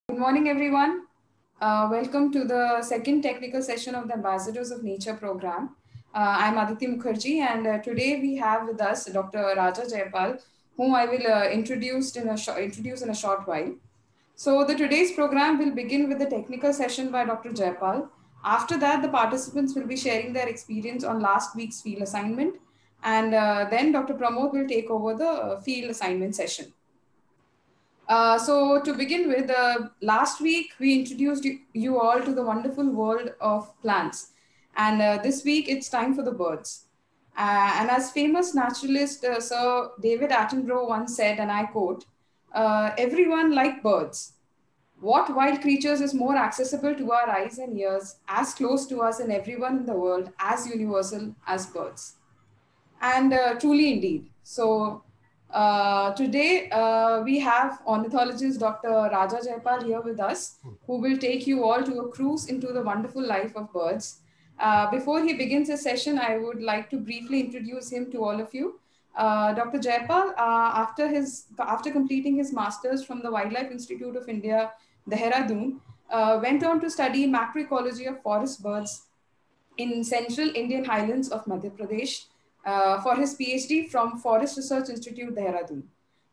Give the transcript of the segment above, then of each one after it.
Good morning, everyone. Welcome to the second technical session of the Ambassadors of Nature program. I'm Aditi Mukherjee, and today we have with us Dr. Raja Jayapal, whom I will introduce in a short while. So, the today's program will begin with the technical session by Dr. Jayapal. After that, the participants will be sharing their experience on last week's field assignment, and then Dr. Pramod will take over the field assignment session. So to begin with, last week we introduced you all to the wonderful world of plants. And this week it's time for the birds. And as famous naturalist Sir David Attenborough once said, and I quote, everyone like birds. What wild creatures is more accessible to our eyes and ears, as close to us and everyone in the world, as universal as birds? And truly indeed. So today we have ornithologist Dr. Raja Jayapal here with us, who will take you all to a cruise into the wonderful life of birds. Before he begins his session, I would like to briefly introduce him to all of you. Dr. Jayapal, after completing his master's from the Wildlife Institute of India, Dehradun, went on to study macroecology of forest birds in central Indian highlands of Madhya Pradesh for his PhD from Forest Research Institute, Dehradun.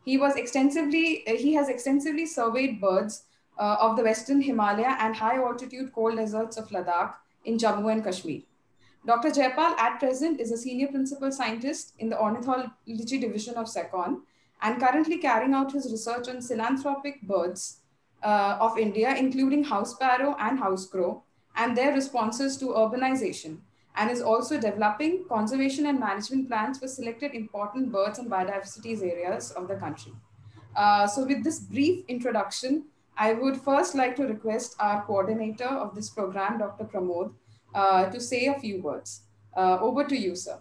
He has extensively surveyed birds of the Western Himalaya and high altitude cold deserts of Ladakh in Jammu and Kashmir. Dr. Jayapal at present is a senior principal scientist in the ornithology division of SECON and currently carrying out his research on synanthropic birds of India, including house sparrow and house crow, and their responses to urbanization, and is also developing conservation and management plans for selected important birds and biodiversity areas of the country. So with this brief introduction, I would first like to request our coordinator of this program, Dr. Pramod, to say a few words. Over to you, sir.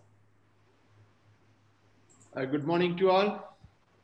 Good morning to all.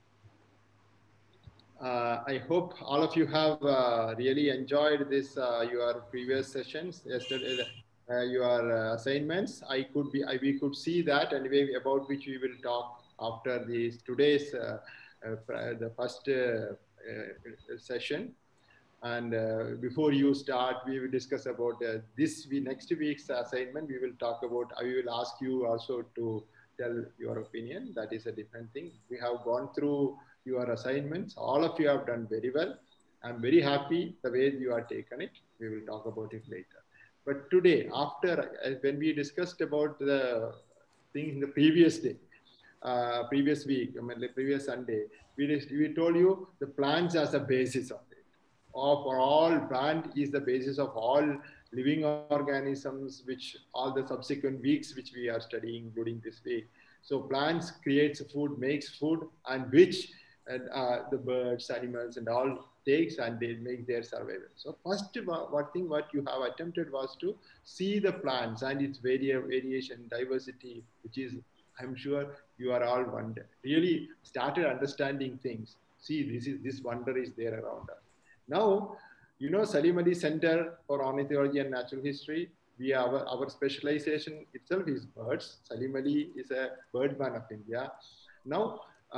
I hope all of you have really enjoyed this your previous sessions yesterday. Your assignments. We could see that anyway about which we will talk after today's the first session. And before you start, we will discuss about next week's assignment. We will talk about. I will ask you also to tell your opinion. That is a different thing. We have gone through your assignments. All of you have done very well. I'm very happy the way you are taken it. We will talk about it later. But today, when we discussed about the thing the previous day, previous week, the previous Sunday, we told you the plants as a basis of it. For all, plant is the basis of all living organisms, which all the subsequent weeks which we are studying, including this week. So plants creates food, makes food, and which the birds, animals, and all takes and they make their survival. So first what you have attempted was to see the plants and its variation, diversity, which is, I'm sure you are all really started understanding things. See, this wonder is there around us. Now, you know, Salim Ali Center for Ornithology and Natural History, our specialization itself is birds. Salim Ali is a birdman of India. Now,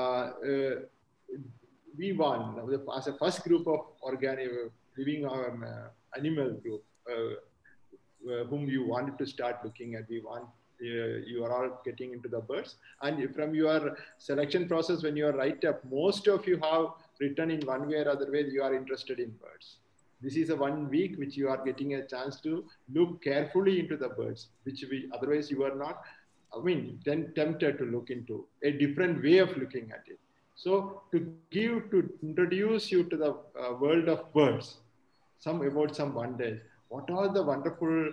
we want as a first group of organic living animal group whom you wanted to start looking at. We want you are all getting into the birds, and from your selection process, when you are write up, most of you have written in one way or other way you are interested in birds. This is a 1 week which you are getting a chance to look carefully into the birds, which otherwise you are not, tempted to look into a different way of looking at it. So to introduce you to the world of birds, about some wonders. What are the wonderful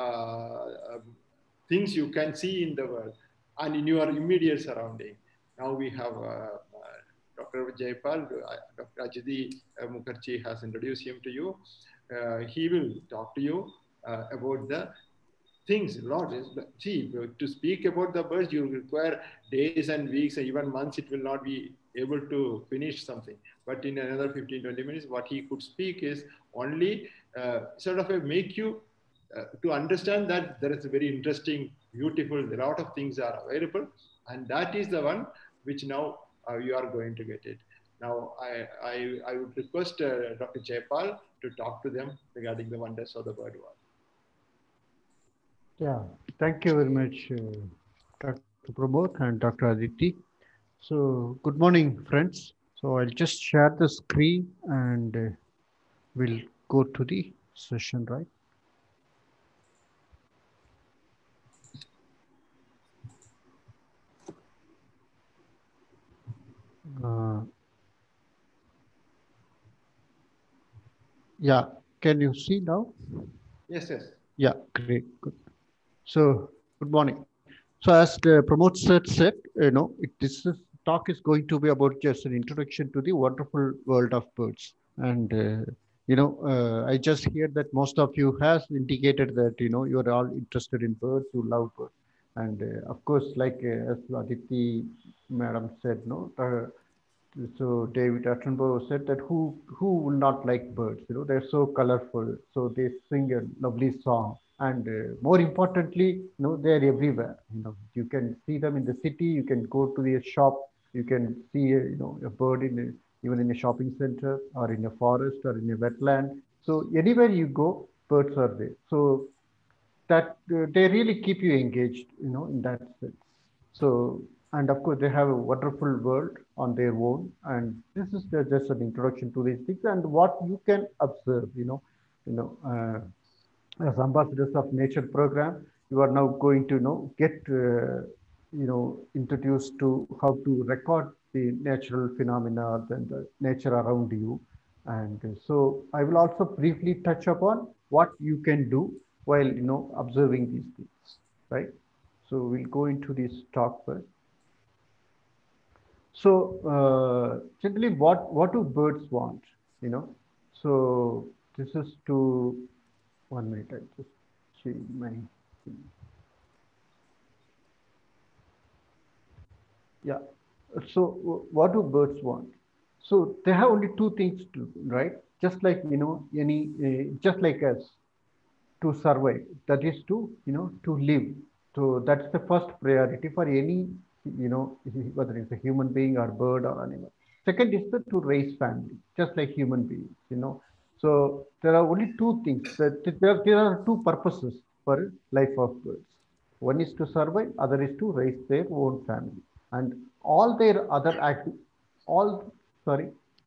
things you can see in the world and in your immediate surrounding? Now we have Dr. Jayapal, Dr. Ajdi Mukherjee has introduced him to you. He will talk to you about the things. See, to speak about the birds, you require days and weeks, and even months. It will not be able to finish something. But in another 15-20 minutes, what he could speak is only sort of make you to understand that there is a very interesting, beautiful, a lot of things are available, and that is the one which now you are going to get it. Now, I would request Dr. Jaipal to talk to them regarding the wonders of the bird world. Yeah, thank you very much, Dr. Pramod and Dr. Aditi. So, good morning, friends. So, I'll just share the screen and we'll go to the session, right? Uh, yeah, can you see now? Yes, yes. Yeah, great, good. So, good morning. So, as the Pramod said, this talk is going to be about just an introduction to the wonderful world of birds. And, I just hear that most of you has indicated that, you are all interested in birds, you love birds. And of course, like as Aditi madam said, no, so David Attenborough said that who will not like birds? They're so colorful, so they sing a lovely song, and more importantly, they're everywhere. You can see them in the city. You can go to the shop. You can see a bird even in a shopping center or in a forest or in a wetland. So anywhere you go, birds are there. So that they really keep you engaged, in that sense. So, and of course, they have a wonderful world on their own. And this is just an introduction to these things and what you can observe, you know, as ambassadors of nature program, you are now going to, get, introduced to how to record the natural phenomena and the nature around you. And so I will also briefly touch upon what you can do while, observing these things, right? So we'll go into this talk first. So generally, what do birds want? You know, so this is to 1 minute. I just change my. Yeah. So what do birds want? So they have only two things to do, right? Just like just like us, to survive. That is to to live. So that's the first priority for any whether it's a human being or bird or animal. Second is to raise family, just like human beings. So there are only two things. There are two purposes for life of birds. One is to survive, other is to raise their own family, and all their other all sorry.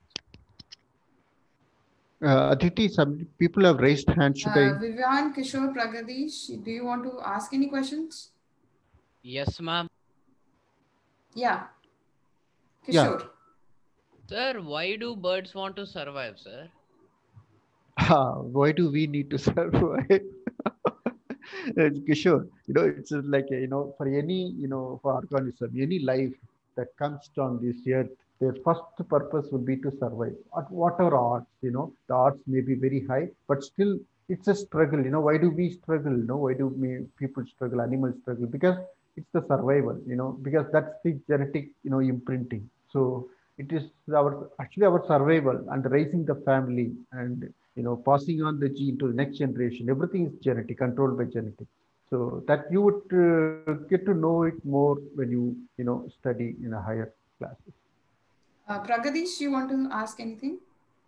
Aditi, some people have raised hands. Should I? Vivian, Kishore, Pragadish, do you want to ask any questions? Yes, ma'am. Yeah, Yeah. Kishore. Sir, why do birds want to survive, sir? Why do we need to survive? Kishore, it's like, for any, for organism, any life that comes on this earth, their first purpose would be to survive. At whatever odds, the odds may be very high, but still it's a struggle. Why do we struggle? Why do people struggle, animals struggle? Because it's the survival, because that's the genetic, imprinting. So it is actually our survival and raising the family and passing on the gene to the next generation. Everything is genetic, controlled by genetics. So that you would get to know it more when you study in a higher classes. Pragadish, you want to ask anything?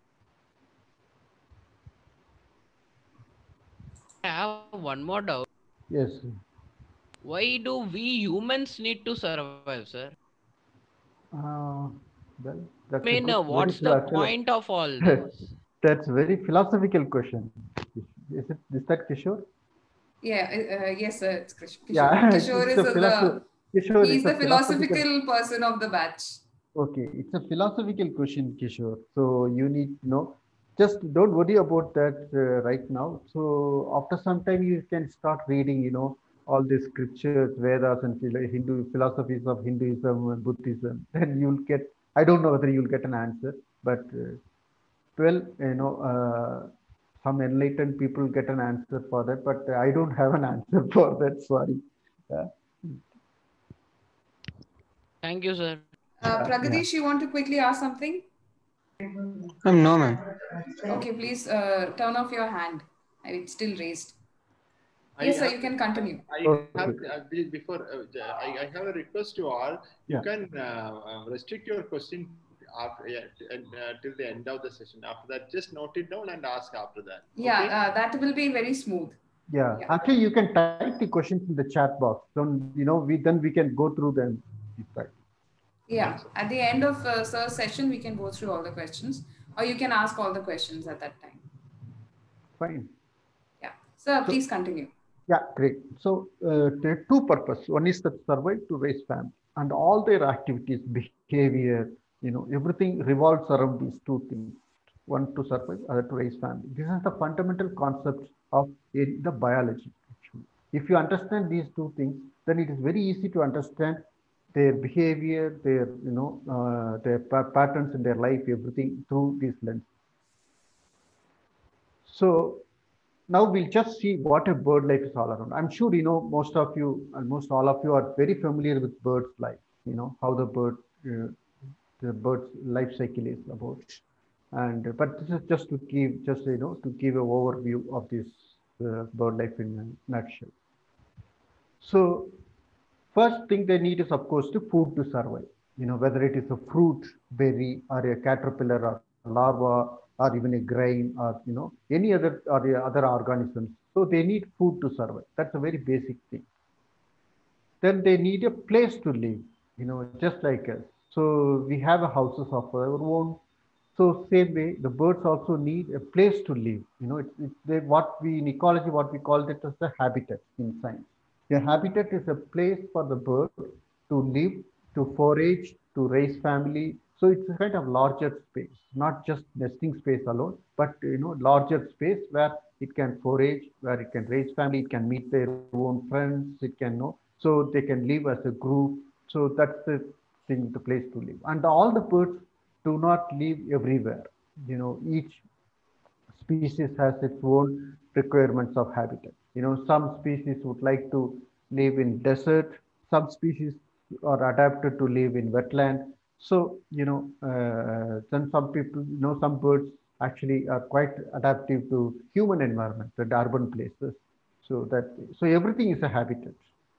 I have one more doubt. Yes. Why do we humans need to survive, sir? Uh, well, I that's a mean, good, very what's the point of all this? that's a very philosophical question. Is that Kishore? Yeah, yes, it's Kishore. Yeah, Kishore it's is a philosopher. Kishore, he's it's a the philosophical. philosophical person of the batch. Okay, it's a philosophical question, Kishore. So you need to know. Just don't worry about that right now. So after some time, you can start reading, all the scriptures, Vedas, and Hindu philosophies of Hinduism and Buddhism. Then you'll get. I don't know whether you'll get an answer, but well, some enlightened people get an answer for that, but I don't have an answer for that. Sorry. Yeah. Thank you, sir. Yeah. Pragadish, you want to quickly ask something? No, ma'am. Okay, please turn off your hand. It's still raised. I Yes, sir, have, you can continue. I have before I have a request to all. You Yeah. can restrict your question after, yeah, till the end of the session. After that, just note it down and ask after that. Yeah, Okay? that will be very smooth. Yeah, Yeah. actually, you can type the questions in the chat box. So, we can go through them. Right. Yeah. At the end of sir's session, we can go through all the questions, or you can ask all the questions at that time. Fine. Yeah. Sir, So, please continue. yeah, great. So, there are two purposes. One is to survive, to raise family, and all their activities, behavior, everything revolves around these two things. One to survive, other to raise family. This is the fundamental concept of in the biology. Actually, if you understand these two things, then it is very easy to understand their behavior, their patterns in their life, everything through this lens. So now we'll just see what a bird life is all around. I'm sure most of you, almost all of you, are very familiar with birds' life. How the bird's life cycle is about. And but this is just to give an overview of this bird life in a nutshell. So first thing they need is, of course, the food to survive. Whether it is a fruit, berry, or a caterpillar, or larva, or even a grain, or any other organisms. So they need food to survive. That's a very basic thing. Then they need a place to live. Just like us. So we have a houses of our own. So same way, the birds also need a place to live. What we in ecology, what we call it as the habitat in science. A habitat is a place for the bird to live, to forage, to raise family. So it's a kind of larger space, not just nesting space alone, but larger space where it can forage, where it can raise family, it can meet their own friends, it can know, so they can live as a group. So that's the thing, the place to live. And all the birds do not live everywhere. Each species has its own requirements of habitat. Some species would like to live in desert. Some species are adapted to live in wetland. So, then some people, some birds actually are quite adaptive to human environment and urban places. So everything is a habitat.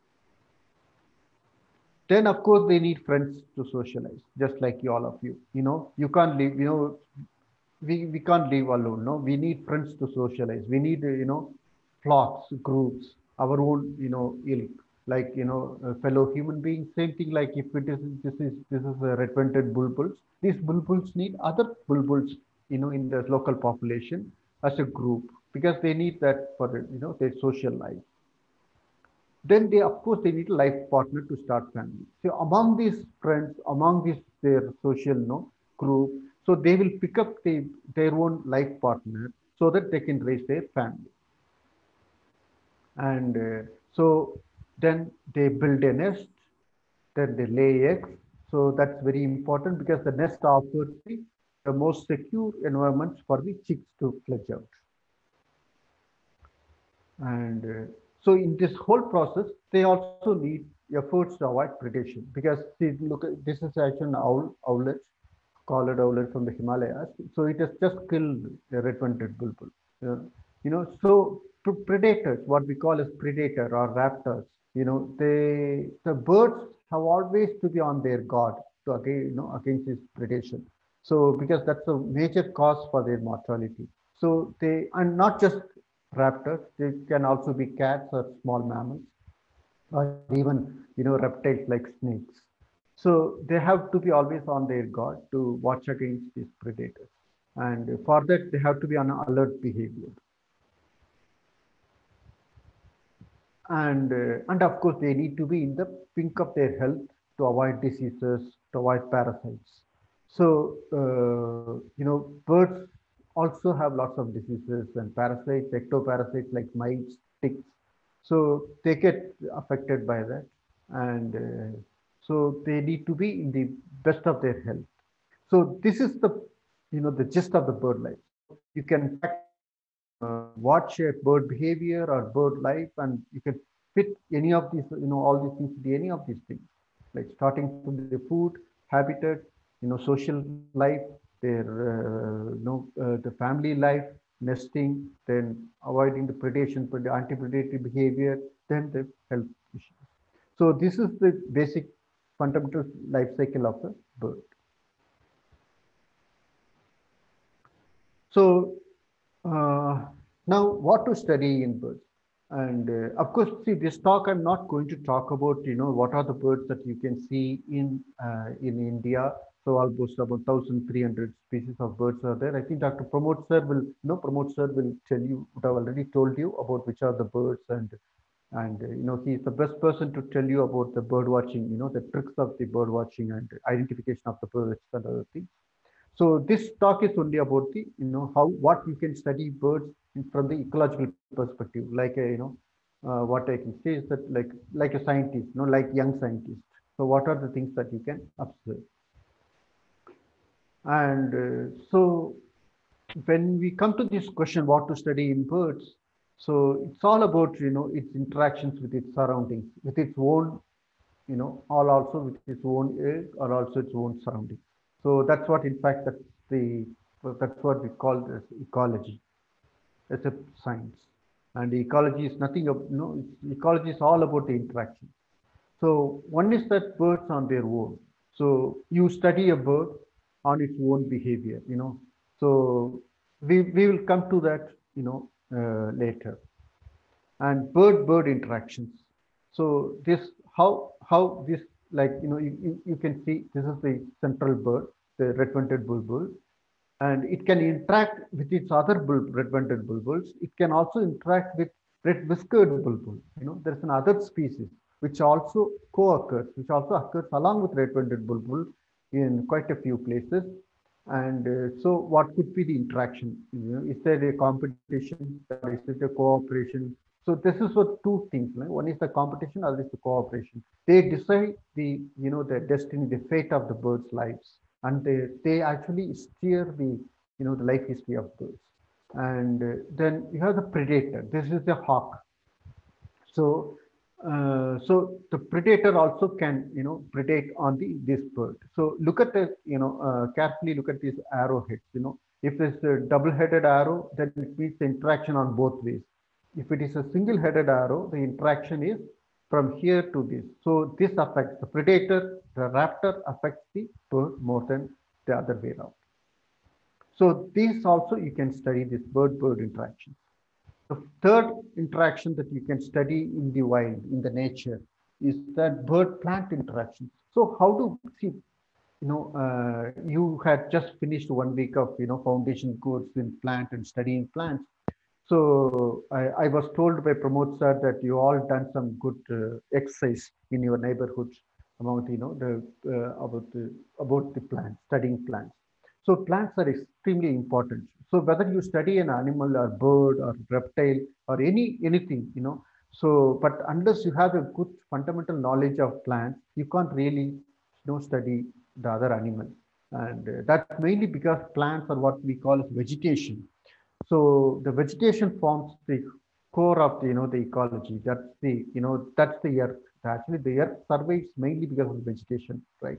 Then, of course, they need friends to socialize, just like all of you. You can't live, we can't live alone. No, we need friends to socialize. We need, flocks, groups, our own, ilk, like, fellow human beings. Same thing, like if this is a red-vented bulbuls, these bulbuls need other bulbuls, in the local population as a group, because they need that for, their social life. Then they, of course, they need a life partner to start family. So among these friends, among their social group, so they will pick up their own life partner so that they can raise their family. And so then they build a nest, then they lay eggs. So that's very important, because the nest offers the most secure environment for the chicks to fledge out. And so in this whole process, they also need efforts to avoid predation, because see, look, this is actually an owlet, collared owlet from the Himalayas. So it has just killed the red-vented bulbul. So predators, what we call as predator or raptors, the birds have always to be on their guard to against this predation. So because that's a major cause for their mortality. So and not just raptors, they can also be cats or small mammals, or even reptiles like snakes. So they have to be always on their guard to watch against these predators, and for that they have to be on alert behavior. And of course they need to be in the pink of their health to avoid diseases, to avoid parasites. So birds also have lots of diseases and parasites, ectoparasites like mites, ticks. So they get affected by that, and so they need to be in the best of their health. So this is the gist of the bird life. So you can in fact watch a bird behavior or bird life, and you can fit any of these, all these things to any of these things, like starting from the food, habitat, social life, their, the family life, nesting, then avoiding the predation, the anti-predatory behavior, then the health issues. So this is the basic fundamental life cycle of the bird. So now what to study in birds? And of course, see this talk, I'm not going to talk about, what are the birds that you can see in India. So almost about 1,300 species of birds are there. I think Dr. Pramod sir will, Pramod sir will tell you, would have already told you about which are the birds, and he's the best person to tell you about the bird watching, the tricks of the bird watching and identification of the birds and other things. So this talk is only about the, how what you can study birds from the ecological perspective. Like what I can say is that like a scientist, like young scientist. So what are the things that you can observe? And so when we come to this question, what to study in birds, so it's all about its interactions with its surroundings, with its own, all also with its own egg or also its own surroundings. So that's what, in fact, that's what we call as ecology. It's a science, and ecology is nothing of ecology is all about the interaction. So one is that birds on their own. So you study a bird on its own behavior. So we will come to that later. And bird interactions. So this how this, like you can see this is the central bird, the red-winged bulbul, and it can interact with its other red-winged bulbuls. It can also interact with red-whiskered bulbul. There's another species which also co-occurs, which also occurs along with red-winged bulbul in quite a few places. And so what could be the interaction? Is there a competition or is it a cooperation? So this is what two things. One is the competition, other is the cooperation. They decide the destiny, the fate of the birds' lives, and they actually steer the life history of birds. And then you have the predator. This is the hawk. So so the predator also can predate on this bird. So look at the carefully look at these arrowheads. If it's a double-headed arrow, then it means the interaction on both ways. If it is a single-headed arrow, the interaction is from here to this. So this affects the predator. The raptor affects the bird more than the other way around. So these also you can study this bird-bird interaction. The third interaction that you can study in the wild, in the nature, is that bird-plant interaction. So how do see, you had just finished 1 week of foundation course in plant and studying plants. So I was told by Pramod sir that you all done some good exercise in your neighborhoods about about the plants, studying plants. So plants are extremely important. So whether you study an animal or bird or reptile or anything, so but unless you have a good fundamental knowledge of plants, you can't really study the other animal. And that's mainly because plants are what we call as vegetation. So the vegetation forms the core of the ecology. That's the earth. Actually, the earth survives mainly because of vegetation, right?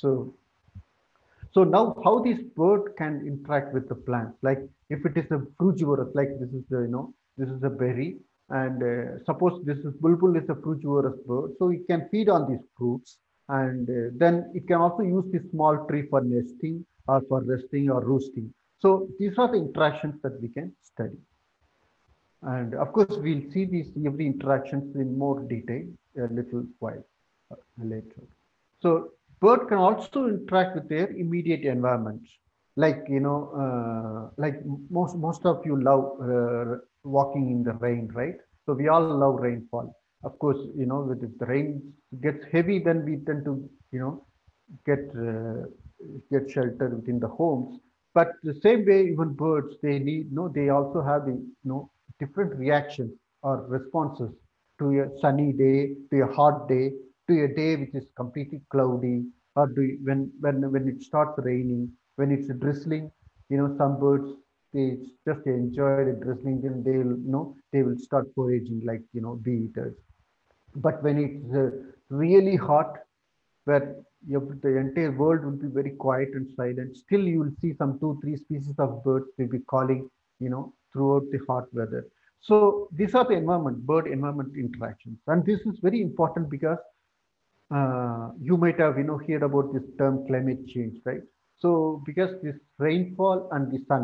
So now how this bird can interact with the plants, like if it is a frugivorous, like this is this is a berry, and suppose this is bulbul is a frugivorous bird, so it can feed on these fruits, and then it can also use this small tree for nesting or for resting or roosting. So these are the interactions that we can study. And of course, we'll see these every interactions in more detail a little while later. So bird can also interact with their immediate environment. Like like most of you love walking in the rain, right? So we all love rainfall. Of course, if the rain gets heavy, then we tend to get get shelter within the homes. But the same way, even birds, they need they also have the different reactions or responses to a sunny day, to a hot day, to a day which is completely cloudy, or when it starts raining, when it's drizzling. Some birds, they just enjoy the drizzling, then they will start foraging like bee eaters. But when it's really hot, where the entire world will be very quiet and silent, still you will see some two, three species of birds will be calling, throughout the hot weather. So these are the bird environment interactions. And this is very important because you might have, heard about this term climate change, right? So because this rainfall and the sun,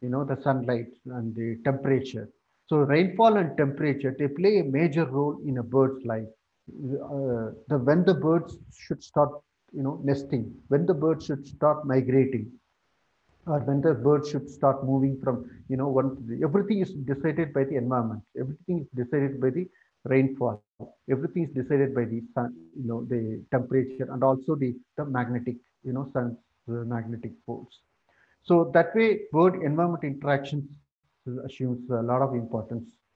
the sunlight and the temperature. So rainfall and temperature, they play a major role in a bird's life. When the birds should start, nesting, when the birds should start migrating, or when the birds should start moving from, everything is decided by the environment. Everything is decided by the rainfall. Everything is decided by the sun, the temperature, and also the magnetic, sun's magnetic force. So that way, bird environment interactions assumes a lot of importance.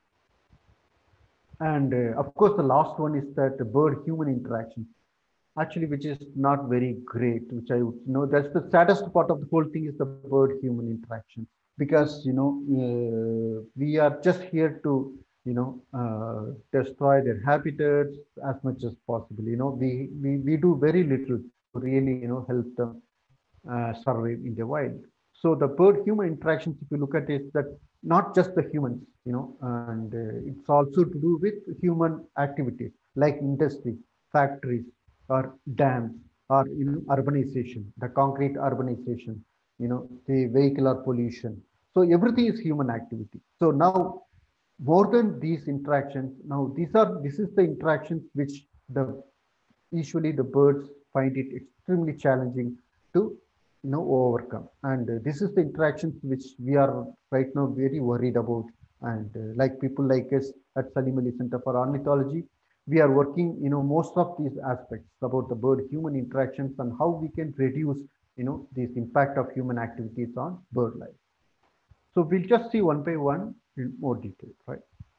And of course, the last one is that the bird human interaction, actually, which is not very great, which I would that's the saddest part of the whole thing is the bird human interaction. Because, we are just here to, destroy their habitats as much as possible. We do very little to really, help them survive in the wild. So the bird human interactions, if you look at it, that not just the humans, and it's also to do with human activities like industry, factories, or dams, or urbanization, the concrete urbanization, the vehicular pollution. So everything is human activity. So now, more than these interactions, now this is the interactions which the usually the birds find it extremely challenging to overcome. And this is the interactions which we are right now very worried about. And like people like us at Salim Ali Center for Ornithology, we are working most of these aspects about the bird human interactions and how we can reduce this impact of human activities on bird life. So we'll just see one by one in more detail, right?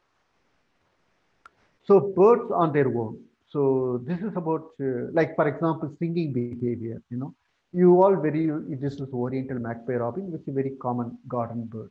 So birds on their own. So this is about, like for example, singing behavior. You all this is Oriental magpie robin, which is a very common garden bird.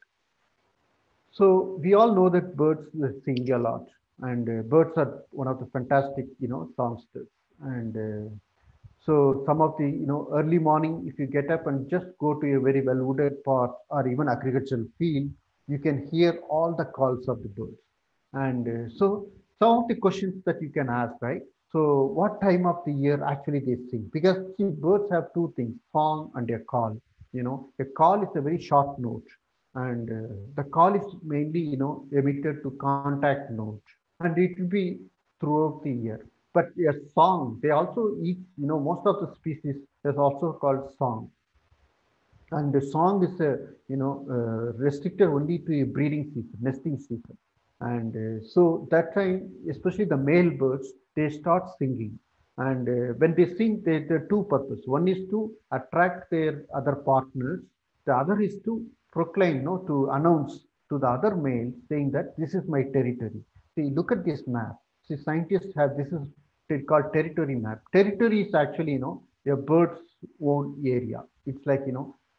So we all know that birds sing a lot, and birds are one of the fantastic, songsters. And so some of the, early morning, if you get up and just go to a very well wooded part or even agricultural field, you can hear all the calls of the birds. And so some of the questions that you can ask, right? So what time of the year actually they sing? Because see, birds have two things, song and a call. A call is a very short note, and the call is mainly, emitted to contact note, and it will be throughout the year. But a song, they also eat, most of the species is also called song. And the song is restricted only to a breeding season, nesting season. And so that time, especially the male birds, they start singing. And when they sing, there are two purposes. One is to attract their other partners. The other is to proclaim, to announce to the other male, saying that this is my territory. See, look at this map. See, scientists have, this is called territory map. Territory is actually, a bird's own area. It's like,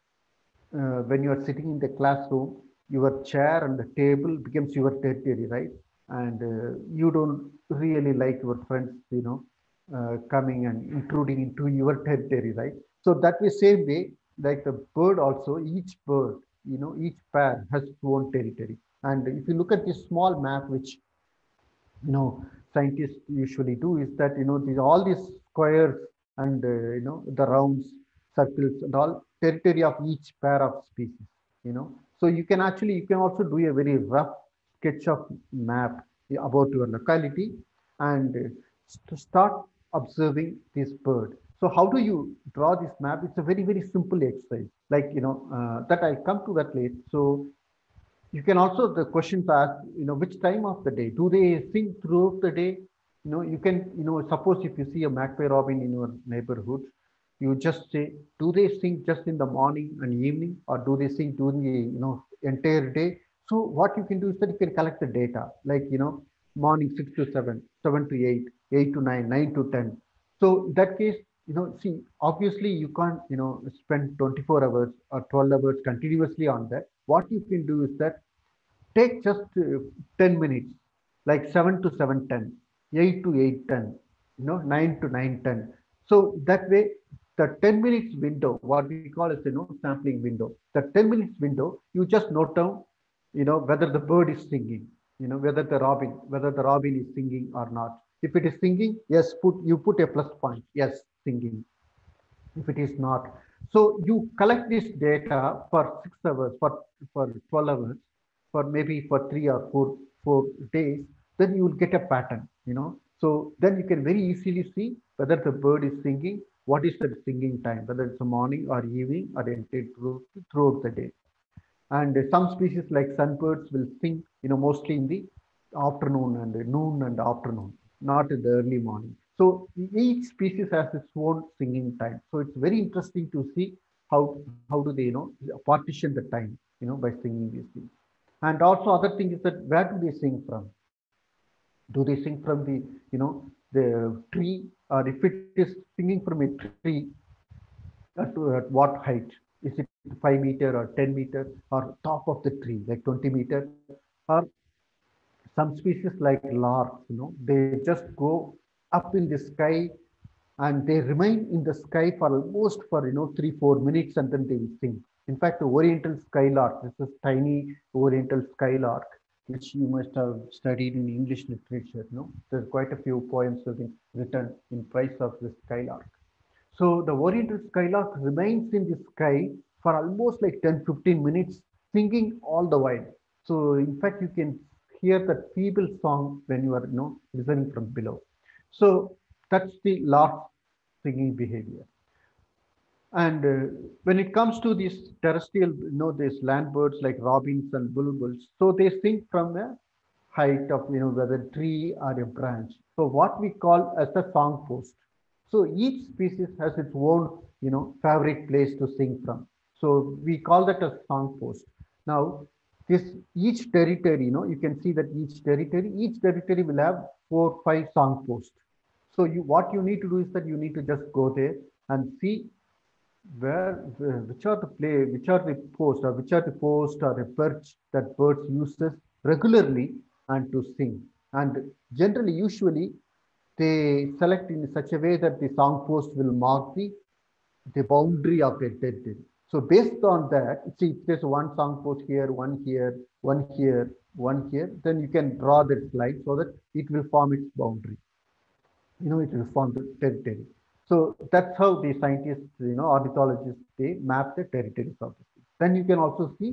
when you are sitting in the classroom, your chair and the table becomes your territory, right? And you don't really like your friends, coming and intruding into your territory, right? So that way, same way, like the bird also, each bird, each pair has its own territory. And if you look at this small map, which scientists usually do, is that all these squares and the rounds, circles, and all territory of each pair of species. So you can also do a very rough sketch of map about your locality, and to start observing this bird. So how do you draw this map? It's a very simple exercise, like that I come to that later. So you can also, the questions asked, which time of the day do they sing throughout the day? You can, suppose if you see a magpie robin in your neighborhood, you just say, do they sing just in the morning and evening, or do they sing during the entire day? So what you can do is that you can collect the data, like morning 6 to 7, 7 to 8, 8 to 9, 9 to 10. So in that case, see, obviously you can't spend 24 hours or 12 hours continuously on that. What you can do is that take just 10 minutes, like 7 to 7:10, 8 to 8:10, 9 to 9:10. So that way, the 10 minutes window, what we call as sampling window, the 10 minutes window, you just note down, whether the bird is singing, whether the robin is singing or not. If it is singing, yes, you put a plus point, yes, singing. If it is not, So you collect this data for 6 hours, for 12 hours, for maybe for 3 or 4 days, then you will get a pattern, So then you can very easily see whether the bird is singing, what is the singing time, whether it's a morning or evening or entire throughout the day. And some species like sunbirds will sing, mostly in the afternoon and noon and afternoon, not in the early morning. So each species has its own singing time. So it's very interesting to see how do they, partition the time, by singing these things. And also other thing is that where do they sing from? Do they sing from the tree, or if it is singing from a tree, at what height? Is it 5 meter or 10 meter or top of the tree, like 20 meter? Or some species like larks, they just go up in the sky and they remain in the sky for almost for 3-4 minutes and then they will sing. In fact, the oriental skylark, this is tiny oriental skylark, which you must have studied in English literature. There's quite a few poems have been written in praise of this skylark. So the oriental skylark remains in the sky for almost like 10-15 minutes, singing all the while. So in fact, you can hear that feeble song when you are listening from below. So that's the lark singing behavior. And when it comes to these terrestrial, these land birds like robins and bulbuls, so they sing from a height of, whether a tree or a branch. So what we call as a song post. So each species has its own, favorite place to sing from. So we call that a song post. Now, each territory, you can see that each territory will have 4-5 song posts. So what you need to do is that you need to just go there and see which are the posts or which are the post or the perch that birds uses regularly and to sing. And generally, usually, they select in such a way that the song post will mark the boundary of a territory. So based on that, see, if there's one song post here, one here, one here, one here, then you can draw that line so that it will form its boundary. It will form the territory. So that's how the scientists, ornithologists, they map the territories of the sea. Then you can also see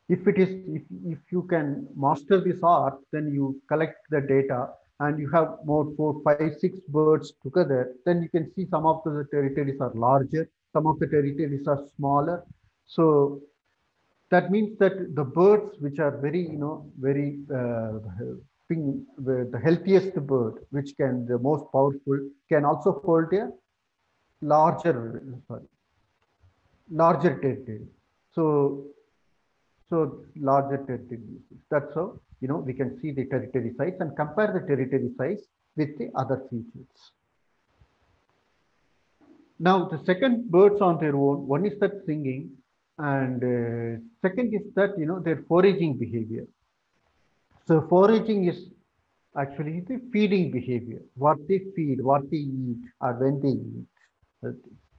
if you can master this art, then you collect the data and you have more 4, 5, 6 birds together, then you can see some of the territories are larger, some of the territories are smaller. So that means that the birds which are very the healthiest bird, which can the most powerful, can also hold a larger sorry larger territory. So larger territory. That's how we can see the territory size and compare the territory size with the other features. Now the second, birds on their own, one is that singing, and second is that their foraging behavior. So foraging is actually the feeding behavior, what they feed, what they eat, or when they eat.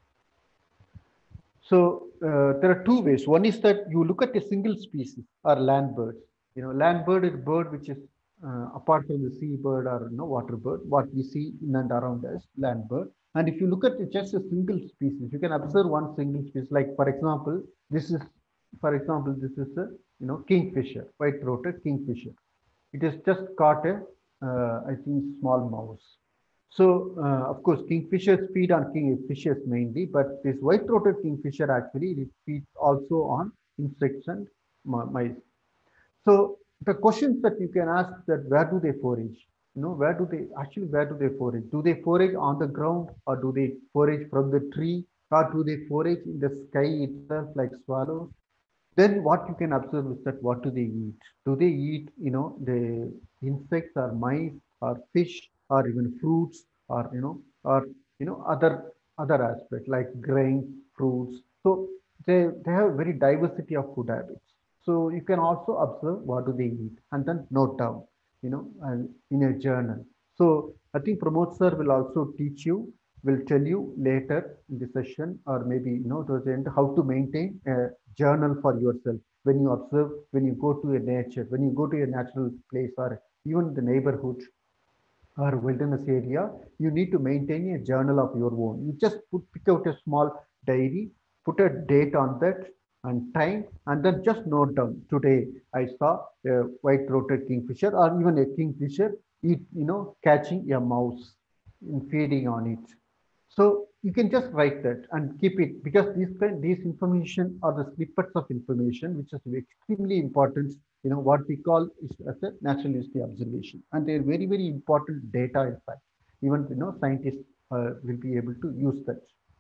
So there are two ways. One is that you look at a single species or land birds. Land bird is a bird which is apart from the sea bird or water bird, what we see in and around us, land bird. And if you look at just a single species, you can observe one single species. Like for example, this is a kingfisher, white-throated kingfisher. It has just caught a I think small mouse. So, of course, kingfishers feed on kingfishers mainly, but this white-throated kingfisher actually feeds also on insects and mice. So, the questions that you can ask that where do they forage? Where do they forage? Do they forage on the ground, or do they forage from the tree, or do they forage in the sky itself like swallows? Then what you can observe is that what do they eat? Do they eat, the insects or mice or fish or even fruits or, or, other aspects like grains, fruits. So they have very diversity of food habits. So you can also observe what do they eat and then note down, and in a journal. So I think Pramod sir will also teach you, will tell you later in the session, or maybe towards the end, how to maintain a journal for yourself when you observe, when you go to a nature, when you go to a natural place, or even the neighborhood or wilderness area. You need to maintain a journal of your own. You just pick out a small diary put a date on that and time, and then just note down. Today I saw a white-throated kingfisher, or even a kingfisher eat, catching a mouse and feeding on it. So you can just write that and keep it, because these information are the snippets of information which is extremely important. What we call is as a natural history observation, and they're very, very important data. In fact, even scientists will be able to use that.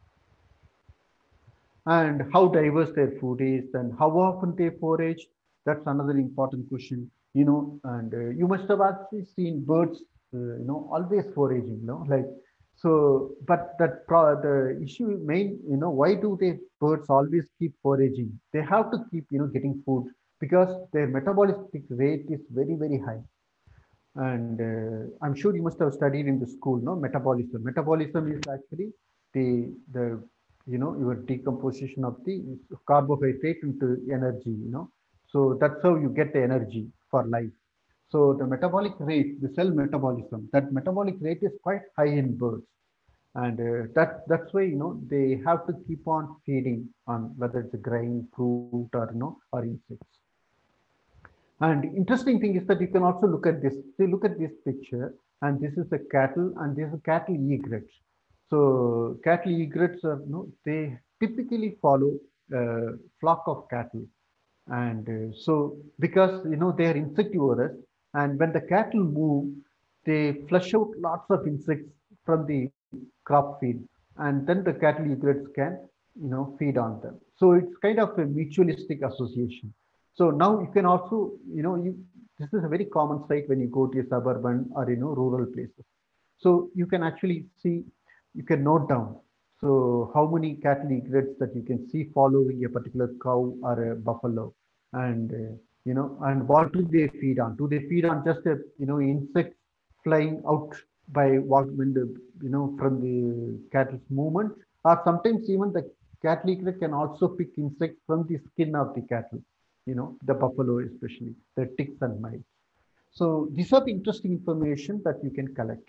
And how diverse their food is and how often they forage. That's another important question. And you must have actually seen birds, always foraging, like, so, but the issue main, why do they birds always keep foraging? They have to keep, getting food, because their metabolic rate is very, very high. And I'm sure you must have studied in the school, no, metabolism. Metabolism is actually the your decomposition of the carbohydrate into energy. So that's how you get the energy for life. So the metabolic rate, the cell metabolism, that metabolic rate is quite high in birds, and that's why they have to keep on feeding on whether it's a grain, fruit, or or insects. And interesting thing is that you can also look at this. See, look at this picture, and this is a cattle, and this is cattle egrets. So cattle egrets are, they typically follow a flock of cattle, and so because they are insectivorous, and when the cattle move, they flush out lots of insects from the crop feed, and then the cattle egrets can feed on them. So it's kind of a mutualistic association. So now you can also, this is a very common sight when you go to a suburban or rural places. So you can actually see, you can note down. So how many cattle egrets that you can see following a particular cow or a buffalo, and and what do they feed on? Do they feed on just a insects flying out by what when the from the cattle's movement, or sometimes even the cattle egret can also pick insects from the skin of the cattle, the buffalo especially, the ticks and mites. So these are the interesting information that you can collect.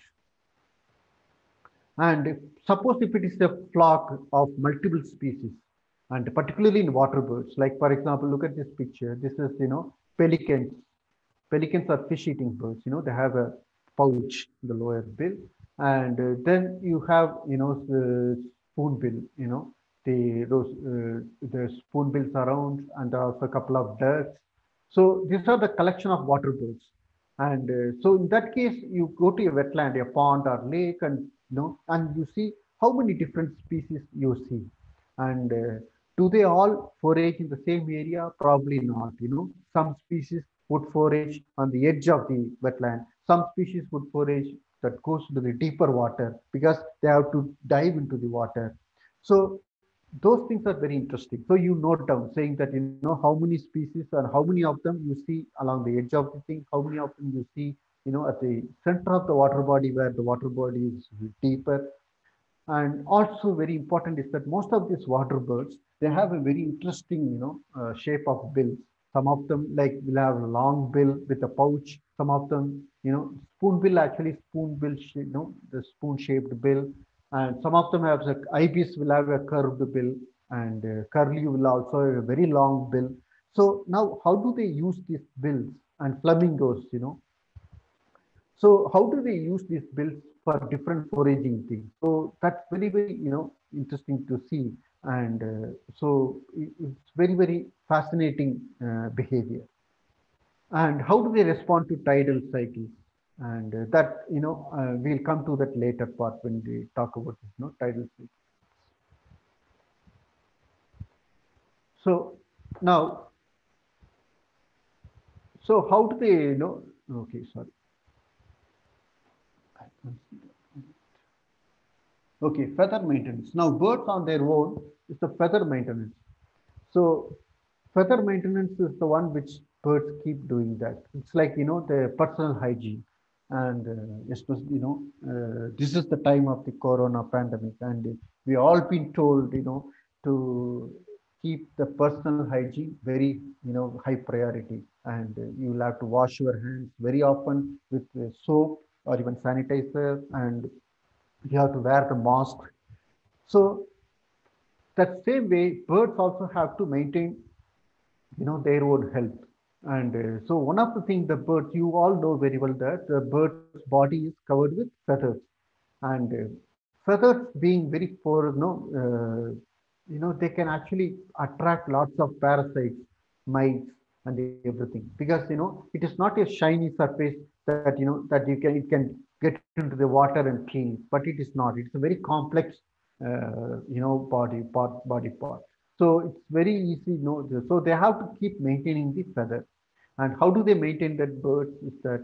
And suppose if it is a flock of multiple species, and particularly in water birds, like for example, look at this picture. This is, pelicans. Pelicans are fish-eating birds. They have a pouch in the lower bill, and then you have, the spoonbill. The spoonbills around, and there are also a couple of ducks. So these are the collection of water birds. And so in that case, you go to a wetland, a pond or lake, and and you see how many different species you see. And do they all forage in the same area? Probably not. Some species would forage on the edge of the wetland. Some species would forage that goes to the deeper water because they have to dive into the water. So those things are very interesting. So you note down saying that how many species and how many of them you see along the edge of the thing, how many of them you see at the center of the water body where the water body is deeper. And also very important is that most of these water birds, they have a very interesting shape of bills. Some of them like will have a long bill with a pouch. Some of them spoon bill, actually spoon bill, the spoon shaped bill. And some of them have the ibis will have a curved bill, and curlew will also have a very long bill. So now how do they use these bills? And flamingos, so how do they use these bills for different foraging things? So that's very, very, interesting to see. And so it's very, very fascinating behavior. And how do they respond to tidal cycles? And that, we'll come to that later part when we talk about this, tidal cycles. So now, so how do they, okay, sorry. Okay, feather maintenance. Now, birds on their own is the feather maintenance. So, feather maintenance is the one which birds keep doing that. It's like, the personal hygiene. And especially, this is the time of the corona pandemic, and we all been told, to keep the personal hygiene very, high priority. And you'll have to wash your hands very often with soap or even sanitizer, and you have to wear the mask. So that same way, birds also have to maintain, their own health. And so one of the things the birds, you all know very well that the bird's body is covered with feathers. And feathers being very poor, they can actually attract lots of parasites, mites, and everything. Because it is not a shiny surface that that it can get into the water and clean, but it is not. It's a very complex, body part. So it's very easy. So they have to keep maintaining the feather. And how do they maintain that birds? Is that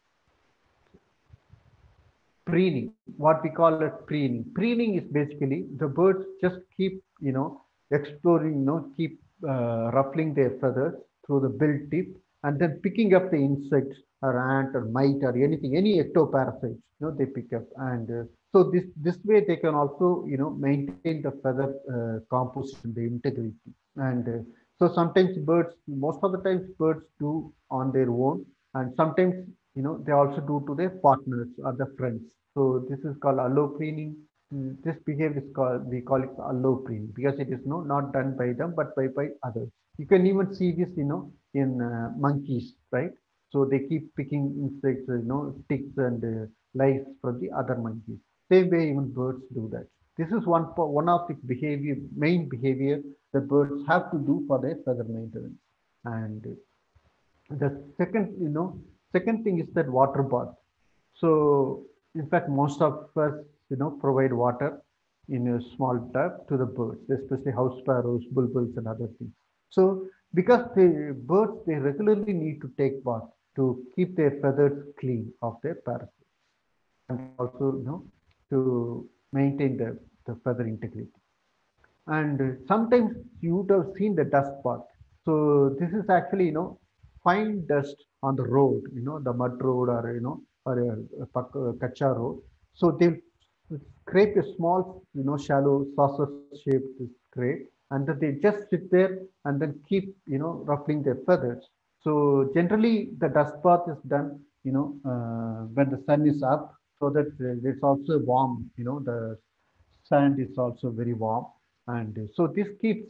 preening, what we call as preening. Preening is basically the birds just keep, exploring, keep ruffling their feathers through the bill tip and then picking up the insects or ant or mite or anything, any ectoparasites, they pick up. And so this way they can also, maintain the feather composition, the integrity. And so sometimes birds, most of the times birds do on their own, and sometimes they also do to their partners or their friends. So this is called allopreening. This behavior is called, we call it allopreening, because it is not done by them but by others. You can even see this in monkeys, right? So they keep picking insects, ticks and lice from the other monkeys. Same way even birds do that. This is one of the main behavior that birds have to do for their feather maintenance. And the second thing is that water bath. So in fact, most of us, provide water in a small tub to the birds, especially house sparrows, bulbuls, and other things. So because the birds, they regularly need to take bath to keep their feathers clean of their parasites, and also, to maintain the feather integrity. And sometimes you would have seen the dust bath. So this is actually, fine dust on the road, the mud road, or or a kacha road. So they scrape a small, shallow saucer-shaped scrape, and then they just sit there and then keep, ruffling their feathers. So generally, the dust bath is done, when the sun is up, so that it's also warm. The sand is also very warm, and so this keeps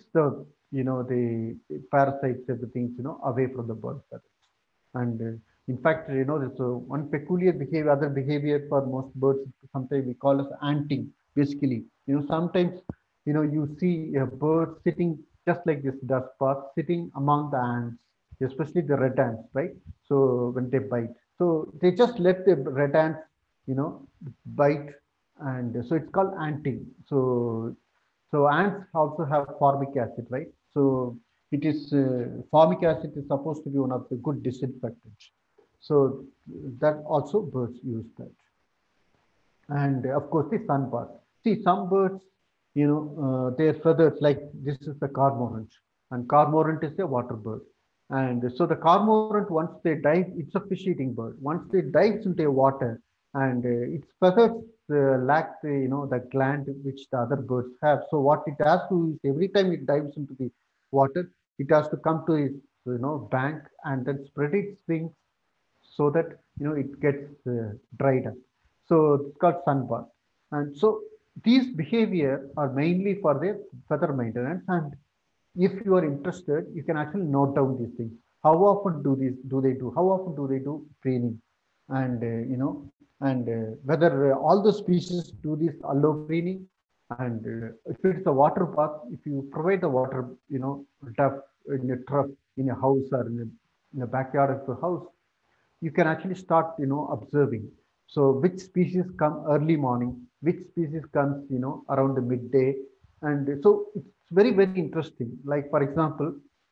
the parasites, everything, away from the bird feathers. And in fact, there's one peculiar behavior, other behavior for most birds, sometimes we call as anting. Basically, sometimes, you see a bird sitting just like this dust bath, sitting among the ants, especially the red ants, right? So when they bite, so they just let the red ants, bite, and so it's called anting. So ants also have formic acid, right? So it is formic acid is supposed to be one of the good disinfectants. So that also birds use that. And of course the sun bath. See, some birds, their feathers, like this is the cormorant, and cormorant is a water bird. And so the cormorant, once they dive, it's a fish eating bird. Once it dives into water, and its feathers lack the, the gland which the other birds have. So what it has to is, every time it dives into the water, it has to come to its, bank, and then spread its wings so that it gets dried up. So it's called sunbath. And so these behavior are mainly for their feather maintenance. And if you are interested, you can actually note down these things. How often do they do? How often do they do preening? And and whether all the species do this allow preening. And if it's a water bath, if you provide the water, tub in a trough in a house, or in a backyard of the house, you can actually start, observing. So which species come early morning, which species comes, around the midday. And so it's very interesting. Like, for example,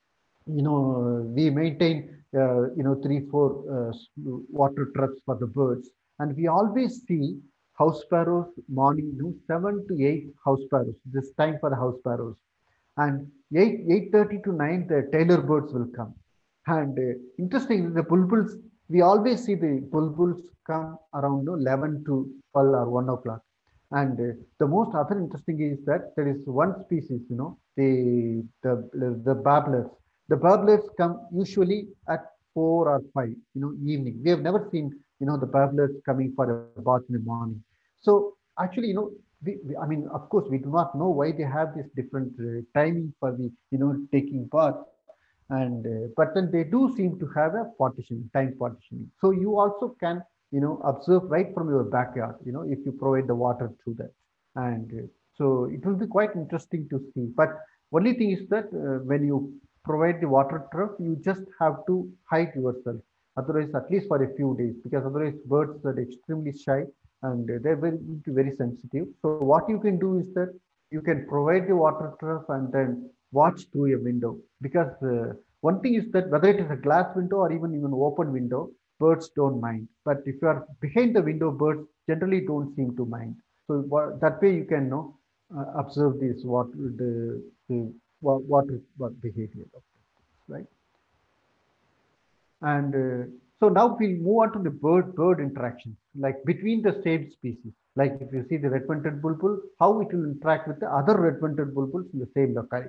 we maintain, 3, 4 water trucks for the birds, and we always see house sparrows morning, 7 to 8 house sparrows. This time for the house sparrows, and 8:30 to 9 the tailor birds will come. And interesting, the bulbuls, we always see the bulbuls come around 11 to 12 or 1 o'clock. And the most other interesting is that there is one species, the babblers. The babblers come usually at 4 or 5, evening. We have never seen, the babblers coming for a bath in the morning. So actually, I mean, of course, we do not know why they have this different timing for the, taking part. And, but then they do seem to have a partition, time partitioning. So you also can, observe right from your backyard, if you provide the water through that. And so it will be quite interesting to see. But only thing is that when you provide the water trough, you just have to hide yourself. Otherwise, at least for a few days, because otherwise birds are extremely shy and they're very sensitive. So what you can do is that you can provide the water trough and then watch through a window. Because one thing is that whether it is a glass window or even open window, birds don't mind. But if you are behind the window, birds generally don't seem to mind. So that way you can observe this the water behavior of this, right? And so now we'll move on to the bird interactions, like between the same species. Like if you see the red-fronted bulbul, how it will interact with the other red-fronted bulbuls in the same locality.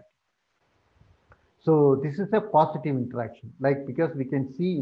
So this is a positive interaction, like because we can see,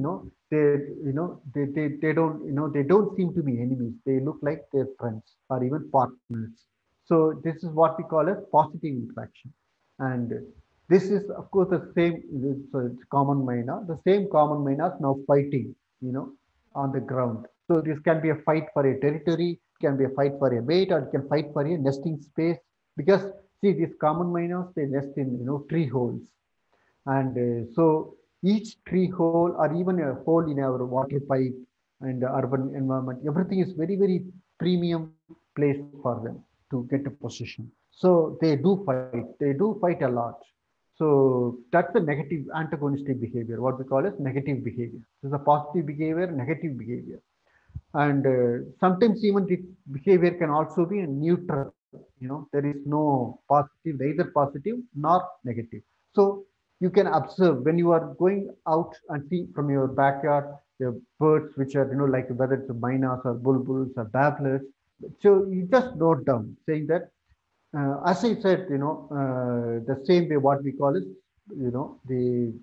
they don't seem to be enemies. They look like they're friends or even partners. So this is what we call a positive interaction. And this is, of course, the same, so it's common myna. The same common mynas now fighting, on the ground. So this can be a fight for a territory, can be a fight for a mate, or it can fight for a nesting space. Because see, these common mynas, they nest in, tree holes. And so each tree hole or even a hole in our water pipe and urban environment, everything is very premium place for them to get a position. So they do fight a lot. So that's the negative antagonistic behavior, what we call as negative behavior. This is a positive behavior, negative behavior. And sometimes even the behavior can also be neutral. There is no positive, neither positive nor negative. So you can observe when you are going out and see from your backyard the birds which are, like whether it's mynas or bulbuls or babblers. So you just note down saying that, as I said, the same way what we call is, the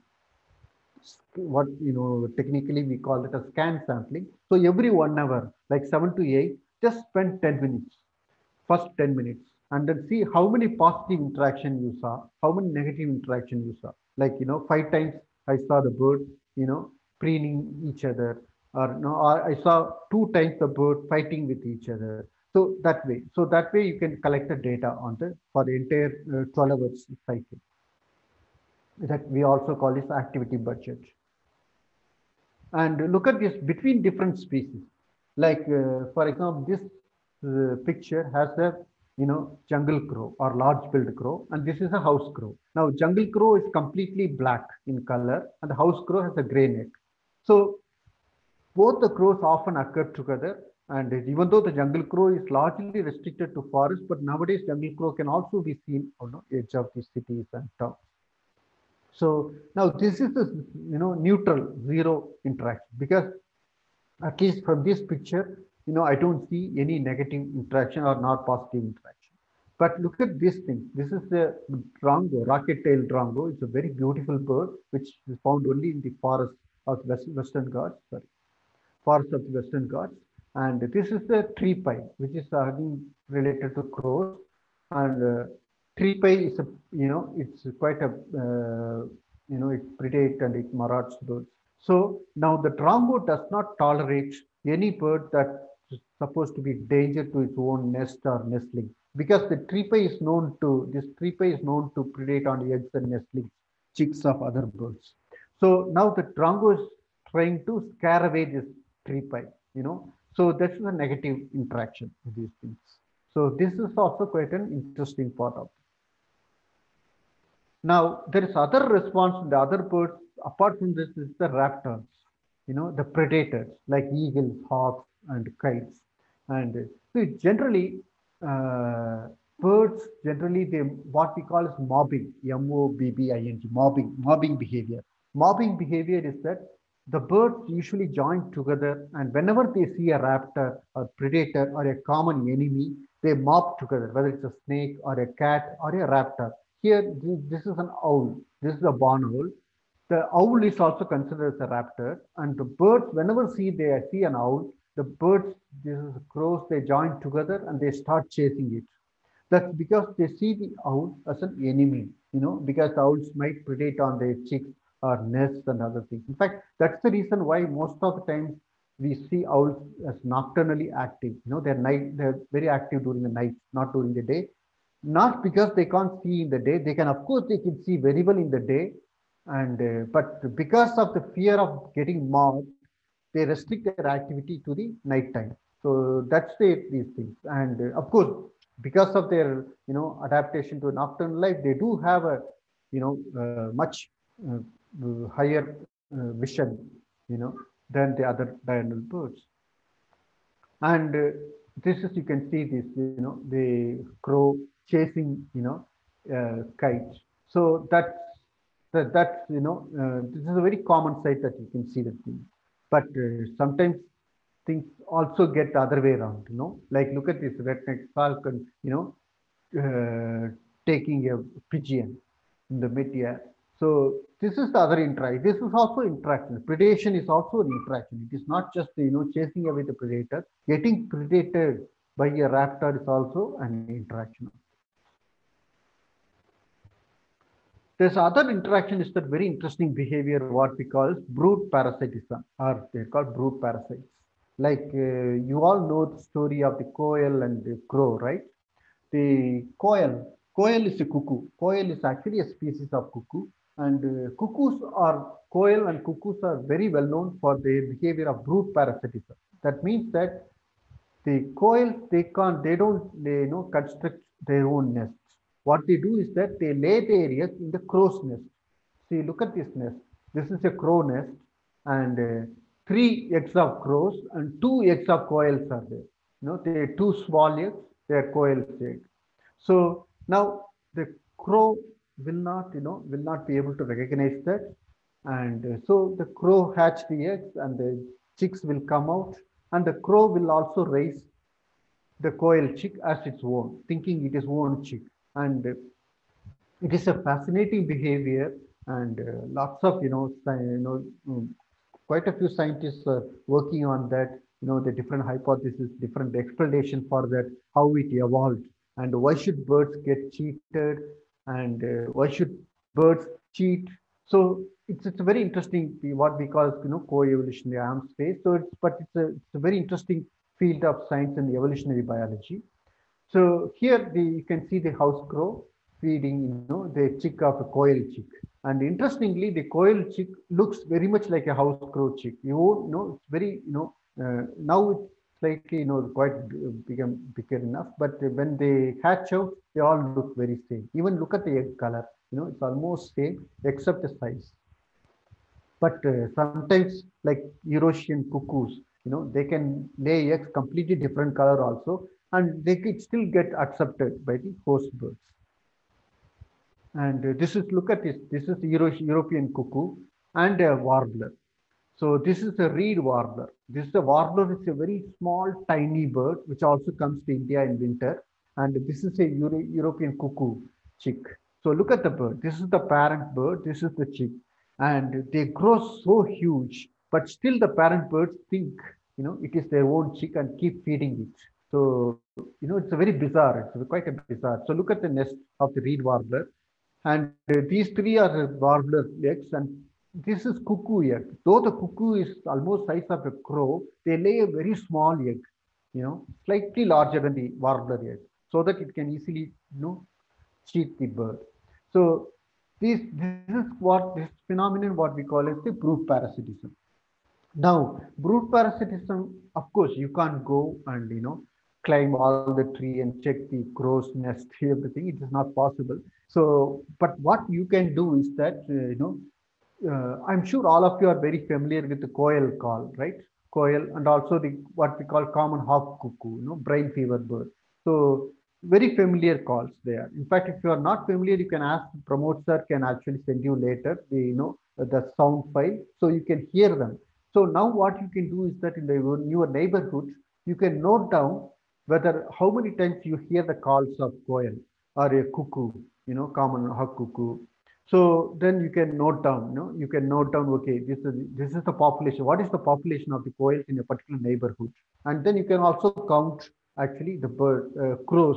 what technically we call it a scan sampling. So every 1 hour, like 7 to 8, just spend 10 minutes, first 10 minutes, and then see how many positive interaction you saw, how many negative interaction you saw. Like 5 times I saw the bird, preening each other, or or I saw 2 times the bird fighting with each other. So that way you can collect the data on for the entire 12 hours cycle. That we also call this activity budget. And look at this between different species. Like for example, this picture has a jungle crow or large-billed crow, and this is a house crow. Now jungle crow is completely black in color, and the house crow has a gray neck. So both the crows often occur together. And even though the jungle crow is largely restricted to forest, but nowadays jungle crow can also be seen on the edge of the cities and towns. So now this is the neutral zero interaction, because at least from this picture, I don't see any negative interaction or not positive interaction. But look at this thing. This is the drongo, rocket-tailed drongo. It's a very beautiful bird which is found only in the forest of Western Ghats. Sorry, forest of the Western Ghats. And this is the tree pie, which is related to crows. And tree pie is a, it's quite a, it predates and it marauds birds. So now the drongo does not tolerate any bird that is supposed to be danger to its own nest or nestling, because the tree pie is known to predate on the eggs and nestlings, chicks of other birds. So now the drongo is trying to scare away this tree pie, So this is a negative interaction with these things. So this is also quite an interesting part of it. Now there is other response in the other birds. Apart from this is the raptors, the predators like eagles, hawks, and kites. And so generally, birds generally what we call is mobbing, mobbing, mobbing behavior. Mobbing behavior is that the birds usually join together, and whenever they see a raptor or predator or a common enemy, they mob together, whether it's a snake or a cat or a raptor. Here, this is an owl. This is a barn owl. The owl is also considered as a raptor, and the birds, whenever they see an owl, the birds, this is crows, they join together and they start chasing it. That's because they see the owl as an enemy, because the owls might predate on their chicks or nests and other things. In fact, that's the reason why most of the times we see owls as nocturnally active. They're very active during the night, not during the day. Not because they can't see in the day. They can, of course, they can see very well in the day, and but because of the fear of getting mobbed, they restrict their activity to the night time. So that's these things. And of course, because of their adaptation to nocturnal life, they do have a much uh, higher vision than the other diurnal birds. And this is, you can see this, the crow chasing kites. So that's this is a very common sight that you can see the thing. But sometimes things also get the other way around. Like look at this red-necked falcon, taking a pigeon in the mid-air. So this is the other interaction. This is also interaction. Predation is also an interaction. It is not just chasing away the predator. Getting predated by a raptor is also an interaction. There's other interaction is that very interesting behavior, what we call brood parasitism, or they're called brood parasites. Like you all know the story of the quail and the crow, right? The quail is a cuckoo. Quail is actually a species of cuckoo, and quail and cuckoos are very well known for their behavior of brood parasitism. That means that the quail, they construct their own nests. What they do is that they lay their eggs in the crow's nest. See, look at this nest. This is a crow nest, and 3 eggs of crows and 2 eggs of quails are there. They are 2 small eggs. They are quail's egg. So now the crow will not be able to recognize that, and so the crow hatch the eggs, and the chicks will come out, and the crow will also raise the quail chick as its own, thinking it is own chick. And it is a fascinating behavior, and lots of quite a few scientists are working on that. The different hypotheses, different explanation for that, how it evolved, and why should birds get cheated, and why should birds cheat. So it's a very interesting, what we call co-evolutionary arms race. So it's a very interesting field of science and evolutionary biology. So here you can see the house crow feeding the chick of a quail chick. And interestingly, the quail chick looks very much like a house crow chick. It's very now it's slightly quite become bigger enough. But when they hatch out, they all look very same. Even look at the egg color. It's almost same except the size. But sometimes, like Eurasian cuckoos, they can lay eggs completely different color also, and they could still get accepted by the host birds. And this is, look at this. This is European cuckoo and a warbler. So this is a reed warbler. This is a warbler. It's a very small, tiny bird which also comes to India in winter. And this is a European cuckoo chick. So look at the bird. This is the parent bird. This is the chick, and they grow so huge. But still, the parent birds think it is their own chick and keep feeding it. So it's a very bizarre. It's quite a bizarre. So look at the nest of the reed warbler, and these 3 are the warbler eggs, and this is cuckoo egg. Though the cuckoo is almost size of a crow, they lay a very small egg, slightly larger than the warbler egg, so that it can easily, cheat the bird. So this phenomenon, what we call is the brood parasitism. Now, brood parasitism, of course, you can't go and climb all the tree and check the crow's nest, everything. It is not possible. So, but what you can do is that I'm sure all of you are very familiar with the quail call, right? Quail, and also the what we call common hawk cuckoo, brain fever bird. So very familiar calls there. In fact, if you are not familiar, you can ask Pramod sir can actually send you later the sound file, so you can hear them. So now what you can do is that in your neighborhood, you can note down whether how many times you hear the calls of quail or a cuckoo, common hawk cuckoo. So then you can note down, you can note down, okay, this is the population. What is the population of the quails in a particular neighborhood? And then you can also count actually the bird crows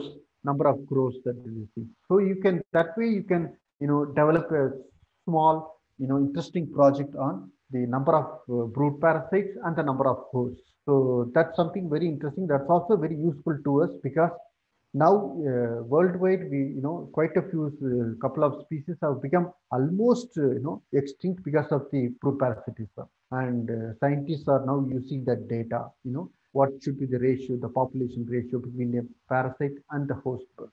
number of crows that you see. So you can, that way you can, develop a small, interesting project on the number of brood parasites and the number of hosts. So that's something very interesting. That's also very useful to us, because now worldwide, we, quite a few, couple of species have become almost, extinct because of the brood parasitism. And scientists are now using that data, what should be the ratio, the population ratio between the parasite and the host bird.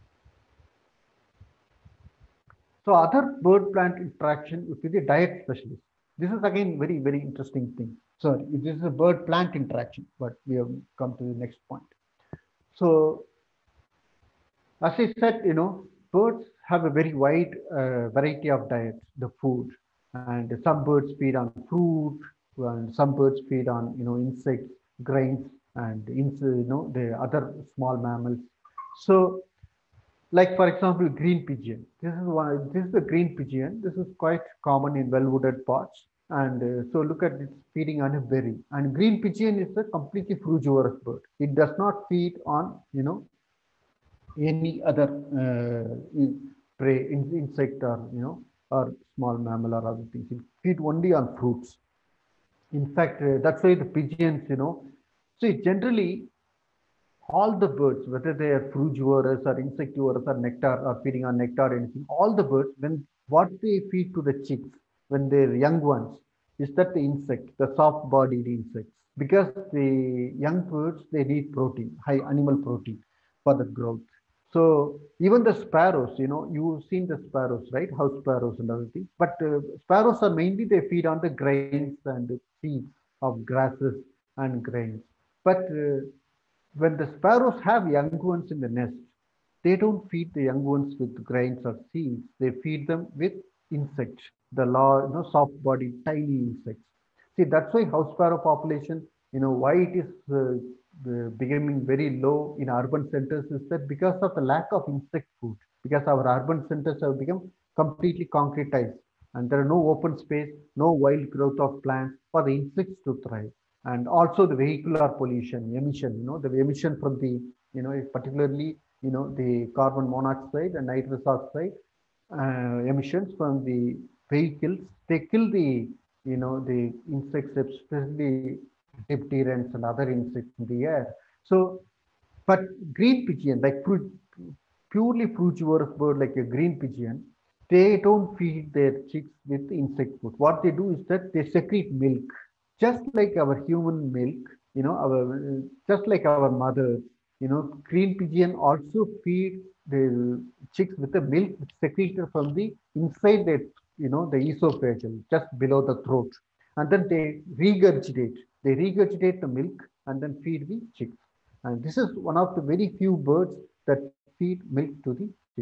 So other bird plant interaction would be the diet specialist. This is again very, very interesting thing. Sorry, this is a bird plant interaction, but we have come to the next point. So as I said, birds have a very wide variety of diets, the food, and some birds feed on fruit, and some birds feed on, insects, grains, and the other small mammals. So, like for example, green pigeon. This is one. This is the green pigeon. This is quite common in well-wooded parts. And so look at it feeding on a berry. And green pigeon is a completely frugivorous bird. It does not feed on, any other prey, insect, or or small mammal or other things. It feed only on fruits. In fact, that's why the pigeons, see, generally all the birds, whether they are frugivorous or insectivorous or nectar or feeding on nectar or anything, all the birds, when what they feed to the chicks when they're young ones is that the insect, the soft-bodied insects, because the young birds, they need protein, high animal protein for the growth. So even the sparrows, you've seen the sparrows, right? House sparrows and other things. But sparrows are mainly, they feed on the grains and the seeds of grasses and grains. But when the sparrows have young ones in the nest, they don't feed the young ones with grains or seeds. They feed them with insects, the soft-bodied, tiny insects. See, that's why house sparrow population, why it is becoming very low in urban centers, is that because of the lack of insect food. Because our urban centers have become completely concretized, and there are no open space, no wild growth of plants for the insects to thrive. And also the vehicular pollution, emission, the emission from the, particularly, the carbon monoxide and nitrous oxide emissions from the vehicles, they kill the, the insects, especially dipterans and other insects in the air. So, but green pigeon, like purely frugivorous bird like a green pigeon, they don't feed their chicks with insect food. What they do is that they secrete milk, just like our human milk, just like our mothers. Green pigeon also feed the chicks with the milk secreted from the inside the, the esophagus, just below the throat. And then they regurgitate. They regurgitate the milk and then feed the chicks. And this is one of the very few birds that feed milk to the chicks.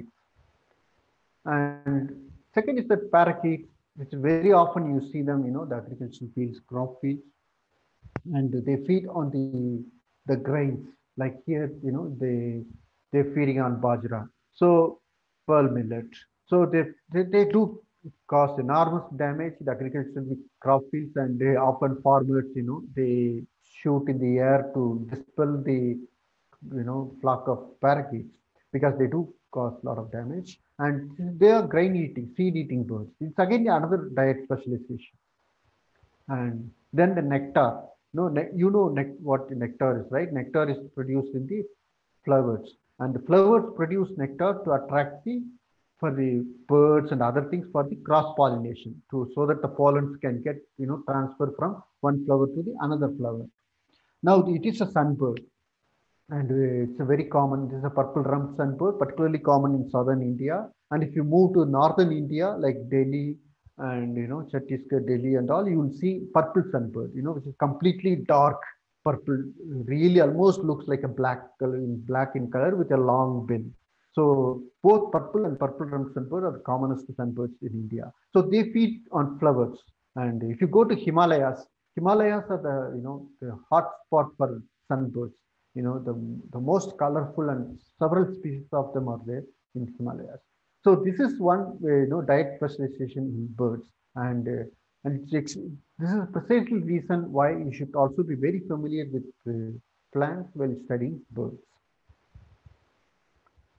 And second is that parakeets, which very often you see them, the agricultural fields, crop fields, and they feed on the grains. Like here, they're feeding on bajra, so pearl millet. So they do cause enormous damage to the agricultural crop fields, and they often farmers, they shoot in the air to dispel the, flock of parakeets, because they do cause a lot of damage. And they are grain eating, seed eating birds. It's again another diet specialization. And then the nectar. No, what nectar is, right? Nectar is produced in the flowers, and the flowers produce nectar to attract for the birds and other things for the cross pollination, so that the pollens can get transfer from one flower to the another flower. Now it is a sunbird, and it's a very common. This is a purple rump sunbird, particularly common in southern India. And if you move to northern India, like Delhi and Chhattisgarh, Delhi, and all, you will see purple sunbird, which is completely dark purple, really almost looks like a black in color with a long bill. So both purple and purple rump sunbird are the commonest sunbirds in India. So they feed on flowers. And if you go to Himalayas are the hot spot for sunbirds. The most colorful, and several species of them are there in Himalayas. So this is one diet specialization in birds, and this is precisely the reason why you should also be very familiar with plants while studying birds.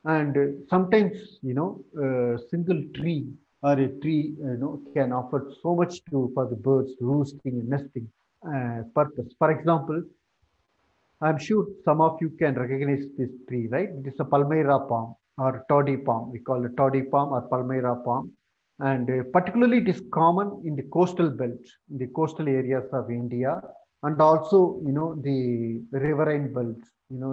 And sometimes, single tree or a tree, can offer so much to for the birds roosting and nesting purpose. For example, I'm sure some of you can recognize this tree, right? It is a Palmyra palm or toddy palm. We call it toddy palm or Palmyra palm. And particularly it is common in the coastal belt, in the coastal areas of India, and also, the riverine belts,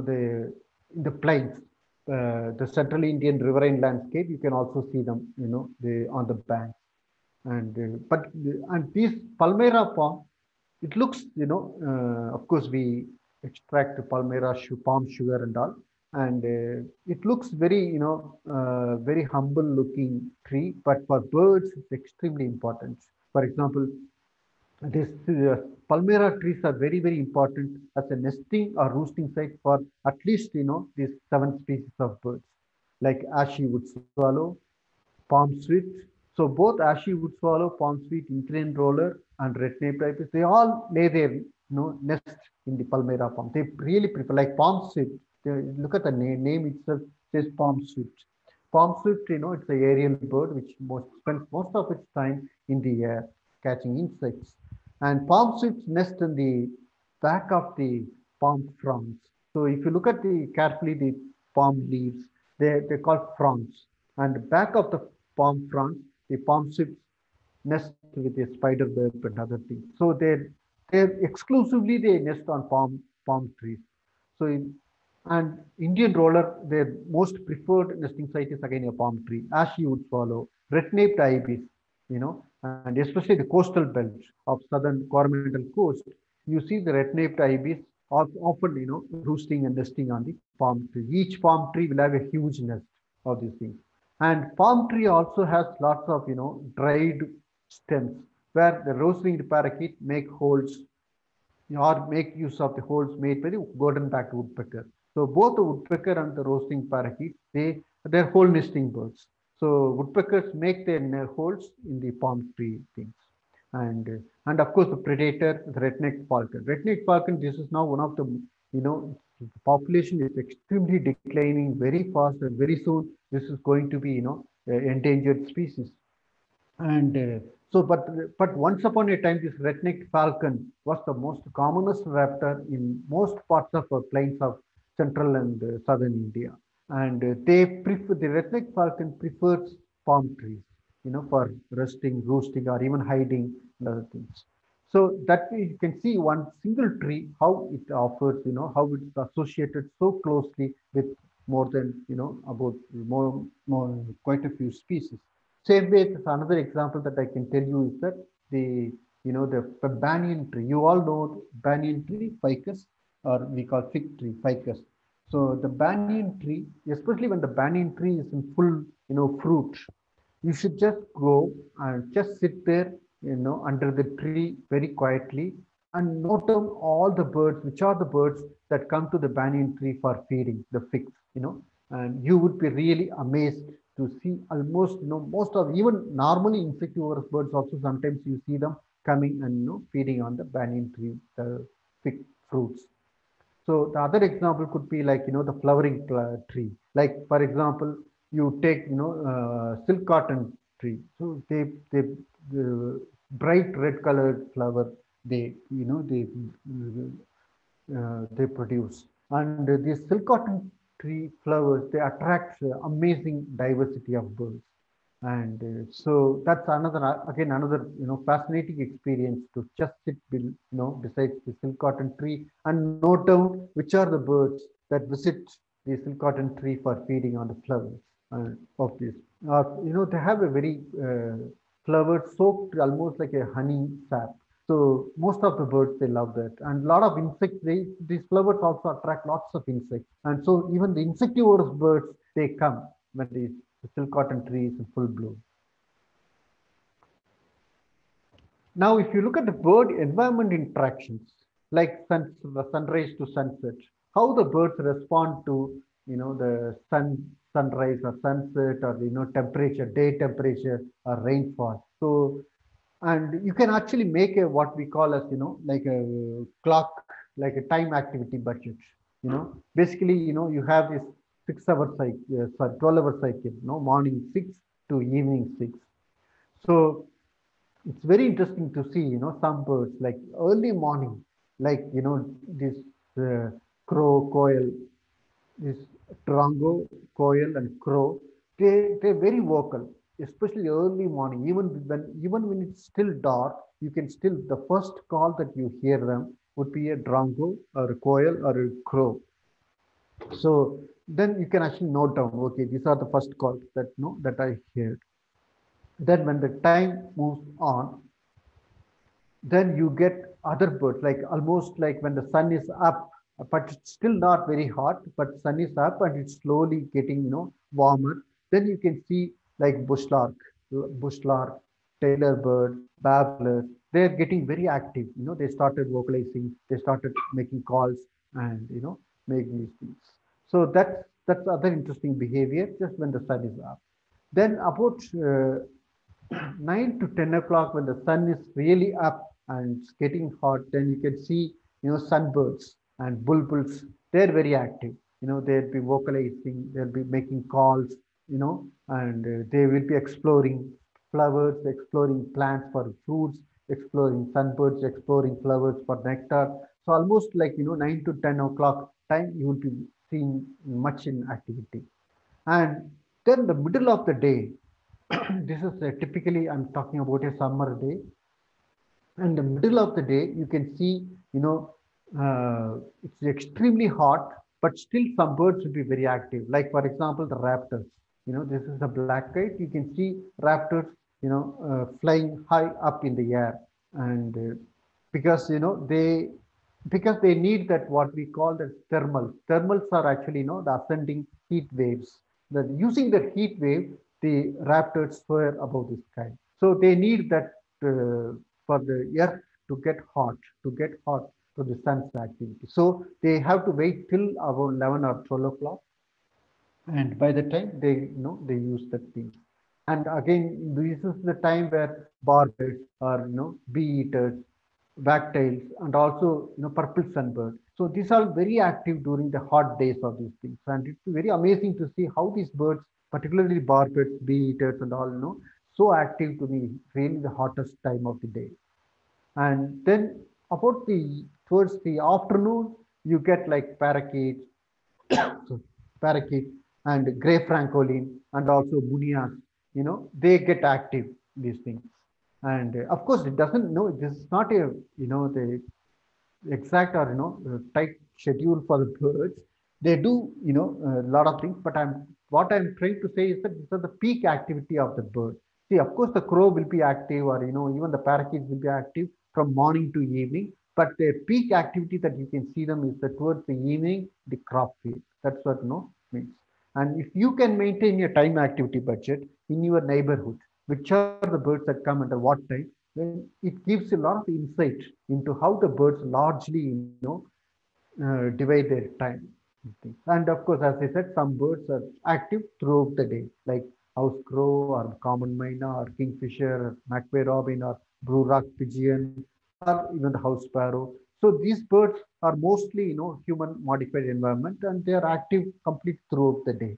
in the plains, the central Indian riverine landscape, you can also see them, on the banks. And and this Palmyra palm, it looks, of course, we extract the palm sugar and all, and it looks very, very humble looking tree, but for birds, it's extremely important. For example, this Palmyra trees are very, very important as a nesting or roosting site for at least, these 7 species of birds, like ashy wood swallow, palm sweet. So both ashy wood swallow, palm sweet, Indian roller, and red-naped ibis, they all lay their, nest in the Palmyra palm. They really prefer, like palm sweet. Look at the name itself says palm sweet. Palm sweet, it's an aerial bird which spends most of its time in the air catching insects. And palm sweets nest in the back of the palm fronds. So if you look at the carefully the palm leaves, they're called fronds. And the back of the palm frond, the palm sweets nest with a spider web and other things. So they're exclusively they nest on palm trees. So and Indian roller, their most preferred nesting site is again a palm tree, as you would follow, red-naped ibis, and especially the coastal belt of southern Coromandel coast. You see the red-naped ibis often, roosting and nesting on the palm tree. Each palm tree will have a huge nest of these things. And palm tree also has lots of, dried stems where the rose-winged parakeet make holes or make use of the holes made by the golden-backed woodpecker. So both the woodpecker and the roasting parakeet, they're hole nesting birds. So woodpeckers make their holes in the palm tree things. And of course the predator, the red-necked falcon. Red-necked falcon, this is now one of the, the population is extremely declining very fast, and very soon this is going to be, endangered species. And but once upon a time, this red-necked falcon was the most commonest raptor in most parts of the plains of central and southern India. And the red-necked falcon prefers palm trees, for resting, roosting, or even hiding and other things. So that you can see one single tree, how it offers, how it's associated so closely with more than, about more quite a few species. Same way, another example that I can tell you is that the banyan tree. You all know banyan tree, ficus, or we call fig tree, ficus. So the banyan tree, especially when the banyan tree is in full, fruit, you should just go and just sit there, under the tree very quietly and note down all the birds, which are the birds that come to the banyan tree for feeding the figs, and you would be really amazed to see almost, most of even normally insectivorous birds also sometimes you see them coming and, feeding on the banyan tree, the fig fruits. So the other example could be like, the flowering tree. Like, for example, you take, silk cotton tree. So the bright red colored flower, they produce. And these silk cotton tree flowers, they attract amazing diversity of birds. And so that's another fascinating experience to just sit beside the silk cotton tree and note down which are the birds that visit the silk cotton tree for feeding on the flowers of this. They have a very flower soaked almost like a honey sap. So most of the birds, they love that. And a lot of insects, these flowers also attract lots of insects. And so even the insectivorous birds, they come when the silk cotton tree is in full bloom. Now, if you look at the bird environment interactions, like sunrise to sunset, how the birds respond to, the sunrise or sunset, or, temperature, day temperature or rainfall. So, and you can actually make a what we call as, like a clock, like a time activity budget. Basically, you have this 6 hour cycle, sorry, 12-hour cycle, morning 6 to evening 6. So it's very interesting to see, some birds like early morning, like, this uh, crow, coil, this Trango, Coil, and Crow, they're very vocal, especially early morning. Even when it's still dark, you can still the first call that you hear them would be a Drango or a Coil or a Crow. So then you can actually note down, okay, these are the first calls that I heard. Then when the time moves on, then you get other birds, like almost like when the sun is up, but it's still not very hot, but sun is up and it's slowly getting, warmer. Then you can see like bushlark, tailor bird, babblers. They're getting very active. They started vocalizing, they started making calls, and making these things. So that's other interesting behavior just when the sun is up. Then about 9 to 10 o'clock, when the sun is really up and it's getting hot, then you can see, sunbirds and bulbuls. They're very active. They'll be vocalizing, they'll be making calls, and they will be exploring flowers, exploring plants for fruits, exploring sunbirds, exploring flowers for nectar. So almost like, 9 to 10 o'clock time, you will be seeing much in activity. And then the middle of the day, this is typically I'm talking about a summer day. And the middle of the day, you can see, it's extremely hot, but still some birds will be very active. Like for example, the raptors. This is a black kite. You can see raptors, flying high up in the air, and because they need that what we call the thermals. Thermals are actually the ascending heat waves. That using the heat wave, the raptors soar above the sky. So they need that for the earth to get hot, to the sun's activity. So they have to wait till about 11 or 12 o'clock, and by the time they use that thing. And again, this is the time where barbets or bee eaters, wagtails, and also purple sunbird. So these are very active during the hot days of these things, and it's very amazing to see how these birds, particularly barbets, bee eaters, and all, so active to be really the hottest time of the day. And then about towards the afternoon, you get like parakeets, so parakeet and gray francolin, and also munias. They get active, these things. And of course, it doesn't know, this is not a the exact or tight schedule for the birds. They do a lot of things, but what I'm trying to say is that these are the peak activity of the bird. See, of course, the crow will be active, or even the parakeets will be active from morning to evening, but their peak activity that you can see them is that towards the evening, the crop field. That's what means. And if you can maintain your time activity budget in your neighborhood, which are the birds that come under what time, then it gives a lot of insight into how the birds largely, divide their time. And of course, as I said, some birds are active throughout the day, like house crow or common myna or kingfisher, magpie robin or blue rock pigeon, or even the house sparrow. So these birds are mostly, human modified environment, and they are active complete throughout the day.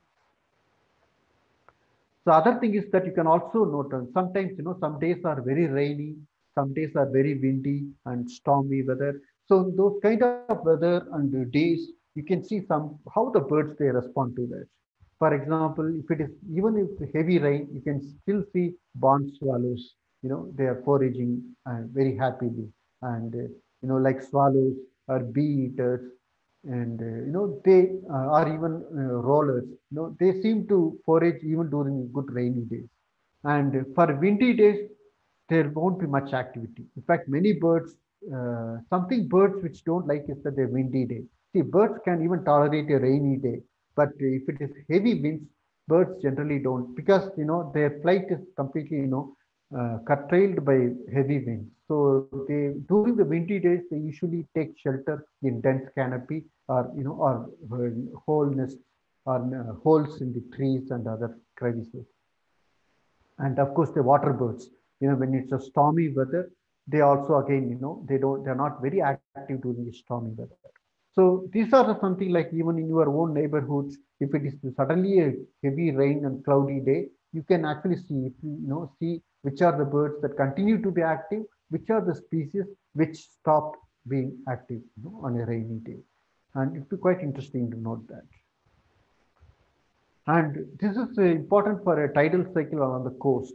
So other thing is that you can also note sometimes, some days are very rainy, some days are very windy and stormy weather. So those kind of weather and days, you can see how the birds they respond to that. For example, if it is even if heavy rain, you can still see barn swallows. They are foraging very happily, and like swallows or bee eaters, and they are even rollers. They seem to forage even during good rainy days. And for windy days, there won't be much activity. In fact, many birds, something birds which don't like is that they're windy day. See, birds can even tolerate a rainy day, but if it is heavy winds, birds generally don't, because their flight is completely curtailed by heavy winds. So they during the windy days they usually take shelter in dense canopy, or hole nests, or holes in the trees and other crevices. And of course, the water birds, when it's a stormy weather, they also again, they're not very active during the stormy weather. So these are something like even in your own neighborhoods, if it is suddenly a heavy rain and cloudy day, you can actually see, see which are the birds that continue to be active, which are the species which stopped being active, on a rainy day. And it will be quite interesting to note that. And this is important for a tidal cycle on the coast.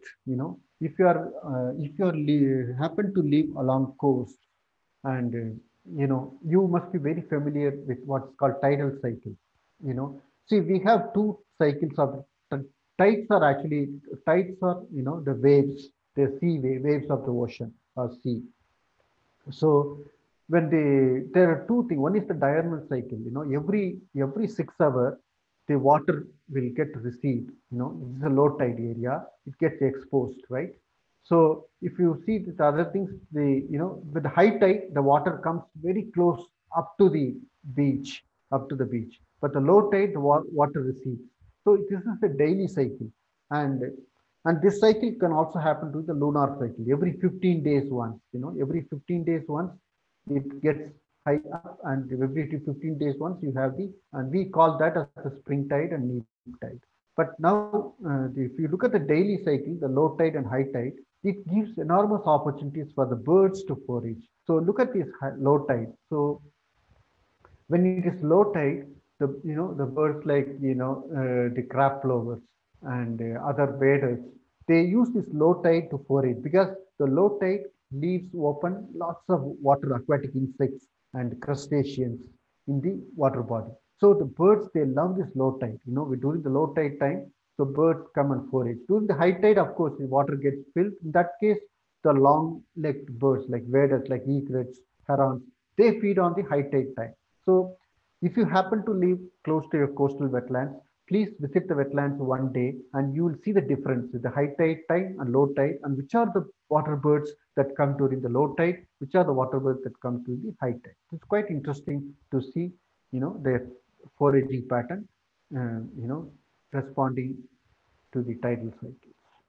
If you happen to live along coast, and you must be very familiar with what's called tidal cycle. See, we have two cycles of tides are actually tides are the waves, the waves of the ocean or sea. So when there are two things. One is the diurnal cycle. Every 6 hours, the water will get recede. This is a low tide area. It gets exposed, right? So if you see the other things, with the high tide, the water comes very close up to the beach, up to the beach. But the low tide, the water recedes. So this is the daily cycle, and this cycle can also happen to the lunar cycle. Every 15 days once, every 15 days once, it gets high up, and every 15 days once you have and we call that as the spring tide and neap tide. But now, if you look at the daily cycle, the low tide and high tide, it gives enormous opportunities for the birds to forage. So look at this low tide. So when it is low tide, the birds like the crab plovers and other waders, they use this low tide to forage, because the low tide leaves open lots of water aquatic insects and crustaceans in the water body. So the birds, they love this low tide. During the low tide time, so birds come and forage. During the high tide, of course, the water gets filled. In that case, the long-legged birds like waders, like egrets, herons, they feed on the high tide time. So if you happen to live close to your coastal wetlands, please visit the wetlands one day, and you will see the difference with the high tide time and low tide, and which are the water birds that come during the low tide, which are the water birds that come to the high tide. It's quite interesting to see, their foraging pattern, responding to the tidal cycle.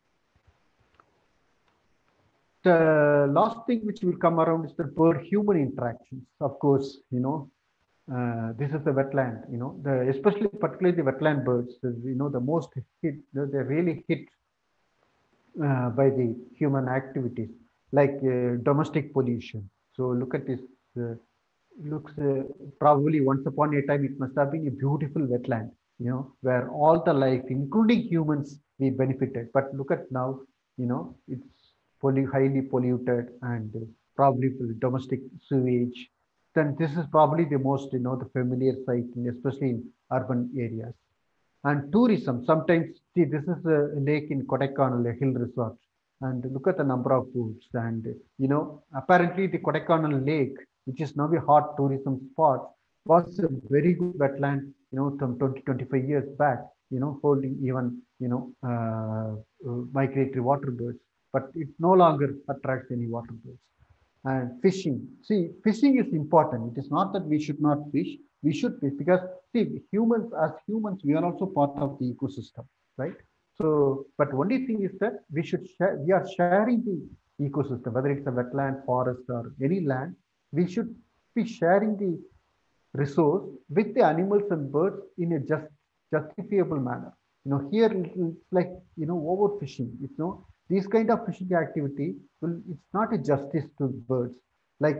The last thing which will come around is the bird-human interactions. Of course, this is the wetland. Especially particularly the wetland birds. The most hit. They're really hit by the human activities, like domestic pollution. So look at this. Looks probably once upon a time it must have been a beautiful wetland. Where all the life, including humans, we benefited. But look at now. It's highly polluted, and probably domestic sewage. Then this is probably the most, the familiar sight, especially in urban areas. And tourism, sometimes, see, this is a lake in Kodaikanal, a hill resort, and look at the number of boats. And, apparently the Kodaikanal lake, which is now a hot tourism spot, was a very good wetland, from 20, 25 years back, holding even, migratory water birds, but it no longer attracts any water birds. And fishing. See, fishing is important. It is not that we should not fish. We should fish, because see, as humans, we are also part of the ecosystem, right? So, but only thing is that we are sharing the ecosystem, whether it's a wetland, forest, or any land. We should be sharing the resource with the animals and birds in a justifiable manner. Here it's like overfishing. These kind of fishing activity it's not a justice to birds. Like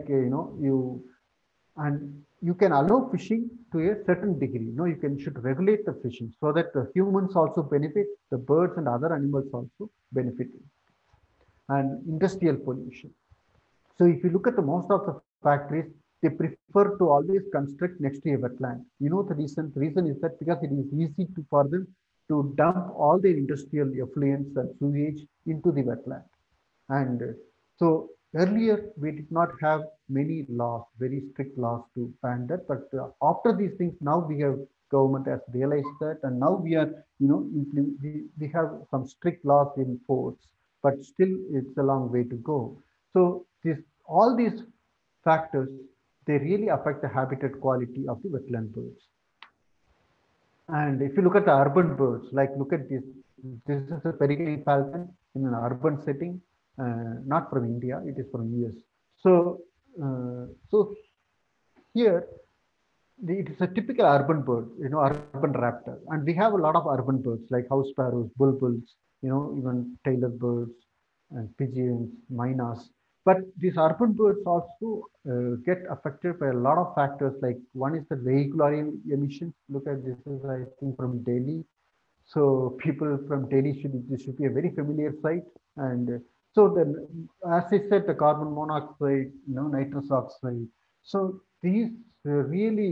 you can allow fishing to a certain degree. You should regulate the fishing so that the humans also benefit, the birds and other animals also benefit. And industrial pollution. So if you look at the most of the factories, they prefer to always construct next to a wetland. The reason? The reason is that because it is easy for them to dump all their industrial effluents and sewage into the wetland. And so earlier we did not have many laws, very strict laws to ban that. But after these things, now we have government has realized that, and now we are, we have some strict laws in force, but still it's a long way to go. So all these factors, they really affect the habitat quality of the wetland birds. And if you look at the urban birds, like look at this, this is a peregrine falcon in an urban setting, not from India, it is from US. So, so here it is a typical urban bird, urban raptor. And we have a lot of urban birds like house sparrows, bulbuls, even tailor birds and pigeons, mynas. But these urban birds also get affected by a lot of factors. Like one is the vehicular emissions. Look at this is, I think, from Delhi. So people from Delhi this should be a very familiar sight. And so then, as I said, the carbon monoxide, nitrous oxide. So these really,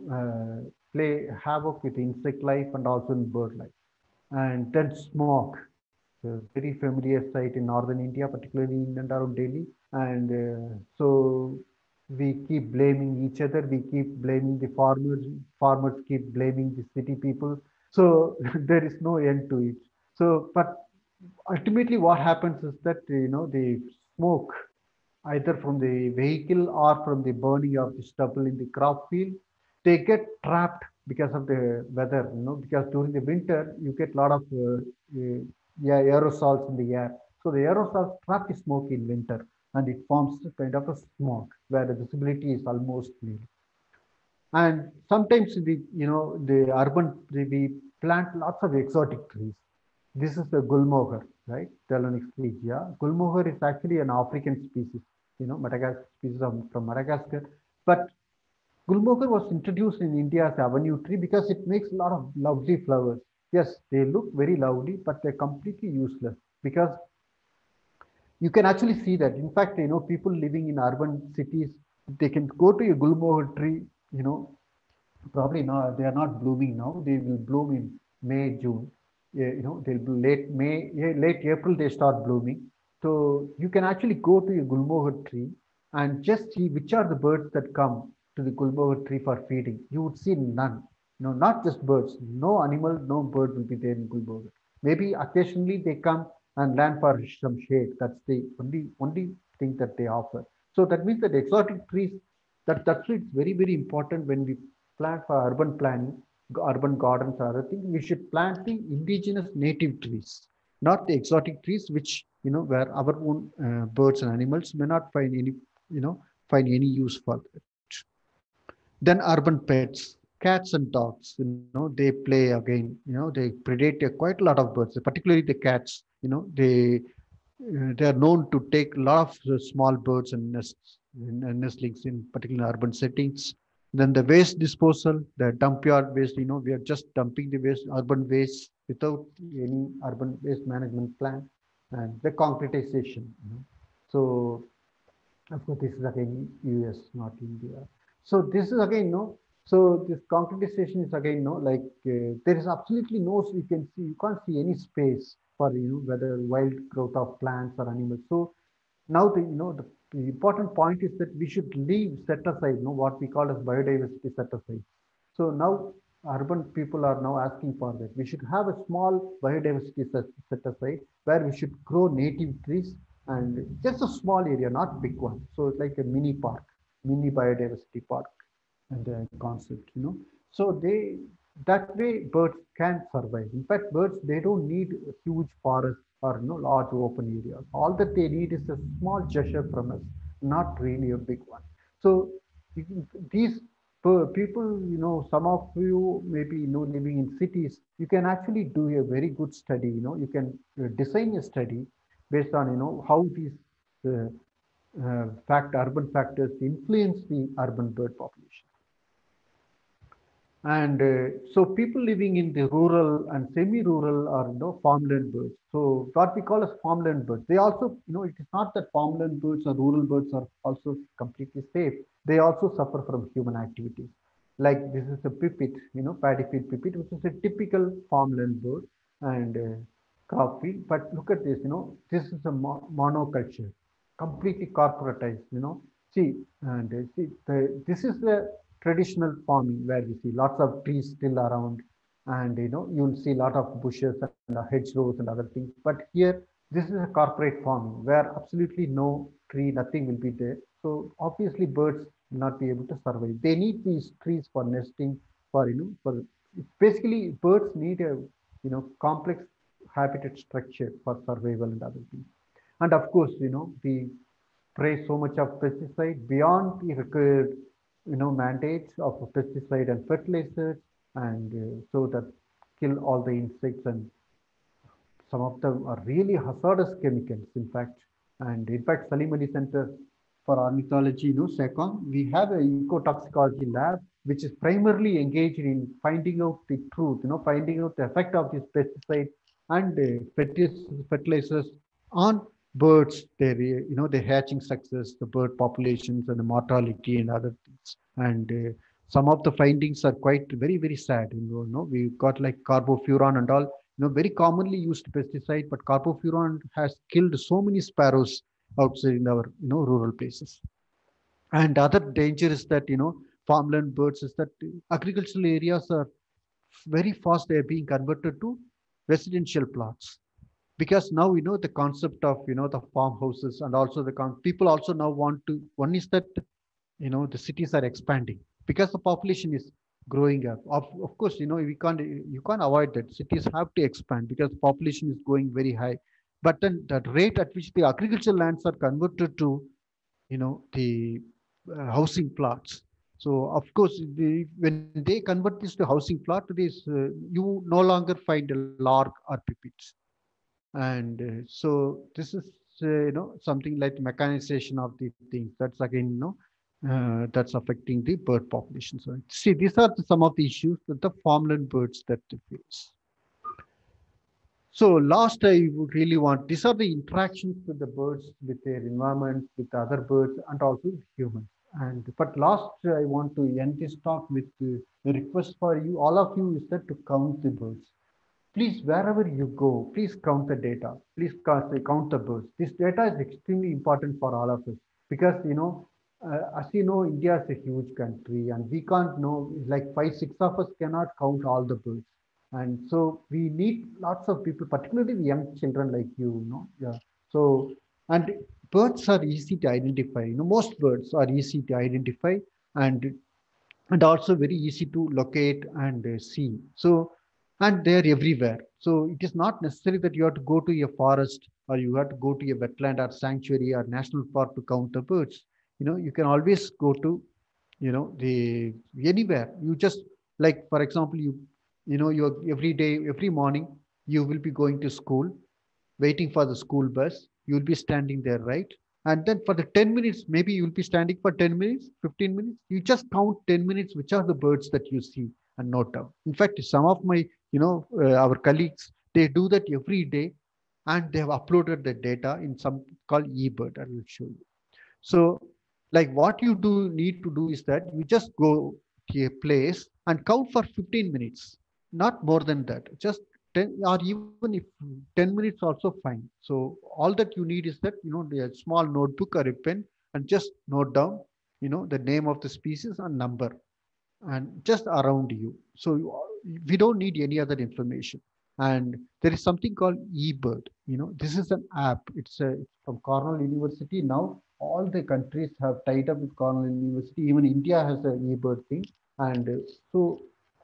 play havoc with insect life and also in bird life. And then smog, a very familiar sight in northern India, particularly in and around Delhi. And so we keep blaming each other. We keep blaming the farmers. Farmers keep blaming the city people. So there is no end to it. So, but ultimately, what happens is that the smoke, either from the vehicle or from the burning of the stubble in the crop field, they get trapped because of the weather. Because during the winter you get a lot of yeah, aerosols in the air. So the aerosols trap the smoke in winter, and it forms a kind of a smoke where the visibility is almost nil. And sometimes the urban we plant lots of exotic trees. This is the gulmohar, right? Telonixlegia. Gulmohar is actually an African species, Madagascar species from Madagascar. But gulmohar was introduced in India as avenue tree because it makes a lot of lovely flowers. Yes, they look very lovely, but they're completely useless because you can actually see that. In fact, people living in urban cities, they can go to a gulmohar tree, you know, probably not, they are not blooming now. They will bloom in May, June. Yeah, they'll be late May, yeah, late April, they start blooming. So you can actually go to a gulmohar tree and just see which are the birds that come to the gulmohar tree for feeding. You would see none. Not just birds. No animal, no bird will be there in gulmohar. Maybe occasionally they come and land for some shade. That's the only thing that they offer. So that means that exotic trees, that's why it's very, very important when we plan for urban planning, urban gardens or other things, we should plant the indigenous native trees, not the exotic trees, which, where our own birds and animals may not find any, find any use for it. Then urban pets, cats and dogs, they play again, they predate quite a lot of birds, particularly the cats, they are known to take a lot of small birds and nests and nestlings in particular urban settings. Then the waste disposal, the dump yard waste, we are just dumping the waste, urban waste without any urban waste management plan, and the concretization. So of course, this is again US, not India. So this is again no. So this concretization is again no. Like there is absolutely no. You can see, you can't see any space for whether wild growth of plants or animals. So now the important point is that we should leave set aside what we call as biodiversity set aside. So now urban people are now asking for that. We should have a small biodiversity set aside where we should grow native trees, and just a small area, not big one. So it's like a mini park, mini biodiversity park and concept, So that way birds can survive. In fact, birds, they don't need huge forests or large open areas. All that they need is a small gesture from us, not really a big one. So these people, some of you maybe living in cities, you can actually do a very good study. You can design a study based on how these uh, urban factors influence the urban bird population. And so people living in the rural and semi-rural or farmland birds. So what we call as farmland birds, they also, it is not that farmland birds or rural birds are also completely safe. They also suffer from human activities. Like this is a pipit, paddy field pipit, which is a typical farmland bird and crop field. But look at this, this is a monoculture, completely corporatized, See, and see, this is the traditional farming where we see lots of trees still around, and you'll see a lot of bushes and hedgerows and other things. But here, this is a corporate farming where absolutely no tree, nothing will be there. So obviously, birds will not be able to survive. They need these trees for nesting, for basically birds need a complex habitat structure for survival and other things. And of course, we spray so much of pesticide beyond the required mandates of pesticide and fertilizers, and so that kill all the insects, and some of them are really hazardous chemicals, in fact. And in fact, Salim Ali Center for Ornithology, SECOM, we have an ecotoxicology lab, which is primarily engaged in finding out the truth, finding out the effect of this pesticide and fertilizers on birds, their hatching success, the bird populations and the mortality and other things. And some of the findings are quite very, very sad. We've got like carbofuran and all, very commonly used pesticide, but carbofuran has killed so many sparrows outside in our, rural places. And other danger is that, farmland birds is that agricultural areas are very fast. They are being converted to residential plots, because now, the concept of, the farmhouses, and also people also now want to, one is that, the cities are expanding because the population is growing up. Of course, you can't avoid that. Cities have to expand because the population is going very high. But then the rate at which the agricultural lands are converted to, the housing plots. So of course, when they convert this to housing plot, you no longer find a lark or pipits. And so this is something like mechanization of the things. That's again, that's affecting the bird population. So see, these are some of the issues that the farmland birds that they face. So last, I would really want, these are the interactions with the birds, with their environment, with other birds, and also with humans. And but last, I want to end this talk with a request for you, all of you, is that to count the birds. Please, wherever you go, please count the data. Please count the birds. This data is extremely important for all of us, because, as you know, India is a huge country, and we can't know, like five, six of us cannot count all the birds. And so we need lots of people, particularly the young children like Yeah. So, and birds are easy to identify. Most birds are easy to identify, and also very easy to locate and see. So, and they're everywhere. So it is not necessary that you have to go to a forest, or you have to go to a wetland or sanctuary or national park to count the birds. You can always go to, the anywhere. You just, like, for example, you every day, every morning, you will be going to school, waiting for the school bus. You will be standing there, right? And then for the 10 minutes, maybe you'll be standing for 10 minutes, 15 minutes. You just count 10 minutes, which are the birds that you see, and note down. In fact, some of my, our colleagues, they do that every day, and they have uploaded the data in some called eBird. I will show you. So, like, what you do need to do is that you just go to a place and count for 15 minutes, not more than that. Just 10, or even if 10 minutes also fine. So all that you need is that, a small notebook or a pen, and just note down, the name of the species and number, and just around you. So we don't need any other information. And there is something called eBird. This is an app. It's from Cornell University. Now all the countries have tied up with Cornell University. Even India has an eBird thing. And so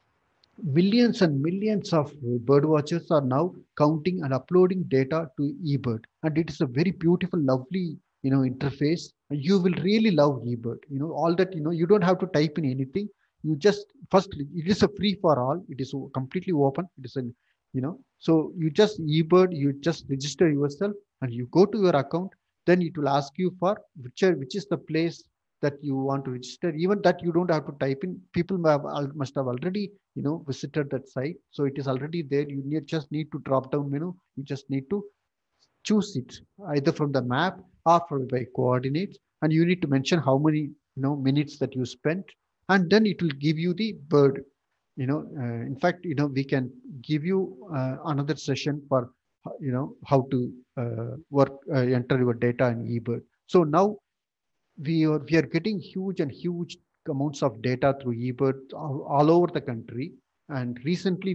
millions and millions of bird watchers are now counting and uploading data to eBird, and it is a very beautiful, lovely, interface. You will really love eBird. All that, you don't have to type in anything. You just first, it is a free for all. It is completely open. It is an, so you just eBird, you just register yourself, and you go to your account. Then it will ask you for which is the place that you want to register. Even that you don't have to type in. People must have already, visited that site, so it is already there. You just need to drop down menu. You just need to choose it either from the map or from by coordinates, and you need to mention how many, minutes that you spent, and then it will give you the bird. In fact, we can give you another session for, how to work, enter your data in eBird. So now we are getting huge amounts of data through eBird all over the country. And recently,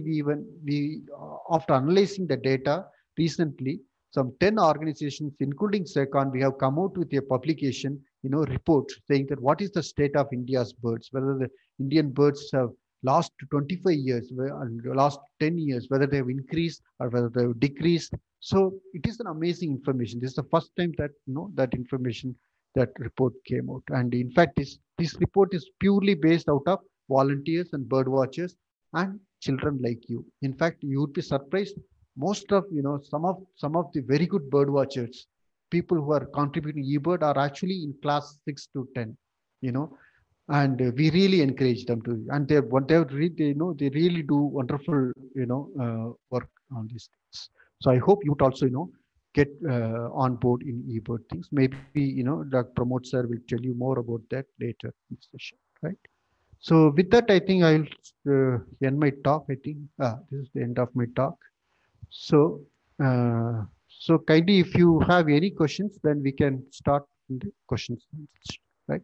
after analyzing the data recently, some 10 organizations, including SECON, we have come out with a publication, report saying that what is the state of India's birds, whether the Indian birds have last 25 years, last 10 years, whether they have increased or whether they have decreased. So it is an amazing information. This is the first time that, that information that report came out. And in fact, this report is purely based out of volunteers and bird watchers and children like you. In fact, you would be surprised. Most of some of the very good bird watchers, people who are contributing eBird, are actually in class 6 to 10. You know, and we really encourage them to, and they really do wonderful work on these things. So I hope you would also get on board in eBird things. Maybe Dr. Pramod sir will tell you more about that later in the session, right? So with that, I think I'll end my talk. I think this is the end of my talk. So so kindly, if you have any questions, then we can start with the questions, right?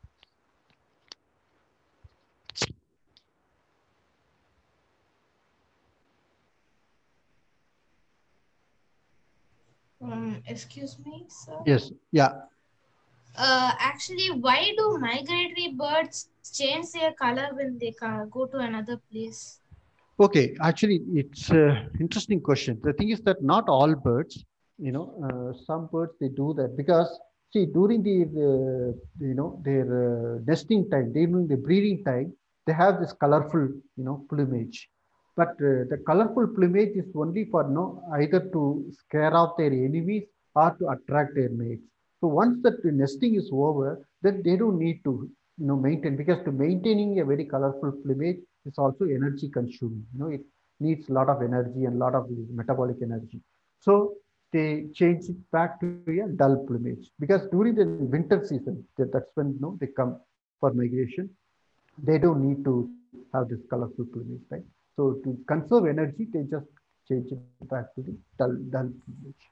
Excuse me, sir. Yes. Yeah. Actually, why do migratory birds change their color when they go to another place? Okay. Actually, it's an interesting question. The thing is that not all birds, some birds they do that because see during their nesting time, during the breeding time, they have this colorful plumage. But the colorful plumage is only for either to scare off their enemies or to attract their mates. So once that the nesting is over, then they don't need to maintain, because to maintaining a very colorful plumage is also energy consuming. It needs a lot of energy and a lot of metabolic energy. So they change it back to a dull plumage, because during the winter season, that's when they come for migration. They don't need to have this colorful plumage, right? So to conserve energy, they just change it back to the dull plumage.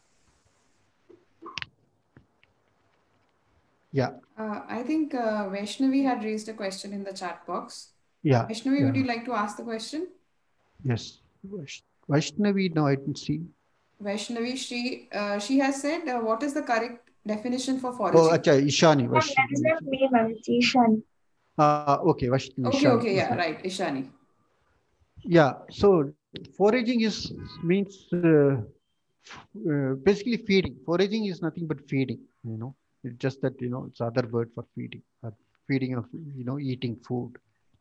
Yeah. I think Vaishnavi had raised a question in the chat box. Yeah. Vaishnavi, yeah. would you like to ask the question? Yes. Vaishnavi, no, I didn't see. Vaishnavi, she has said, what is the correct definition for Oh, foraging? acha, Ishani. That is not me, ma'am. It's Ishan. Okay, Ishani. Okay, yeah, right, Ishani. Yeah, so foraging means basically feeding. Foraging is nothing but feeding. It's just that it's other word for feeding, feeding of eating food.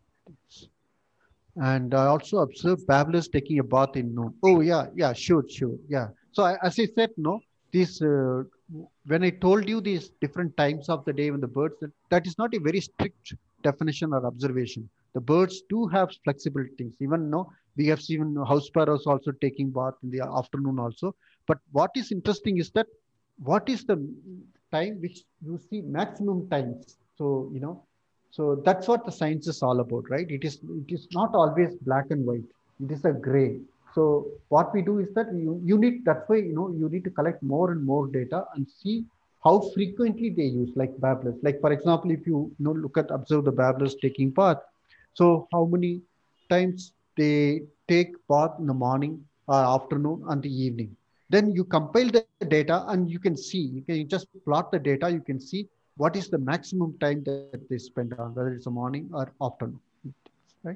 And I also observed babblers taking a bath in noon. Oh yeah, sure, yeah. So as I said, this when I told you these different times of the day when the birds, that is not a very strict definition or observation. The birds do have flexible things. Even we have seen house sparrows also taking bath in the afternoon also. But what is interesting is that what is the time which you see maximum times. So so that's what the science is all about, right? It is not always black and white. It is a gray. So what we do is that you need, that's why you need to collect more and more data and see how frequently they use, like babblers. Like for example, if you observe the babblers taking bath, so how many times they take bath in the morning or afternoon and the evening. Then you compile the data and you can see, you can just plot the data, you can see what is the maximum time that they spend on, whether it's a morning or afternoon, right?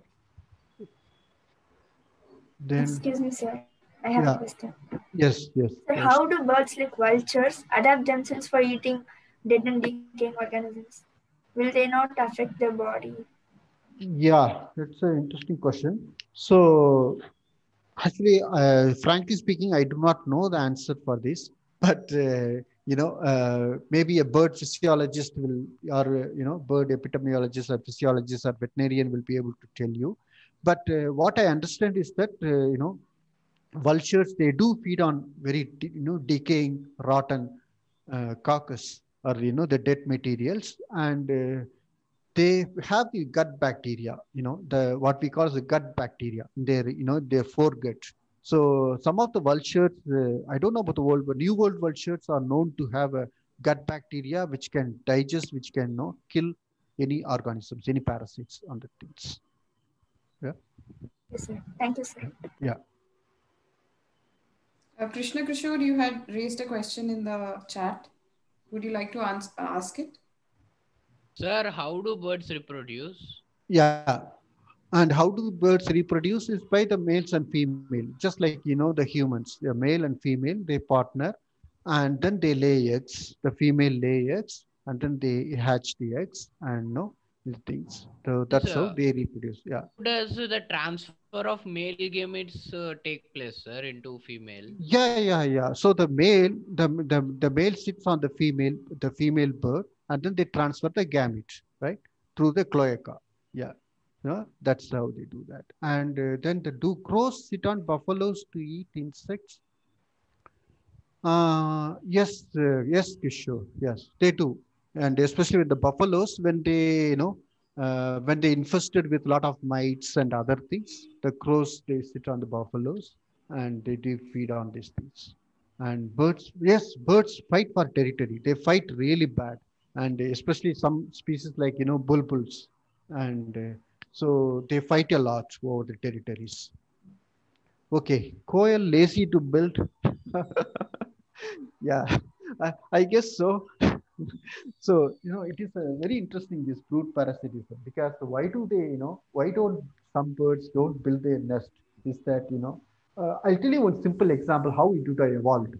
Then, excuse me, sir. I have a question. Yes. Sir, how do birds like vultures adapt themselves for eating dead and decaying organisms? Will they not affect their body? Yeah, that's an interesting question. So actually, frankly speaking, I do not know the answer for this, but maybe a bird physiologist will, or bird epidemiologist or physiologist or veterinarian will be able to tell you. But what I understand is that vultures, they do feed on very decaying, rotten carcass, or the dead materials, and they have the gut bacteria, the what we call the gut bacteria in their foregut. So some of the vultures, I don't know about the world, but New World vultures are known to have a gut bacteria which can digest, which can kill any organisms, any parasites on the things. Yeah. Yes, sir. Thank you, sir. Yeah. Krishna Kishore, you had raised a question in the chat. Would you like to ask it? Sir, how do birds reproduce? Yeah. And how do birds reproduce is by the males and female, just like, the humans, the male and female, they partner and then they lay eggs. The female lay eggs and then they hatch the eggs and no these things. So Yes, that's how they reproduce. Yeah. how does the transfer of male gametes take place, sir, into female? Yeah. So the male sits on the female bird, and then they transfer the gametes, right, through the cloaca. Yeah. Yeah, that's how they do that. And then the do crows sit on buffaloes to eat insects? Yes, Kishore. Yes, they do, and especially with the buffaloes when when they infested with a lot of mites and other things, the crows they sit on the buffaloes and they do feed on these things. And birds, yes, birds fight for territory. They fight really bad, and especially some species like bulbuls, and so they fight a lot over the territories. Okay, Coel lazy to build. Yeah, I guess so. So, it is a very interesting, this brood parasitism, because why do they, why don't some birds don't build their nest? Is that, I'll tell you one simple example how it would have evolved.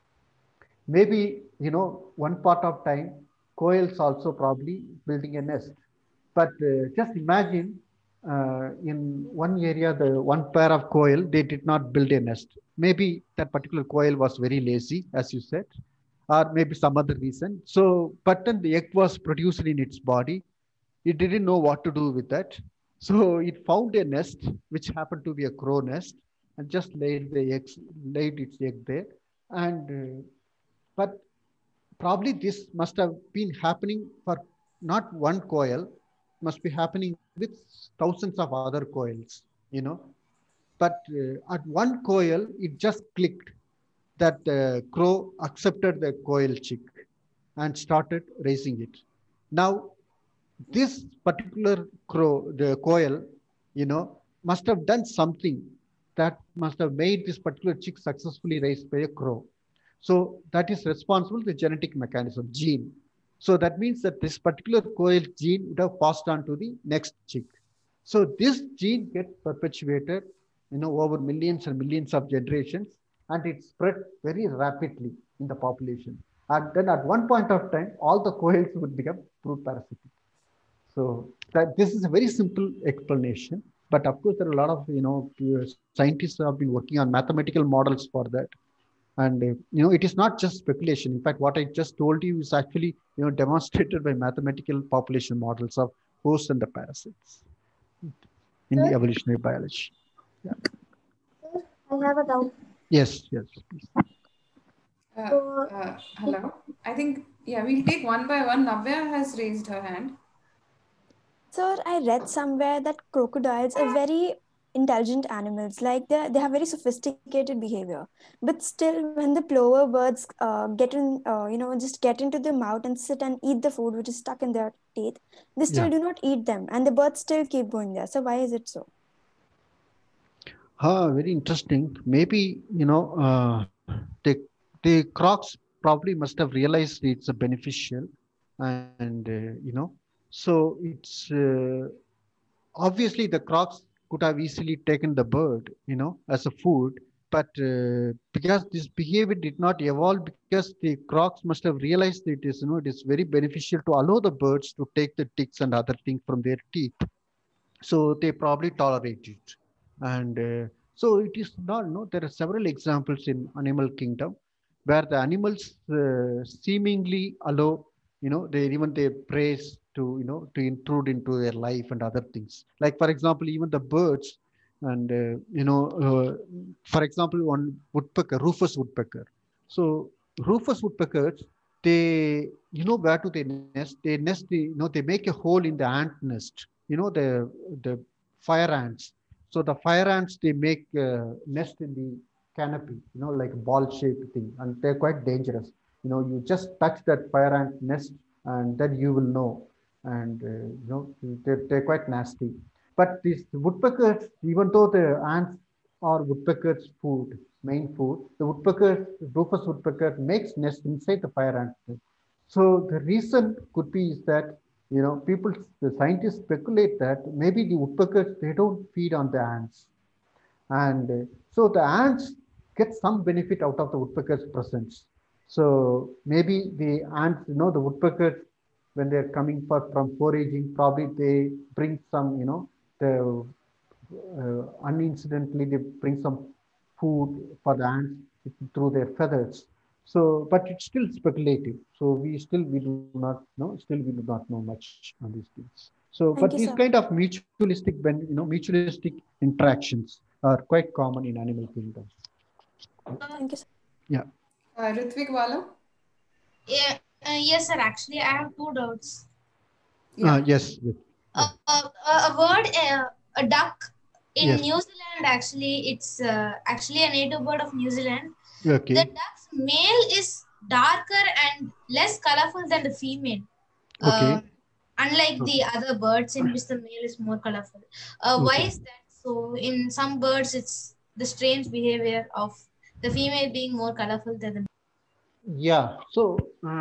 Maybe, one part of time, coils also probably building a nest. But just imagine in one area, the one pair of coil, they did not build a nest. Maybe that particular coil was very lazy, as you said, or maybe some other reason. So, but then the egg was produced in its body. It didn't know what to do with that. So it found a nest, which happened to be a crow nest, and just laid its egg there. And but probably this must have been happening for not one coil, must be happening with thousands of other coils, but at one coil it just clicked that the crow accepted the coil chick and started raising it. Now this particular crow, the coil, must have done something that must have made this particular chick successfully raised by a crow. So that is responsible the genetic mechanism, gene. So that means that this particular coil gene would have passed on to the next chick. So this gene gets perpetuated, over millions and millions of generations, and it spread very rapidly in the population. And then at one point of time, all the coils would become brood parasitic. So that this is a very simple explanation. But of course, there are a lot of scientists have been working on mathematical models for that. And it is not just speculation. In fact, what I just told you is actually demonstrated by mathematical population models of hosts and the parasites in the evolutionary biology. Yeah. I have a doubt. Yes, please. Hello. I think, we'll take one by one. Navya has raised her hand. Sir, I read somewhere that crocodiles are very intelligent animals. Like they have very sophisticated behavior. But still, when the plover birds just get into the mouth and sit and eat the food which is stuck in their teeth, they still do not eat them, and the birds still keep going there. So why is it so? Very interesting. Maybe the crocs probably must have realized it's a beneficial, and so it's obviously the crocs could have easily taken the bird, as a food, but because this behavior did not evolve, because the crocs must have realized that it is very beneficial to allow the birds to take the ticks and other things from their teeth. So they probably tolerate it. And so it is not, there are several examples in animal kingdom where the animals seemingly allow, they praise to, to intrude into their life and other things. Like, for example, even the birds and, for example, one woodpecker, Rufous woodpecker. So Rufous woodpeckers, they, where do they nest? They nest, they make a hole in the ant nest, the fire ants. So the fire ants, they make a nest in the canopy, like a ball shaped thing, and they're quite dangerous. You just touch that fire ant nest and then you will know. And, they're quite nasty. But these woodpeckers, even though the ants are woodpeckers' food, main food, the woodpecker, Rufous woodpecker makes nest inside the fire ant nest. So the reason could be is that the scientists speculate that maybe the woodpeckers, they don't feed on the ants. And so the ants get some benefit out of the woodpecker's presence. So maybe the ants, the woodpeckers when they're coming from foraging, probably they bring some, the unincidentally they bring some food for the ants through their feathers. So, but it's still speculative. So we do not know. Still, we do not know much on these things. So, but Thank these you, kind sir. of mutualistic interactions are quite common in animal kingdoms. Thank you, sir. Yeah. Ritvik Wala? Yeah, yes, sir. Actually, I have two doubts. Yeah. Yes. Yes. A word, a duck in Yes. New Zealand. Actually, it's actually a native bird of New Zealand. Okay. The duck's male is darker and less colorful than the female. Okay. Unlike the other birds, in which the male is more colorful. Why Okay. is that so? In some birds, it's the strange behavior of the female being more colorful than the male. Yeah. So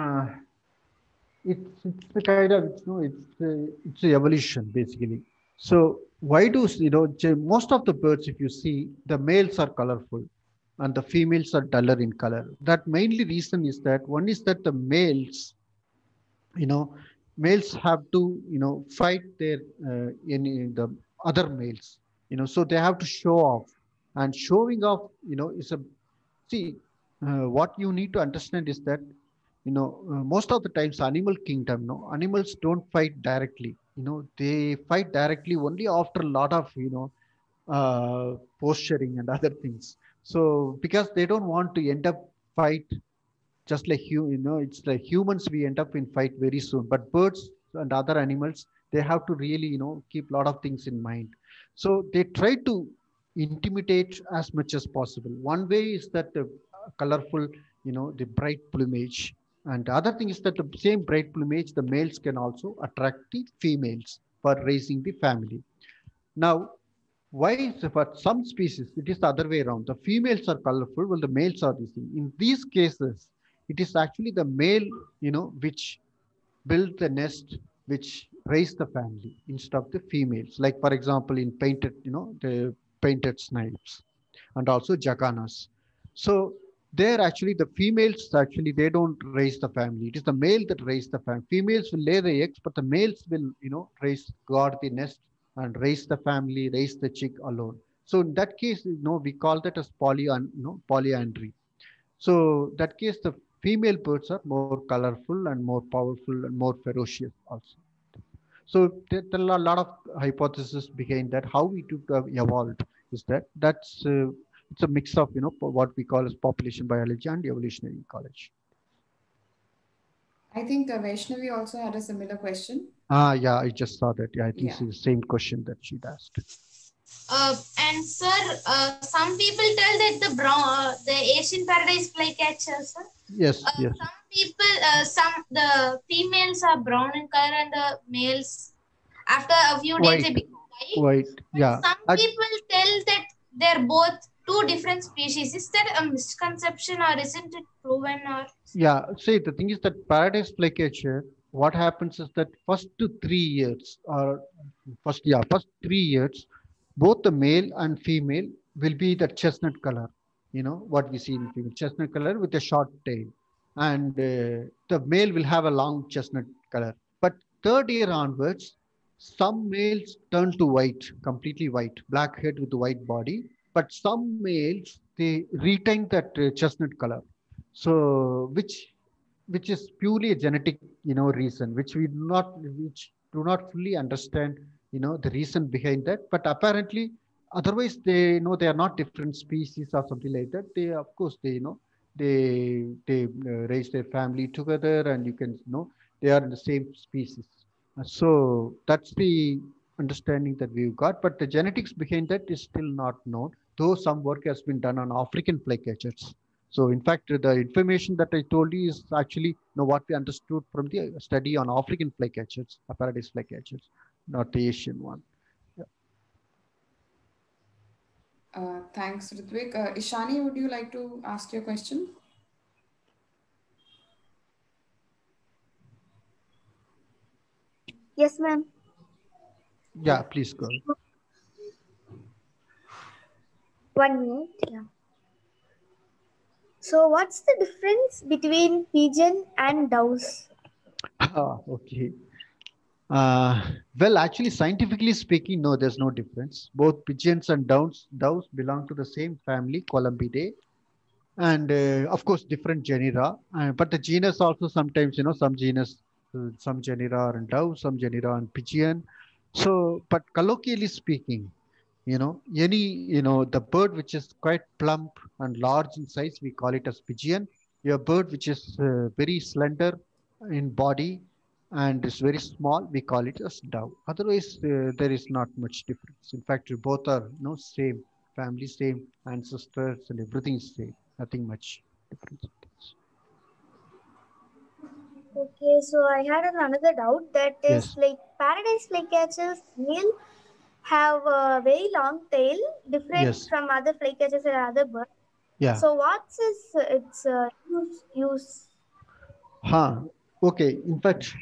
it's the kind of it's a evolution basically. So why do most of the birds, if you see, the males are colorful and the females are duller in color. That mainly reason is that one is that the males, you know, males have to fight their in the other males, so they have to show off, and showing off is a see what you need to understand is that most of the times animal kingdom, no, animals don't fight directly. They fight directly only after a lot of posturing and other things. So because they don't want to end up fight just like it's like humans, we end up in fight very soon, but birds and other animals, they have to really keep a lot of things in mind. So they try to intimidate as much as possible. One way is that the colorful, the bright plumage, and the other thing is that the same bright plumage, the males can also attract the females for raising the family. Now, why is for some species it is the other way around? The females are colorful while the males are this thing. In these cases, it is actually the male, which build the nest, which raise the family instead of the females. Like for example, in painted, the painted snipes and also jaganas. So there actually the females actually they don't raise the family. It is the male that raise the family. Females will lay the eggs, but the males will raise guard the nest and raise the family, raise the chick alone. So in that case, we call that as polyandry. So that case, the female birds are more colorful and more powerful and more ferocious also. So there are a lot of hypotheses behind that. How we took evolved is that's it's a mix of what we call as population biology and evolutionary ecology. I think Vaishnavi also had a similar question. Yeah, I just saw that. Yeah, I think Yeah. it's the same question that she'd asked. And sir, some people tell that the Asian paradise flycatcher, sir. Yes, yes. Some people, the females are brown in color and the males, after a few days, they become white. White, yeah. Some people tell that they're both two different species. Is that a misconception or isn't it proven? Or yeah, see, the thing is that paradise flycatcher, what happens is that first 3 years, or first 3 years, both the male and female will be the chestnut color, what we see in female, chestnut color with a short tail. And the male will have a long chestnut color. But third year onwards, some males turn to white, completely white, black head with white body. But some males, they retain that chestnut color. So which is purely a genetic reason, which do not fully understand the reason behind that. But apparently otherwise they they are not different species or something like that. They of course they raise their family together, and you can they are in the same species. So that's the understanding that we've got, but the genetics behind that is still not known, though some work has been done on African flycatchers. So in fact, the information that I told you is actually what we understood from the study on African flycatchers, paradise flycatchers, not the Asian one. Thanks, Ritvik. Ishani, would you like to ask your question? Yes, ma'am. Yeah, please go ahead. 1 minute. Yeah. So, what's the difference between pigeon and doves? Okay. Uh, well, actually, scientifically speaking, no, there's no difference. Both pigeons and doves belong to the same family, Columbidae, and of course, different genera. But the genus also sometimes, some genus, some genera are in dove, some genera in pigeon. So, but colloquially speaking, the bird which is quite plump and large in size, we call it as pigeon. A bird which is very slender in body and is very small, we call it as dove. Otherwise, there is not much difference. In fact, both are same family, same ancestors, and everything is same. Nothing much difference. Okay, so I had another doubt that is Yes. like paradise flycatchers will have a very long tail, different Yes. from other flycatchers and other birds. Yeah. So what's its use? Huh. Okay. In fact,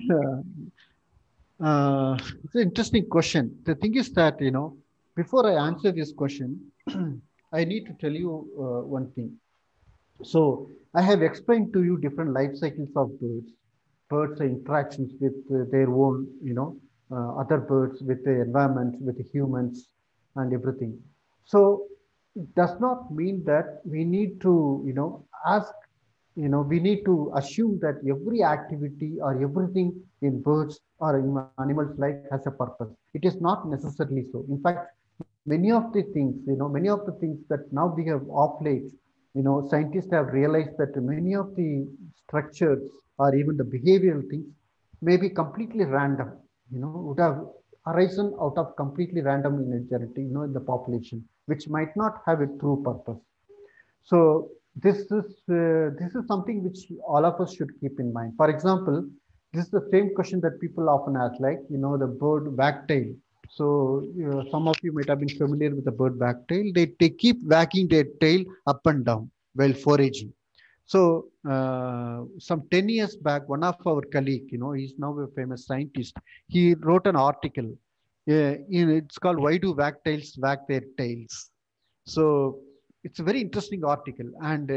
it's an interesting question. The thing is that, before I answer this question, I need to tell you one thing. So I have explained to you different life cycles of birds' interactions with their own, other birds, with the environment, with the humans, and everything. So it does not mean that we need to, ask, we need to assume that every activity or everything in birds or in animals' life has a purpose. It is not necessarily so. In fact, many of the things that now we have off late, scientists have realized that many of the structures or even the behavioral things may be completely random, would have arisen out of completely random in the population, which might not have a true purpose. So this is something which all of us should keep in mind. For example, this is the same question that people often ask, like the bird wagtail. So some of you might have been familiar with the bird wagtail. They keep wagging their tail up and down while foraging. So some 10 years back, one of our colleague, he's now a famous scientist. He wrote an article. It's called "Why Do Wagtails Wag Their Tails?" So it's a very interesting article, and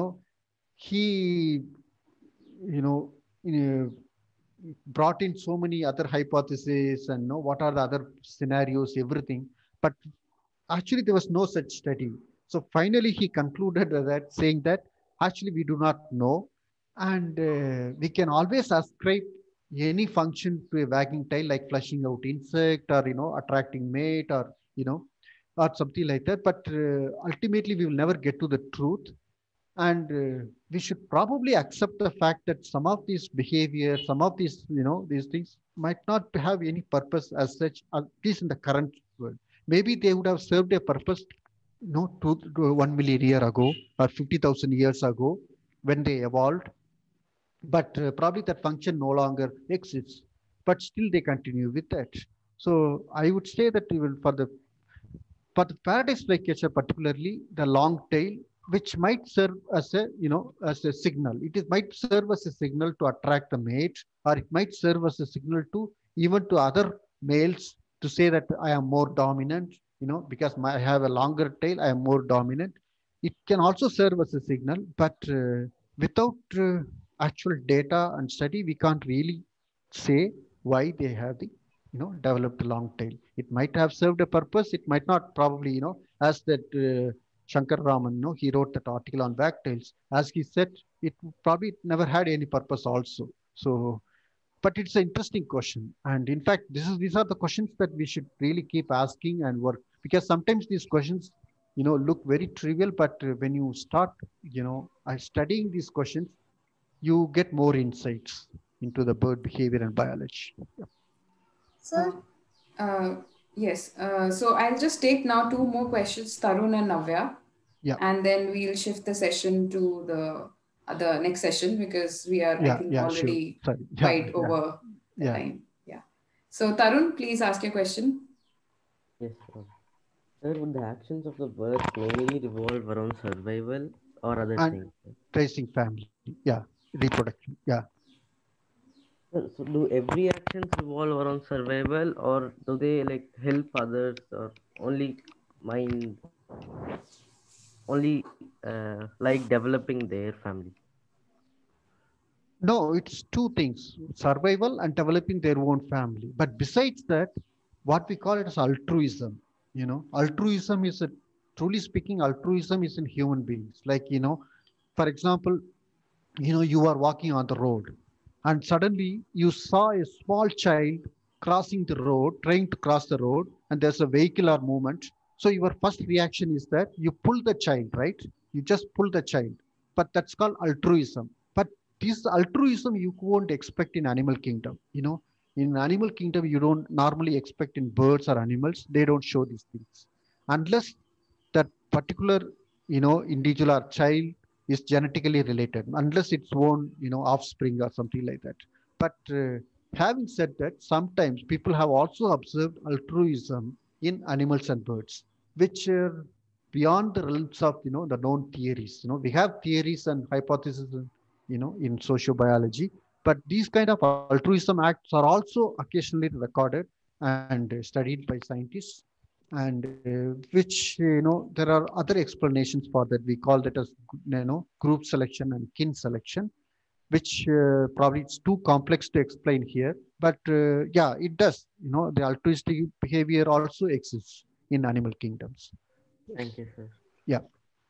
he you know brought in so many other hypotheses and know what are the other scenarios, everything. But actually, there was no such study. So finally, he concluded that saying that actually we do not know, and we can always ascribe any function to a wagging tail, like flushing out insect or attracting mate or something like that. But ultimately, we will never get to the truth, and we should probably accept the fact that some of these behaviors, some of these things might not have any purpose as such, at least in the current world. Maybe they would have served a purpose, 1 million year ago or 50,000 years ago when they evolved, but probably that function no longer exists. But still, they continue with that. So I would say that even for the paradise flycatcher, particularly the long tail, which might serve as a signal. Might serve as a signal to attract the mate, or it might serve as a signal to even to other males to say that I am more dominant. Because I have a longer tail, I am more dominant. It can also serve as a signal, but without actual data and study, we can't really say why they have the developed a long tail. It might have served a purpose. It might not. Probably, as that Shankar Raman, he wrote that article on wagtails. As he said, it probably never had any purpose also. So, but it's an interesting question. And in fact, these are the questions that we should really keep asking and work, because sometimes these questions, look very trivial, but when you start, studying these questions, you get more insights into the bird behavior and biology. Sir, Uh, yes. So I'll just take now two more questions, Tarun and Navya, Yeah. and then we'll shift the session to the next session because we are, I think, Yeah, sure. already Sorry. quite over the Yeah. time. Yeah. So Tarun, please ask your question. Yes, sir. Sir, would the actions of the birds mainly revolve around survival or other And things? raising family. Yeah. Reproduction. Yeah. Sir, so do every actions revolve around survival, or do they like help others, or only mind, only like developing their family? No, it's two things, survival and developing their own family. But besides that, what we call it as altruism, altruism is a, truly speaking, altruism is in human beings. Like, for example, you are walking on the road and suddenly you saw a small child crossing the road, trying to cross the road, and there's a vehicular movement. So your first reaction is that you pull the child, right? You just pull the child. But that's called altruism. But this altruism you won't expect in animal kingdom. In animal kingdom you don't normally expect in birds or animals. They don't show these things unless that particular individual or child is genetically related, unless its own offspring or something like that. But having said that, sometimes people have also observed altruism in animals and birds, which are beyond the realms of the known theories. We have theories and hypotheses in sociobiology, but these kind of altruism acts are also occasionally recorded and studied by scientists, and which there are other explanations for that. We call that as group selection and kin selection, which probably it's too complex to explain here. But yeah, it does. The altruistic behavior also exists in animal kingdoms. Thank you, sir. Yeah.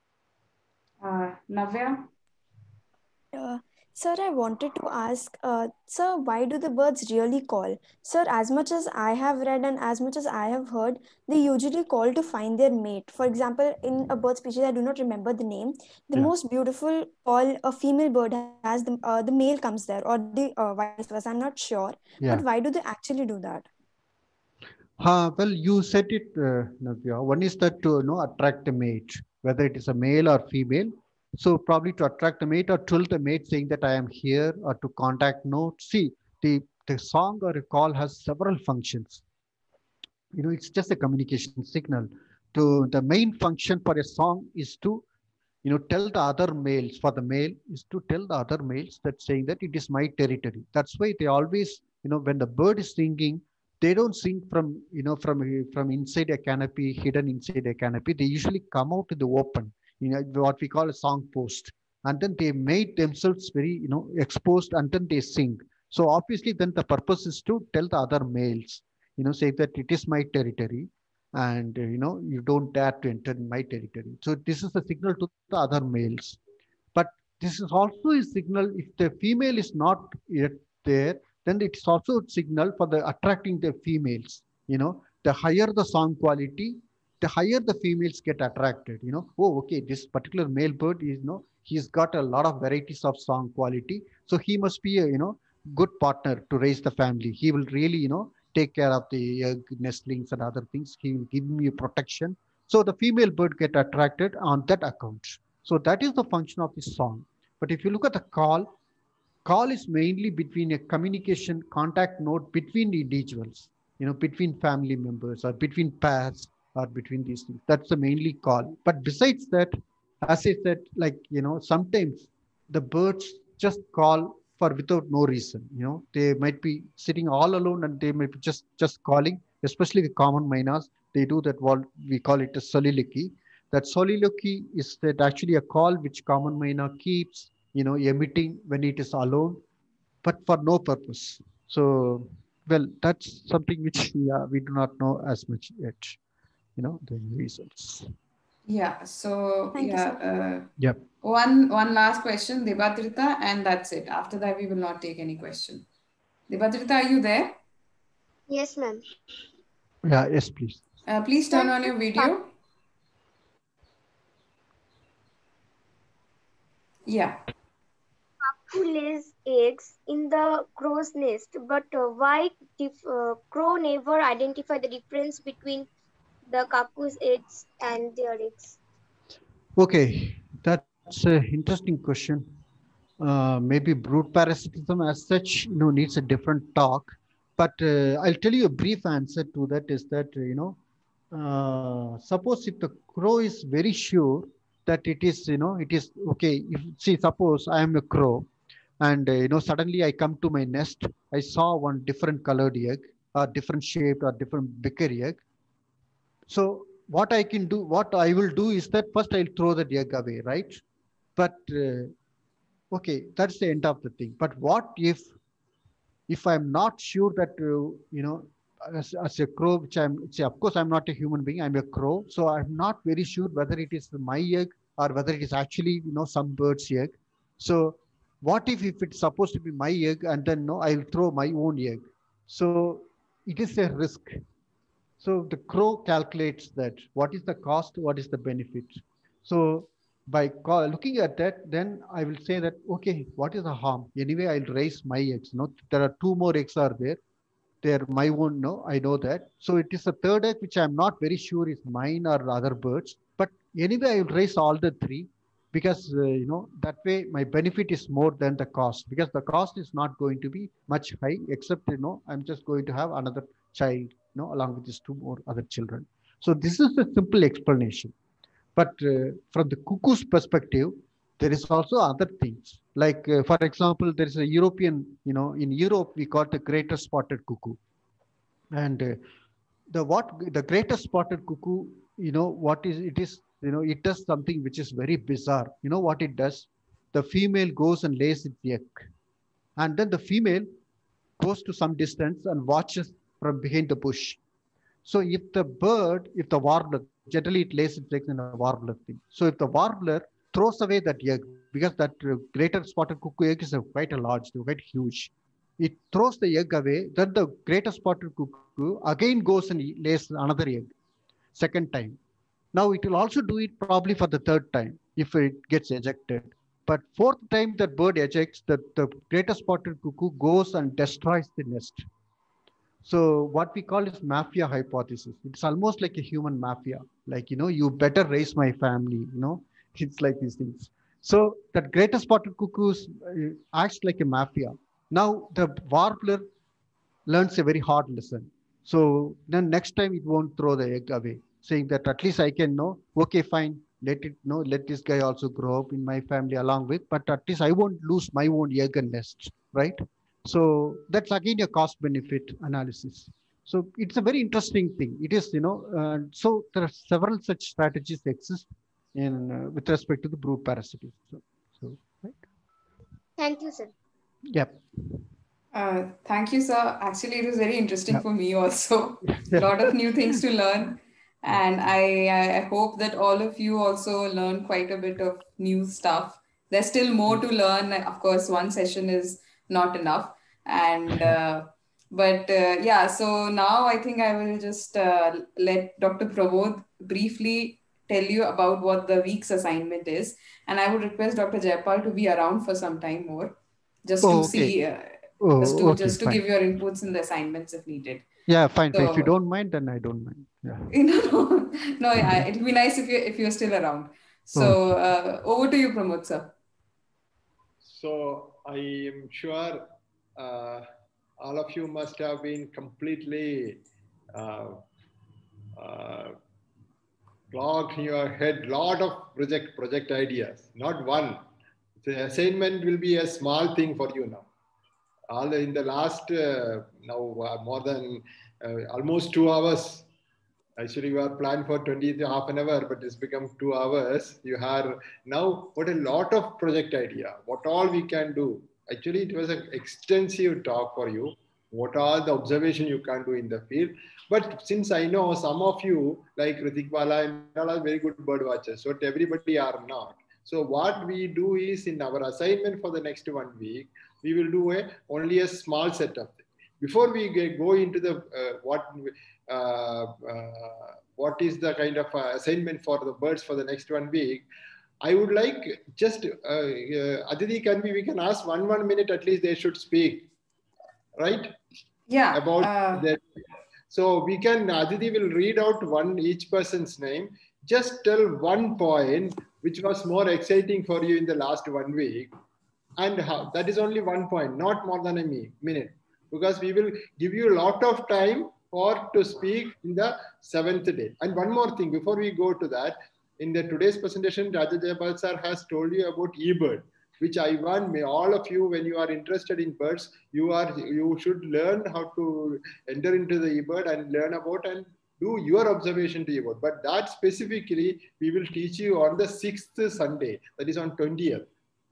Navya? Uh, Sir, I wanted to ask, sir, why do the birds really call? Sir, as much as I have read and as much as I have heard, they usually call to find their mate. For example, in a bird species, I do not remember the name. The Yeah. most beautiful call a female bird has, the male comes there, or the vice versa. I'm not sure. But Yeah. why do they actually do that? Well, you said it, Navya. One is that to attract a mate, whether it is a male or female. So probably to attract a mate or tell the mate saying that I am here, or to contact note. See, the song or a call has several functions. It's just a communication signal. To the main function for a song is to tell the other males, for the male is to tell the other males that saying that it is my territory. That's why they always, when the bird is singing, they don't sing from from inside a canopy, hidden inside a canopy. They usually come out to the open, what we call a song post, and then they made themselves very exposed, and then they sing. So obviously then the purpose is to tell the other males, say that it is my territory, and you don't dare to enter in my territory. So this is a signal to the other males. But this is also a signal, if the female is not yet there, then it is also a signal for the attracting the females. The higher the song quality, the higher the females get attracted. Oh, okay, this particular male bird is he's got a lot of varieties of song quality, so he must be a good partner to raise the family. He will really take care of the nestlings and other things. He will give you protection. So the female bird get attracted on that account. So that is the function of the song. But if you look at the call is mainly between a communication contact node between individuals, between family members or between pairs or between these things. That's the mainly call. But besides that, as I said, like, sometimes the birds just call for without no reason. They might be sitting all alone and they might be just calling, especially the common miners. They do that, what we call it a soliloquy. That soliloquy is that actually a call which common miner keeps emitting when it is alone, but for no purpose. So, well, that's something which yeah, we do not know as much yet, the reasons. Yeah, so Thank you, yeah, sir. Yep. one last question, Debatrita, and that's it. After that, we will not take any question. Debatrita, are you there? Yes, ma'am. Yeah, yes, please. Please turn on your video. Yeah. Who lays eggs in the crow's nest, but why crow never identify the difference between the cuckoo's eggs and their eggs? Okay, that's an interesting question. Maybe brood parasitism as such, needs a different talk. But I'll tell you a brief answer to that is that, suppose if the crow is very sure that it is okay. If see, suppose I am a crow, and suddenly I come to my nest, I saw one different colored egg, or different shaped, or different bigger egg. So what I will do is that first I'll throw that egg away, right? But okay, that's the end of the thing. But what if I'm not sure that, as a crow, which of course, I'm not a human being, I'm a crow. So I'm not very sure whether it is my egg or whether it is actually, some bird's egg. So what if it's supposed to be my egg and then no, I'll throw my own egg. So it is a risk. So the crow calculates that what is the cost, what is the benefit. So by looking at that, then I will say that, okay, what is the harm? Anyway, I'll raise my eggs. No, there are two more eggs are there. They're my own. No, I know that. So it is a third egg, which I'm not very sure is mine or other birds. But anyway, I will raise all the three because, that way my benefit is more than the cost, because the cost is not going to be much high, except, I'm just going to have another child, along with these two more other children. So this is a simple explanation. But from the cuckoo's perspective, there is also other things. Like, for example, there is a European, in Europe, we got the greater spotted cuckoo. And the greatest spotted cuckoo, what is it is, it does something which is very bizarre. You know what it does? The female goes and lays its egg. And then the female goes to some distance and watches from behind the bush. So if the warbler, generally it lays its eggs in a warbler thing. So if the warbler throws away that egg, because that greater spotted cuckoo egg is quite a large, quite huge. It throws the egg away, then the greater spotted cuckoo again goes and lays another egg, second time. Now it will also do it probably for the third time if it gets ejected. But fourth time that bird ejects, the greater spotted cuckoo goes and destroys the nest. So what we call is mafia hypothesis. It's almost like a human mafia. Like, you better raise my family, it's like these things. So that greater spotted cuckoos acts like a mafia. Now the warbler learns a very hard lesson. So then next time it won't throw the egg away, saying that at least I can know, okay, fine, let this guy also grow up in my family along with, but at least I won't lose my own egg and nest, right? So that's again a cost benefit analysis. So it's a very interesting thing. It is, so there are several such strategies exist in with respect to the brood parasitism. So right. Thank you, sir. Yep. Thank you, sir. Actually, it was very interesting Yep. for me also. A lot of new things to learn. And I hope that all of you also learn quite a bit of new stuff. There's still more to learn. Of course, one session is not enough. And yeah, so now I think I will just let Dr. Prabodh briefly tell you about what the week's assignment is. And I would request Dr. Jaipal to be around for some time more, just to Oh, okay. see, Oh, okay, just to fine. give your inputs in the assignments if needed. Yeah, fine. If you So, don't mind, then I don't mind. Yeah. no, yeah, it'll be nice if you're still around. So over to you, Pramod sir. So I am sure all of you must have been completely clogged in your head. Lot of project ideas, not one. The assignment will be a small thing for you now. All in the last more than almost 2 hours. Actually, we are planned for 20 half an hour, but it's become 2 hours. You have now what a lot of project idea. What all we can do. Actually, it was an extensive talk for you. What are the observation you can do in the field? But since I know some of you, like Ritik Bala and all, are very good bird watchers, so everybody are not. So what we do is in our assignment for the next 1 week, we will do only a small setup. Before we go into the what is the kind of assignment for the birds for the next 1 week, I would like just Aditi, we can ask 1 minute at least they should speak, right? Yeah. About that. So we can, Aditi will read out each person's name. Just tell one point which was more exciting for you in the last 1 week. And that is only 1 point, not more than a minute, because we will give you a lot of time to speak in the 7th day. And one more thing, before we go to that, in the today's presentation, Raja Jaipal sir has told you about eBird, which I want all of you, when you are interested in birds, you should learn how to enter into the eBird and learn about and do your observation to eBird. But that specifically, we will teach you on the 6th Sunday, that is on 20th.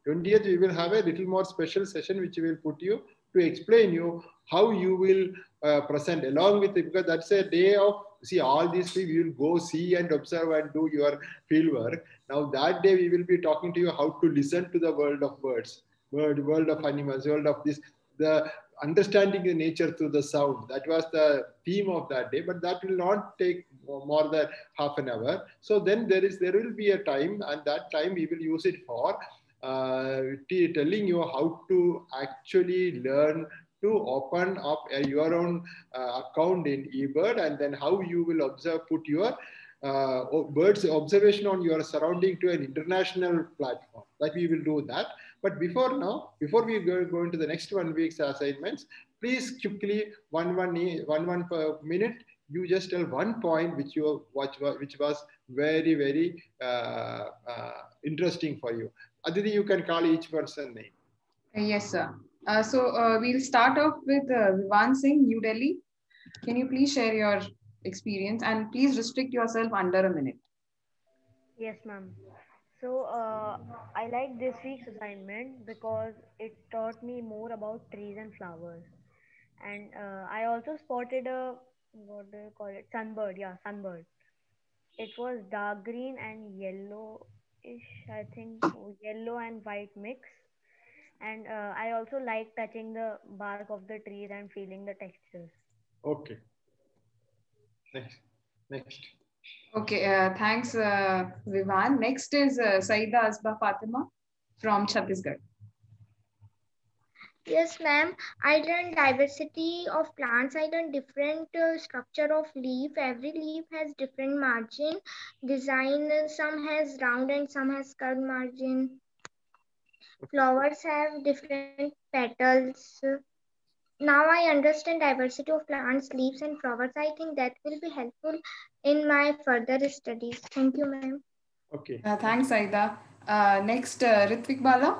20th, we will have a little more special session which will put you to explain you how you will present along with it, because that's a day of, see, all these things you will go see and observe and do your field work. Now that day we will be talking to you how to listen to the world of birds, world of animals, world of this, the understanding the nature through the sound. That was the theme of that day, but that will not take more than half an hour. So then there will be a time, and that time we will use it for telling you how to actually learn to open up your own account in eBird, and then how you will observe, put your birds observation on your surrounding to an international platform. That we will do that. But before we go into the next 1 week's assignments, please quickly one per minute, you just tell one point which was very, very interesting for you. Aditi, you can call each person name. Yes, sir. So we'll start off with Vivan Singh, New Delhi. Can you please share your experience, and please restrict yourself under a minute? Yes, ma'am. So I like this week's assignment because it taught me more about trees and flowers. And I also spotted a, what do you call it, sunbird. Yeah, sunbird. It was dark green and yellowish, I think, yellow and white mix. And I also like touching the bark of the trees and feeling the textures. Okay. Next. Okay, thanks, Vivan. Next is Saida Asba Fatima from Chhattisgarh. Yes, ma'am. I learned diversity of plants. I learned different structure of leaf. Every leaf has different margin, design. Some has round and some has curved margin. Flowers have different petals. Now I understand diversity of plants, leaves, and flowers. I think that will be helpful in my further studies. Thank you, ma'am. Okay. Thanks, Saida. Next, Ritvik Bala.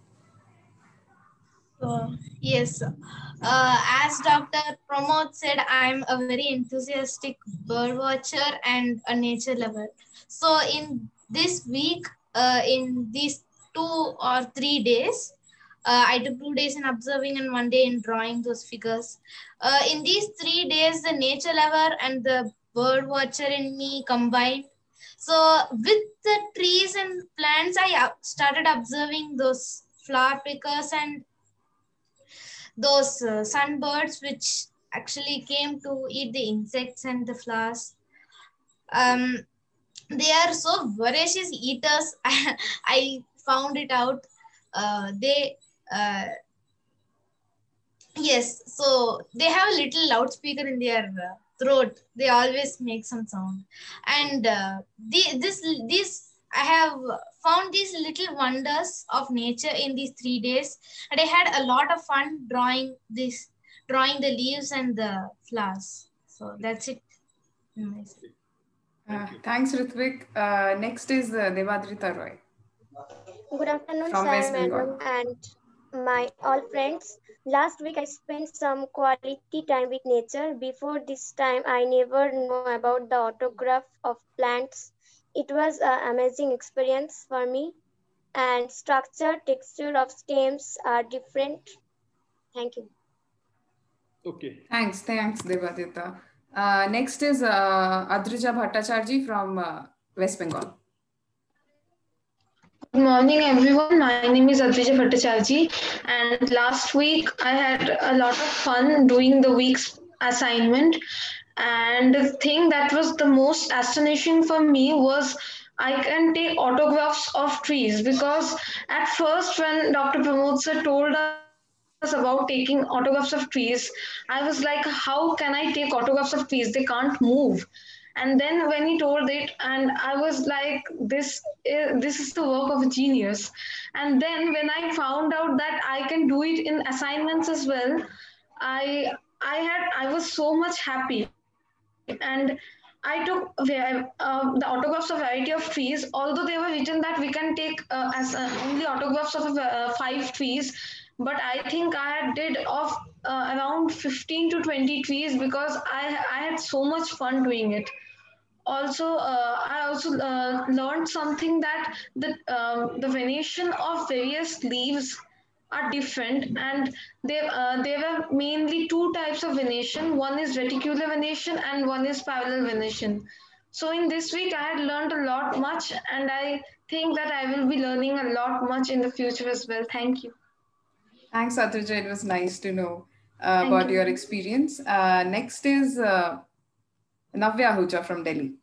Yes, as Dr. Pramod said, I'm a very enthusiastic bird watcher and a nature lover. So in this week, in these 2 or 3 days, I took 2 days in observing and 1 day in drawing those figures. In these 3 days, the nature lover and the bird watcher in me combined. So with the trees and plants, I started observing those flower pickers and those sunbirds which actually came to eat the insects and the flowers. They are so voracious eaters. I found it out. Yes, so they have a little loudspeaker in their throat. They always make some sound. And I have found these little wonders of nature in these 3 days, and I had a lot of fun drawing the leaves and the flowers. So that's it. Thanks, Ritvik. Next is Devadrita Roy. Good afternoon, From sir, West madam, Bengal. and my all friends. Last week I spent some quality time with nature. Before this time, I never knew about the autograph of plants. It was an amazing experience for me, and structure, texture of stems are different. Thank you. Okay. Thanks, Devadrita. Next is Adrija Bhattacharjee from West Bengal. Good morning, everyone. My name is Adrija Bhattacharjee, and last week I had a lot of fun doing the week's assignment. And the thing that was the most astonishing for me was I can take autographs of trees, because at first, when Dr. Pramod sir told us about taking autographs of trees, I was like, how can I take autographs of trees? They can't move. And then when he told it, and I was like, this is the work of a genius. And then when I found out that I can do it in assignments as well, I was so much happy. And I took the autographs of variety of trees, although they were written that we can take only autographs of 5 trees. But I think I did of around 15 to 20 trees, because I had so much fun doing it. also I also learned something that the venation of various leaves are different, and there were mainly two types of venation. One is reticular venation and one is parallel venation. So in this week I had learned a lot much, and I think that I will be learning a lot much in the future as well. Thank you. Thanks, Atrija. It was nice to know Thank about you. your experience. Next is Navya Ahuja from Delhi.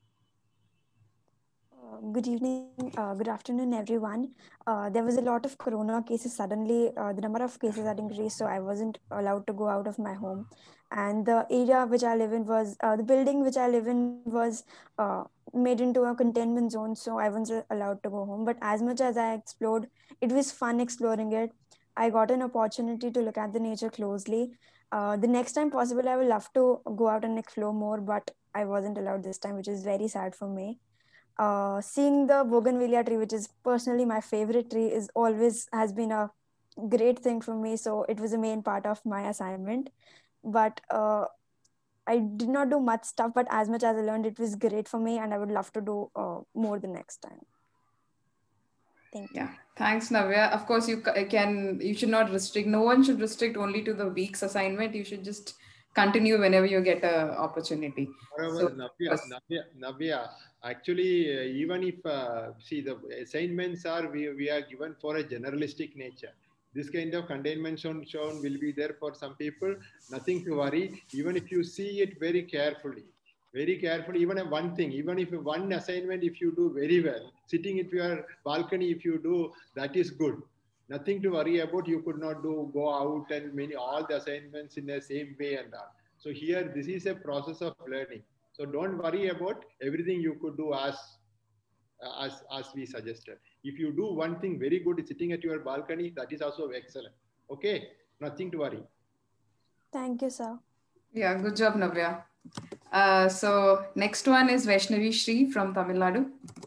Good evening, good afternoon, everyone. There was a lot of corona cases. Suddenly, the number of cases had increased, so I wasn't allowed to go out of my home. And the area which I live in was, the building which I live in was made into a containment zone, so I wasn't allowed to go home. But as much as I explored, it was fun exploring it. I got an opportunity to look at the nature closely. The next time possible, I would love to go out and explore more, but I wasn't allowed this time, which is very sad for me. Seeing the bougainvillea tree, which is personally my favorite tree, is always has been a great thing for me. So it was a main part of my assignment. But I did not do much stuff, but as much as I learned, it was great for me, and I would love to do more the next time. Thank you. Yeah, thanks, Navya. Of course, you should not restrict. No one should restrict only to the week's assignment. You should just continue whenever you get an opportunity. However, So, Navya, actually, even if see the assignments are we are given for a generalistic nature. This kind of containment zone will be there for some people. Nothing to worry. Even if you see it very carefully, even one thing, even if one assignment, if you do very well, sitting at your balcony, if you do, that is good. Nothing to worry about. You could not go out and all the assignments in the same way and all. So here, this is a process of learning. So don't worry about everything you could do as we suggested. If you do one thing very good, sitting at your balcony, that is also excellent. Okay, nothing to worry. Thank you, sir. Yeah, good job, Navya. So next one is Vaishnavi Shri from Tamil Nadu.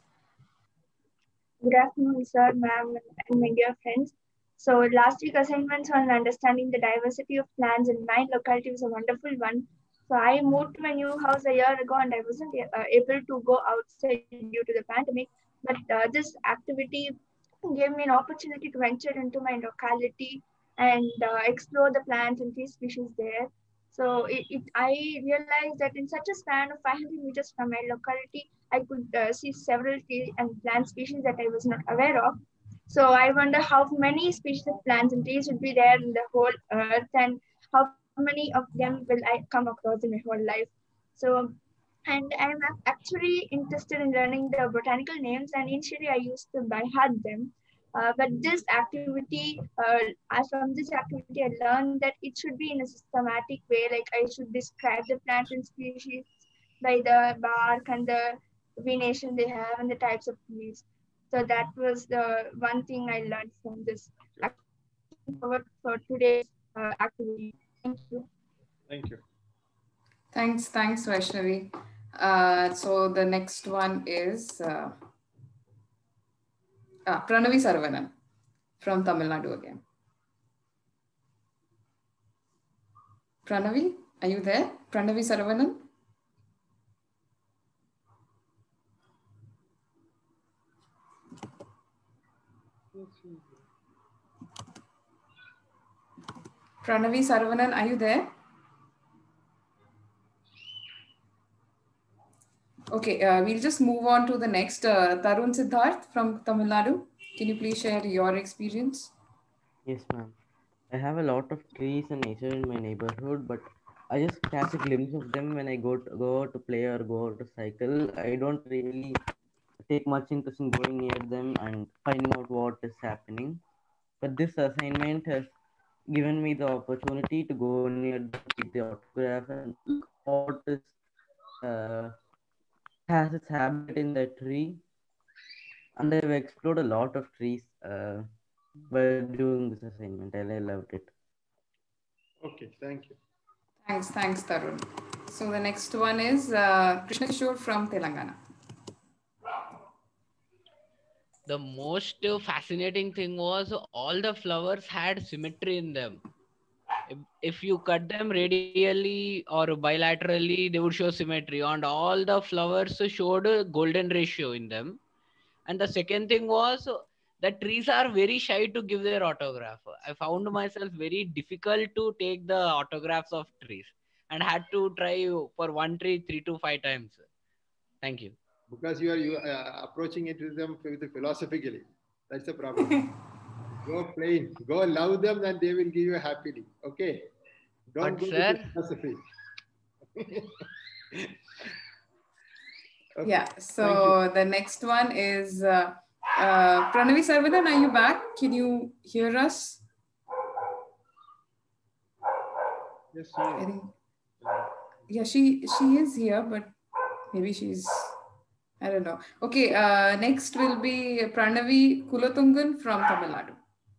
Good afternoon, sir, ma'am, and my dear friends. So last week assignments on understanding the diversity of plants in my locality was a wonderful one. So I moved to my new house a year ago, and I wasn't able to go outside due to the pandemic. But this activity gave me an opportunity to venture into my locality and explore the plants and tree species there. So I realized that in such a span of 500 meters from my locality, I could see several tree and plant species that I was not aware of. So I wonder how many species of plants and trees would be there in the whole earth, and how many of them will I come across in my whole life. So, and I'm actually interested in learning the botanical names, and initially I used to by heart them. But this activity, from this activity, I learned that it should be in a systematic way. Like I should describe the plant and species by the bark and the venation they have and the types of trees. So that was the one thing I learned from this. Looking forward for today's activity. Thank you. Thank you. Thanks, Vaishnavi. So the next one is Pranavi Saravanan from Tamil Nadu again. Pranavi, are you there? Pranavi Saravanan? Pranavi Saravanan, are you there? Okay, we'll just move on to the next. Tarun Siddharth from Tamil Nadu. Can you please share your experience? Yes, ma'am. I have a lot of trees and nature in my neighborhood, but I just catch a glimpse of them when I go out to play or go out to cycle. I don't really take much interest in going near them and finding out what is happening. But this assignment has given me the opportunity to go near them, take the autograph, and look what is has its habitat in the tree. And I've explored a lot of trees while doing this assignment, and I loved it. Okay, thank you. Thanks, Tarun. So the next one is Krishna Kishore from Telangana. The most fascinating thing was all the flowers had symmetry in them. If you cut them radially or bilaterally, they would show symmetry. And all the flowers showed a golden ratio in them. And the second thing was that trees are very shy to give their autograph. I found myself very difficult to take the autographs of trees and had to try for one tree 3 to 5 times. Thank you. Because you are approaching it with them philosophically. That's the problem. Go plain. Go love them and they will give you happily. Okay. Don't go to philosophy. Okay. Yeah. So the next one is Pranavi Sarvanan. Are you back? Can you hear us? Yes, she is. Yeah, she is here, but maybe she's, I don't know. Okay. Next will be Pranavi Kulatungan from Tamil Nadu.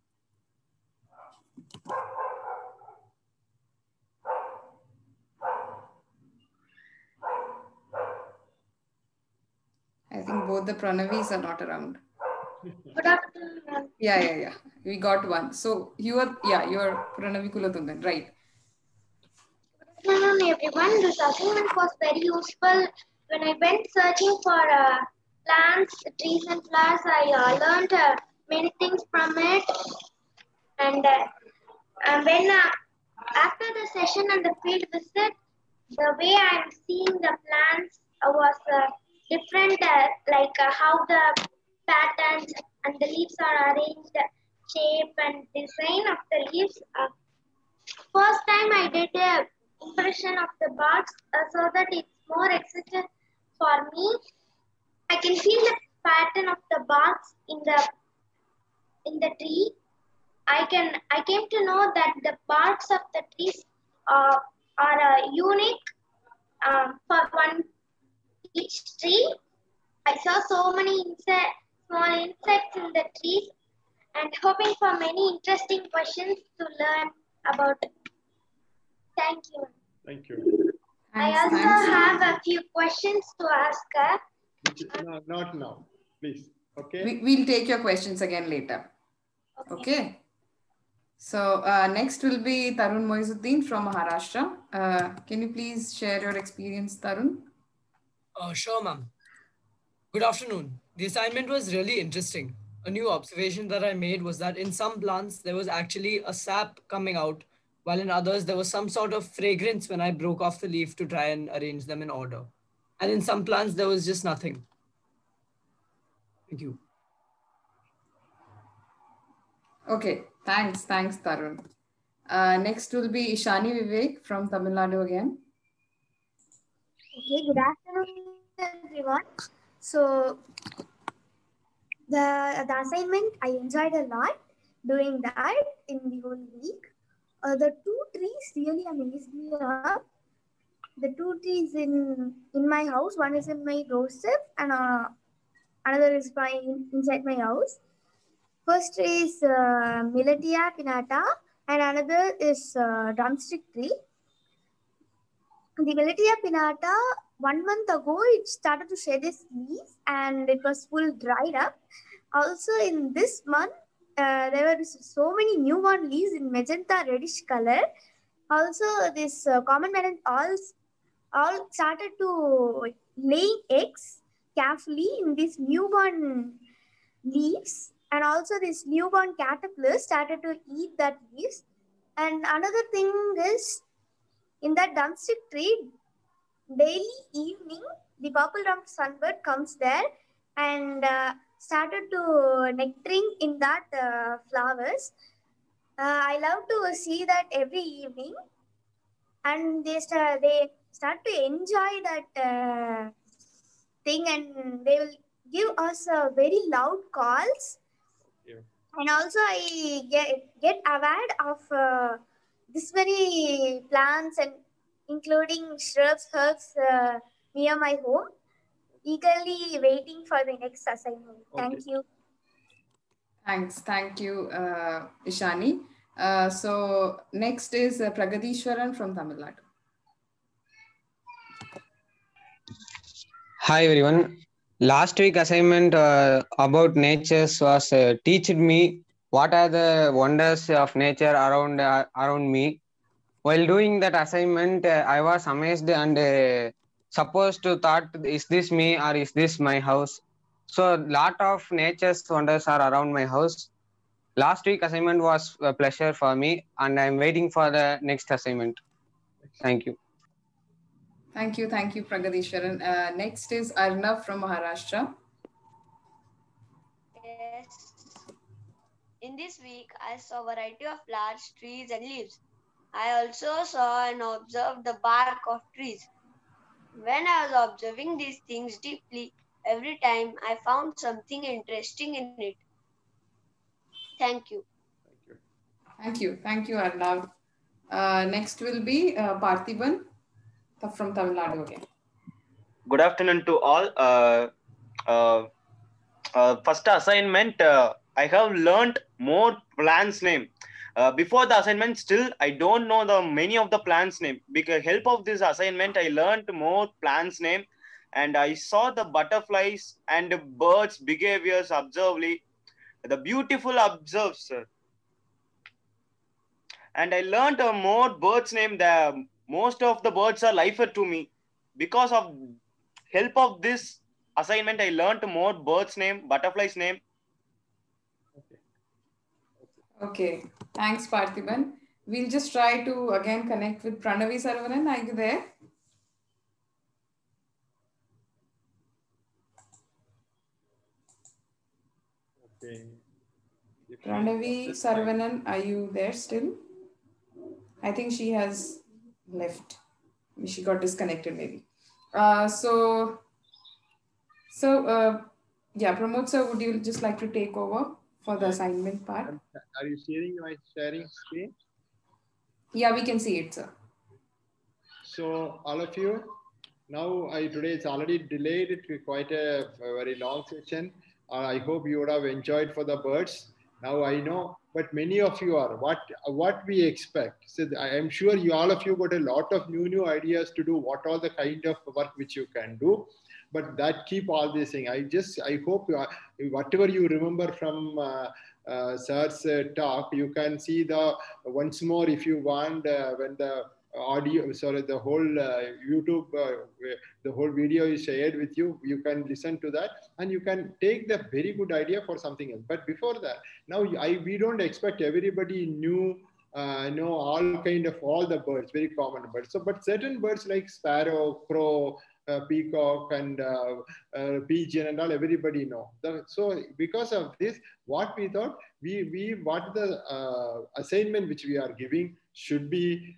I think both the Pranavis are not around. Good afternoon. Yeah. We got one. So you're Pranavi Kulatungan, right? Good afternoon, everyone. This assignment was very useful. When I went searching for plants, trees, and flowers, I learned many things from it. And when after the session and the field visit, the way I'm seeing the plants was different, like how the patterns and the leaves are arranged, shape and design of the leaves. First time I did a impression of the barks so that it's more exciting for me. I can feel the pattern of the barks in the tree. I came to know that the barks of the trees are unique for one each tree. I saw so many small insects in the trees and hoping for many interesting questions to learn about. Thank you. Thank you. I also have a few questions to ask her. No, not now, please. Okay. We'll take your questions again later. Okay. So next will be Tarun Moizuddin from Maharashtra. Can you please share your experience, Tarun? Sure, ma'am. Good afternoon. The assignment was really interesting. A new observation that I made was that in some plants, there was actually a sap coming out, while in others, there was some sort of fragrance when I broke off the leaf to try and arrange them in order. And in some plants, there was just nothing. Thank you. Okay, thanks, Tarun. Next will be Ishani Vivek from Tamil Nadu again. Okay, good afternoon, everyone. So the assignment, I enjoyed a lot doing that in the whole week. The two trees really amazed me up. The two trees in my house, one is in my doorstep and another is inside my house. First tree is Miletia pinnata and another is drumstick tree. The Miletia pinnata, 1 month ago, it started to shed its leaves and it was full dried up. Also in this month, there were so many newborn leaves in magenta reddish color. Also this common melon all started to lay eggs carefully in these newborn leaves. And also this newborn caterpillar started to eat that leaves. And another thing is, in that drumstick tree, daily evening, the purple-rumped sunbird comes there and started to nectaring in that flowers. I love to see that every evening, and they start to enjoy that thing, and they will give us very loud calls. Yeah. And also I get aware of this many plants and including shrubs, herbs near my home, eagerly waiting for the next assignment. Okay. Thank you. Thank you, Ishani. So next is Pragadishwaran from Tamil Nadu. Hi everyone. Last week assignment about nature was teached me what are the wonders of nature around me. While doing that assignment, I was amazed and supposed to thought, is this me or is this my house? So lot of nature's wonders are around my house. Last week assignment was a pleasure for me, and I'm waiting for the next assignment. Thank you. Thank you, Pragadishwaran. Next is Arnav from Maharashtra. Yes. In this week, I saw a variety of large trees and leaves. I also saw and observed the bark of trees. When I was observing these things deeply, every time I found something interesting in it. Thank you. Thank you, Arnav. Next will be Parthiban from Tamil Nadu again. Good afternoon to all. First assignment, I have learned more plants name. Before the assignment, still I don't know the many of the plants name. Because help of this assignment, I learned more plants name, and I saw the butterflies and the birds behaviors observably. The beautiful observes, sir. And I learned more birds name. Most of the birds are lifer to me. Because of help of this assignment, I learned more birds name, butterflies name. Okay, thanks Parthiban. We'll just try to again connect with Pranavi Saravanan. Are you there? Okay. Pranavi Saravanan, are you there still? I think she has left. She got disconnected maybe. Yeah, Pramod sir, would you just like to take over for the assignment part? Are you sharing my sharing screen? Yeah, we can see it, sir. So all of you, now today it's already delayed. It was quite a very long session. I hope you would have enjoyed for the birds. Now I know, but many of you are what we expect. So I am sure you all of you got a lot of new ideas to do. What all the kind of work which you can do, but that keep all these things. I hope whatever you remember from sir's talk, you can see the once more if you want when the audio, sorry, the whole YouTube, the whole video is shared with you. You can listen to that and you can take the very good idea for something else. But before that, now we don't expect everybody know all kind of all the birds, very common birds. So, but certain birds like sparrow, crow, peacock and pigeon and all, everybody know. So because of this, what we thought, what the assignment which we are giving should be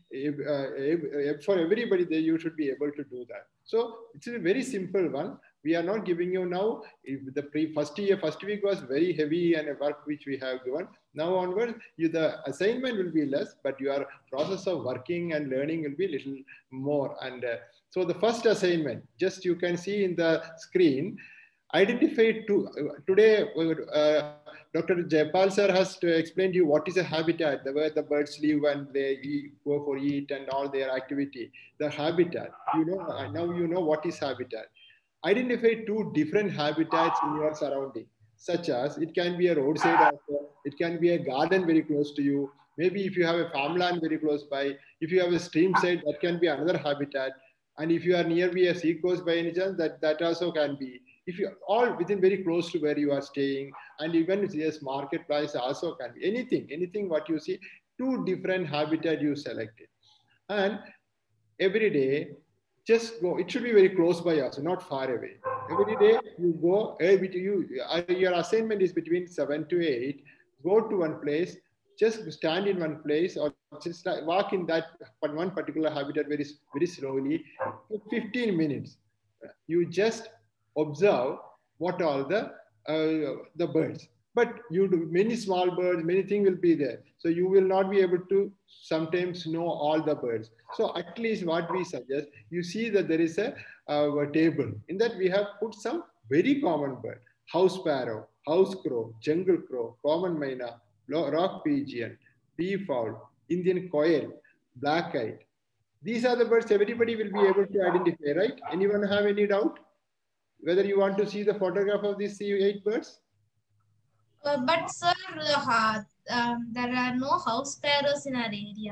for everybody there, you should be able to do that. So it's a very simple one. We are not giving you now, first week was very heavy and a work which we have given. Now onwards, the assignment will be less, but your process of working and learning will be little more. And so the first assignment, just you can see in the screen, identify today Dr. Jayapal sir has to explain to you what is a habitat, where the birds live and they go for eat and all their activity. The habitat, now you know what is habitat. Identify 2 different habitats in your surrounding, such as it can be a roadside also, it can be a garden very close to you. Maybe if you have a farmland very close by, if you have a stream side, that can be another habitat. And if you are nearby a sea coast by any chance, that also can be. If you all within very close to where you are staying, and even if yes, marketplace also can be anything what you see, 2 different habitat you selected. And every day, just go. It should be very close by us, not far away. Every day you go. Your assignment is between 7 to 8. Go to one place. Just stand in one place or just walk in that one particular habitat very, very slowly for 15 minutes. You just observe what all the birds. But you do many small birds, many things will be there. So you will not be able to sometimes know all the birds. So at least what we suggest, you see that there is a table. In that we have put some very common bird. House sparrow, house crow, jungle crow, common myna, rock pigeon, peafowl, Indian quail, black-eyed. These are the birds everybody will be able to identify, right? Anyone have any doubt? Whether you want to see the photograph of these 8 birds? But sir, there are no house sparrows in our area.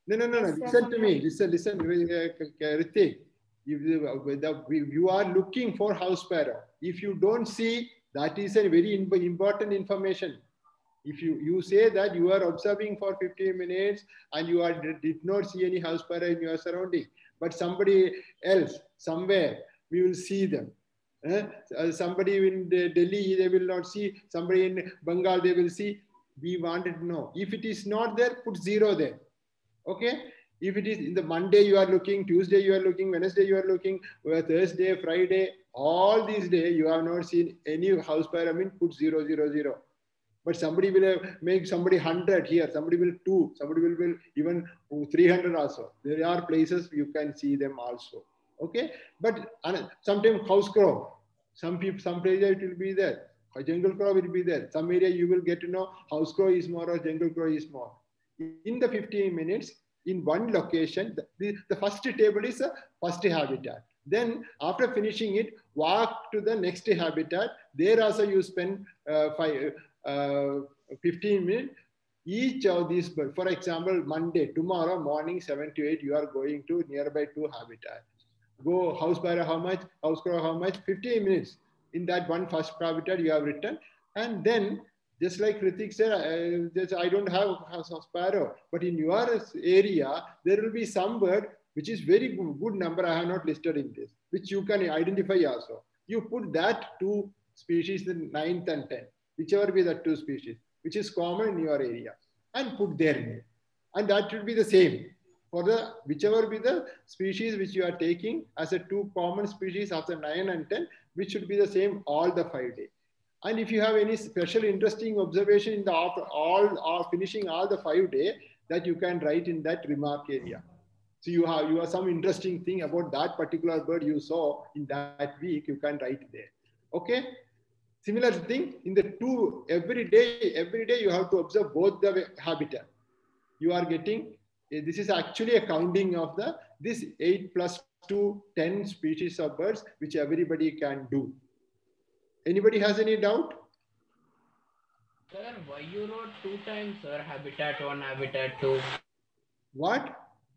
No. Yes, Listen to me. Listen, Ritik. You are looking for house sparrow. If you don't see, that is a very important information. If you say that you are observing for 15 minutes and you did not see any house sparrow in your surrounding, but somebody else somewhere we will see them. Somebody in Delhi they will not see. Somebody in Bengal they will see. We wanted to know. If it is not there, put 0 there. Okay. If it is in the Monday you are looking, Tuesday you are looking, Wednesday you are looking, Thursday, Friday, all these days you have not seen any house sparrow, put 0, 0, 0. But somebody will make somebody 100 here, somebody will 2, somebody will even 300 also. There are places you can see them also. Okay. But sometimes house crow, some places it will be there. A jungle crow will be there. Some area you will get to know house crow is more or jungle crow is more. In the 15 minutes, in one location, the first table is a first habitat. Then after finishing it, walk to the next habitat. There also you spend 15 minutes. Each of these birds, for example, Monday, tomorrow morning 7 to 8, you are going to nearby 2 habitat. Go house sparrow how much, house crow how much, 15 minutes. In that one first habitat you have written. And then just like Ritik said, I don't have a sparrow, but in your area, there will be some bird, which is very good number. I have not listed in this, which you can identify also. You put that 2 species in 9th and 10th, whichever be the 2 species, which is common in your area, and put their name. And that should be the same for the whichever be the species which you are taking as a 2 common species after 9 and 10, which should be the same all the 5 days. And if you have any special interesting observation in the finishing all the 5 days, that you can write in that remark area. So you have some interesting thing about that particular bird you saw in that week, you can write there. Okay. Similar thing in the 2 every day you have to observe both the habitat. You are getting, this is actually a counting of this 8 plus 2, 10 species of birds, which everybody can do. Anybody has any doubt? Sir, why you wrote 2 times, sir? Habitat 1, habitat 2. What?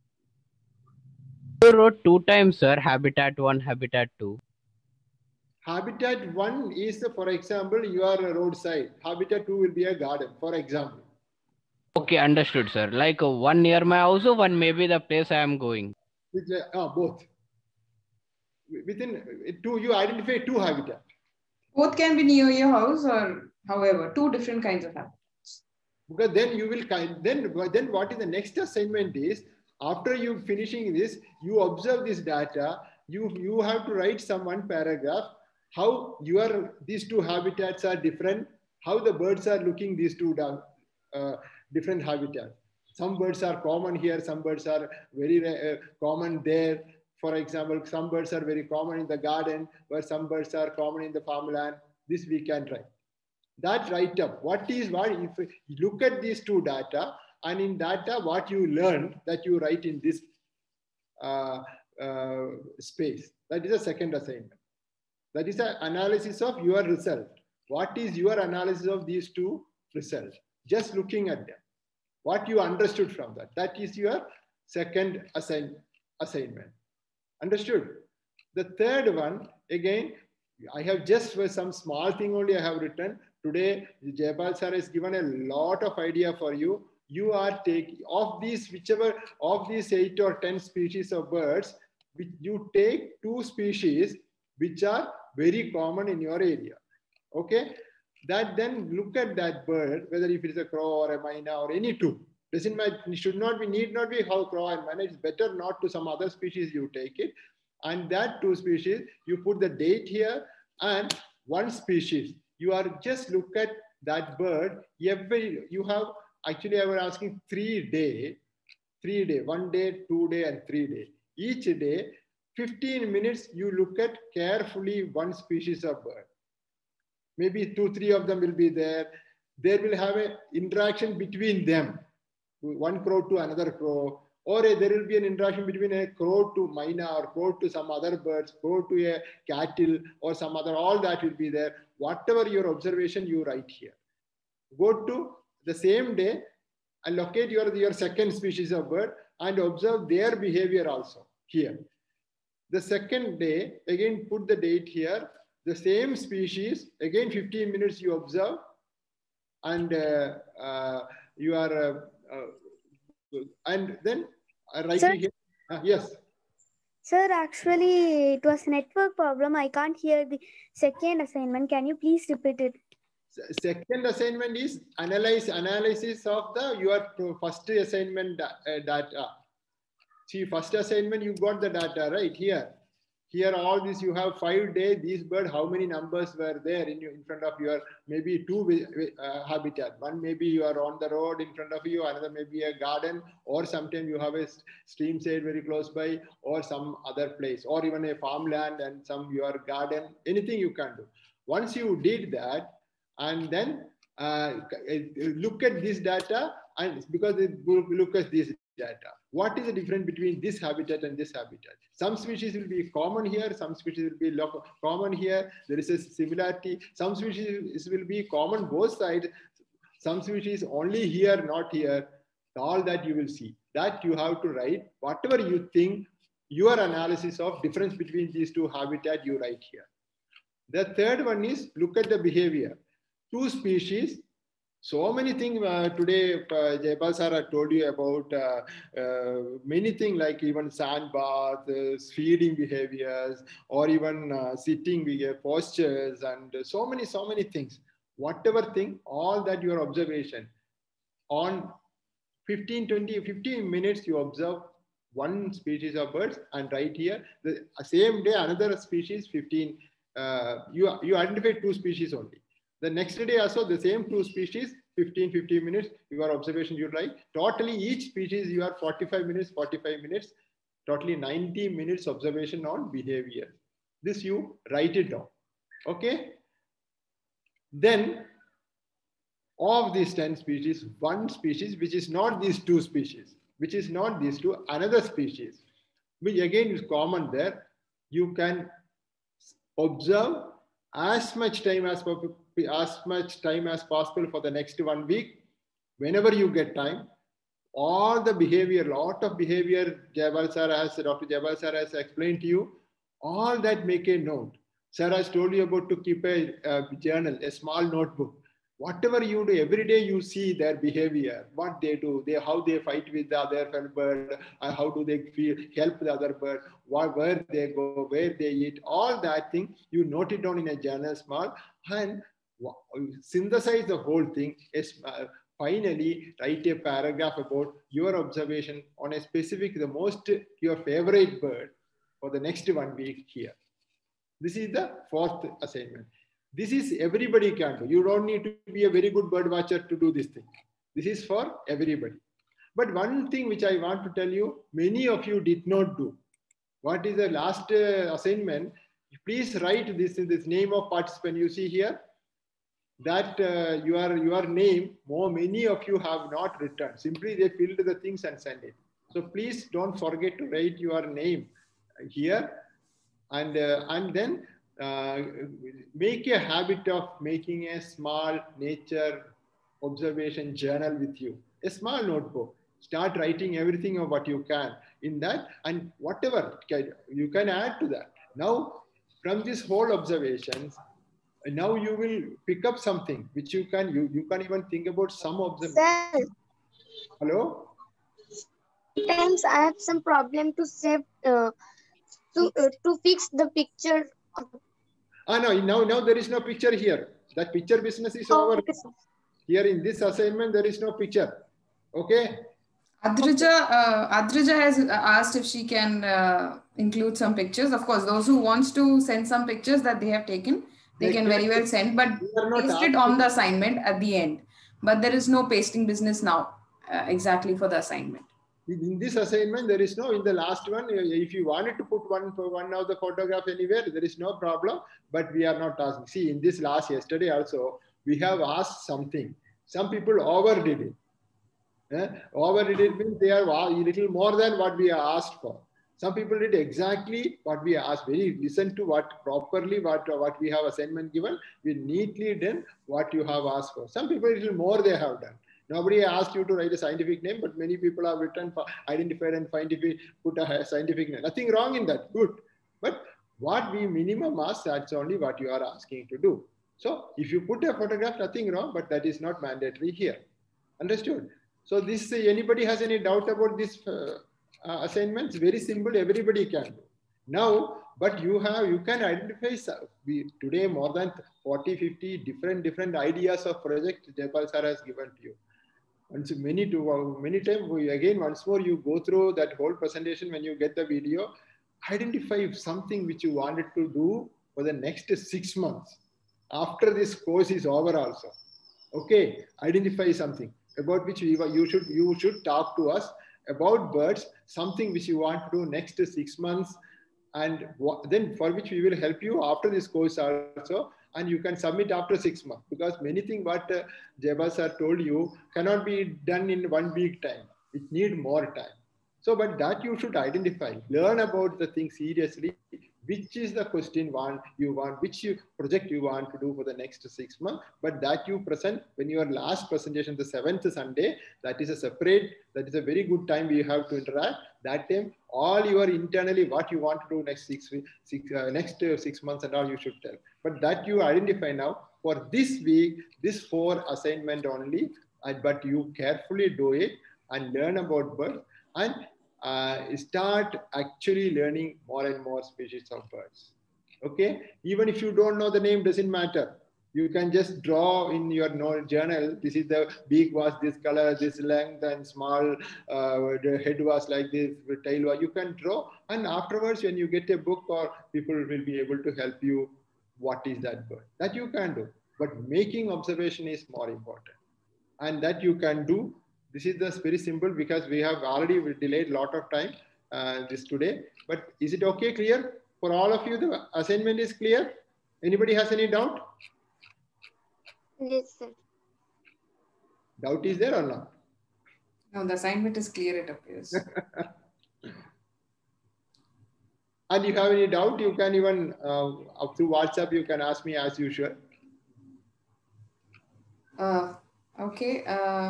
You wrote 2 times, sir. Habitat 1, habitat 2. Habitat 1 is, for example, you are a roadside. Habitat 2 will be a garden, for example. Okay, understood, sir. Like 1 near my house, or 1 maybe the place I am going. Both. Within 2, you identify 2 habitats. Both can be near your house, or however, 2 different kinds of habitats. Because then you will then what is the next assignment is, after you finishing this, you observe this data. You have to write some 1 paragraph how these 2 habitats are different, how the birds are looking these 2 different habitats. Some birds are common here, some birds are very common there. For example, some birds are very common in the garden, where some birds are common in the farmland. This we can write. That write up, if you look at these 2 data, and in data, what you learn that you write in this space. That is a second assignment. That is an analysis of your result. What is your analysis of these 2 results? Just looking at them. What you understood from that. That is your second assignment. Understood? The third one, again, I have just for some small thing only I have written. Today, Jayapal sir has given a lot of idea for you. You are taking, whichever of these 8 or 10 species of birds, you take 2 species which are very common in your area. Okay? That then look at that bird, whether if it is a crow or a myna or any 2. Doesn't matter, need not be how crow and myna. It's better not to some other species you take it. And that 2 species, you put the date here, and 1 species. You are just look at that bird. You have, actually I was asking 3 day, 1 day, 2 day and 3 day. Each day, 15 minutes, you look at carefully 1 species of bird. Maybe 2, 3 of them will be there. There will have an interaction between them. 1 crow to another crow, or there will be an interaction between a crow to myna, or crow to some other birds, crow to a cattle or some other, all that will be there. Whatever your observation, you write here. Go to the same day and locate your second species of bird and observe their behavior also here. The second day, again put the date here, the same species, again 15 minutes you observe, and you are, and then write Sir? here. Yes. Sir, actually, it was network problem. I can't hear the second assignment. Can you please repeat it? Second assignment is analysis of your first assignment data. See, first assignment you got the data right here. Here all this you have 5 days. These bird, how many numbers were there in front of your maybe two habitat. One maybe you are on the road in front of you. Another maybe a garden, or sometimes you have a stream side very close by, or some other place, or even a farmland and some your garden. Anything you can do. Once you did that, and then look at this data, and because it look at this data. What is the difference between this habitat and this habitat? Some species will be common here, some species will be common here. There is a similarity. Some species will be common both sides. Some species only here, not here. All that you will see. That you have to write. Whatever you think, your analysis of difference between these two habitats, you write here. The third one is look at the behavior. Two species. So many things today, Jayapal sir told you about many things like even sand baths, feeding behaviors, or even sitting postures, and so many things. Whatever thing, all that your observation on 15 minutes you observe one species of birds and write here. The same day another species 15. You identify two species only. The next day also the same two species, 15 minutes, your observation you write. Totally each species you are 45 minutes, totally 90 minutes observation on behavior. This you write it down. Okay. Then of these 10 species, one species which is not these two species, which is not these two, another species, which again is common there, you can observe as much time as possible for the next 1 week. Whenever you get time, all the behavior, lot of behavior Dr. Jayapal sir has explained to you, all that make a note. Sir has told you about to keep a journal, a small notebook. Whatever you do, every day you see their behavior, what they do, how they fight with the other bird, how do they help the other bird, where they go, where they eat, all that thing, you note it down in a journal small, and synthesize the whole thing. Finally, write a paragraph about your observation on a specific, your favorite bird for the next 1 week here. This is the fourth assignment. This is everybody can do. You don't need to be a very good bird watcher to do this thing. This is for everybody. But one thing which I want to tell you, many of you did not do. What is the last assignment? Please write this name of participant you see here. That your name, many of you have not written. Simply they filled the things and sent it. So please don't forget to write your name here, and then make a habit of making a small nature observation journal with you, a small notebook. Start writing everything of what you can in that, and whatever you can add to that. Now, from this whole observations, now you will pick up something which you can even think about some of them. Sir. Hello? Sometimes I have some problem to save to fix the picture. No, now there is no picture here. That picture business is over. Okay, here in this assignment, there is no picture. Okay? Adrija has asked if she can include some pictures. Of course, those who wants to send some pictures that they have taken, they can very well send, but paste it on the assignment at the end. But there is no pasting business now exactly for the assignment. In this assignment, there is no, in the last one, if you wanted to put one of the photograph anywhere, there is no problem, but we are not asking. See, in this yesterday also, we have asked something. Some people overdid it. Overdid it means they are a little more than what we asked for. Some people did exactly what we asked. Listen to what we have assignment given. We neatly done what you have asked for. Some people a little more they have done. Nobody asked you to write a scientific name, but many people have written, identified and put a scientific name. Nothing wrong in that, good. But what we minimum ask, that's only what you are asking to do. So if you put a photograph, nothing wrong, but that is not mandatory here. Understood? So this, anybody has any doubt about this assignments? Very simple, everybody can do. Now, but you can identify today more than 40, 50 different ideas of project Jaipal sir has given to you. And so many times, once more, you go through that whole presentation when you get the video, identify something which you wanted to do for the next 6 months. After this course is over also. Okay, identify something about which you should talk to us about birds, something which you want to do next 6 months, and then for which we will help you after this course also, and you can submit after 6 months, because many things what Jaipal sir told you cannot be done in 1 week time. It needs more time. So, but that you should identify, learn about the thing seriously, which is the question which project you want to do for the next 6 months, but that you present when your last presentation, the 7th Sunday, that is a very good time we have to interact. That time, all your internally what you want to do next 6 months and all you should tell. But that you identify now for this week, this 4 assignment only, but you carefully do it and learn about birds and start actually learning more and more species of birds. Okay, even if you don't know the name, doesn't matter. You can just draw in your journal. This is the beak was this color, this length, and small. The head was like this, the tail was. You can draw, and afterwards, when you get a book, or people will be able to help you. What is that bird? That you can do, but making observation is more important, and that you can do. This is just very simple because we have already delayed a lot of time this today. But is it okay, clear for all of you? The assignment is clear. Anybody has any doubt? Yes, sir. Doubt is there or not? No, the assignment is clear, it appears. And if you have any doubt, you can even up through WhatsApp, you can ask me as usual. Okay.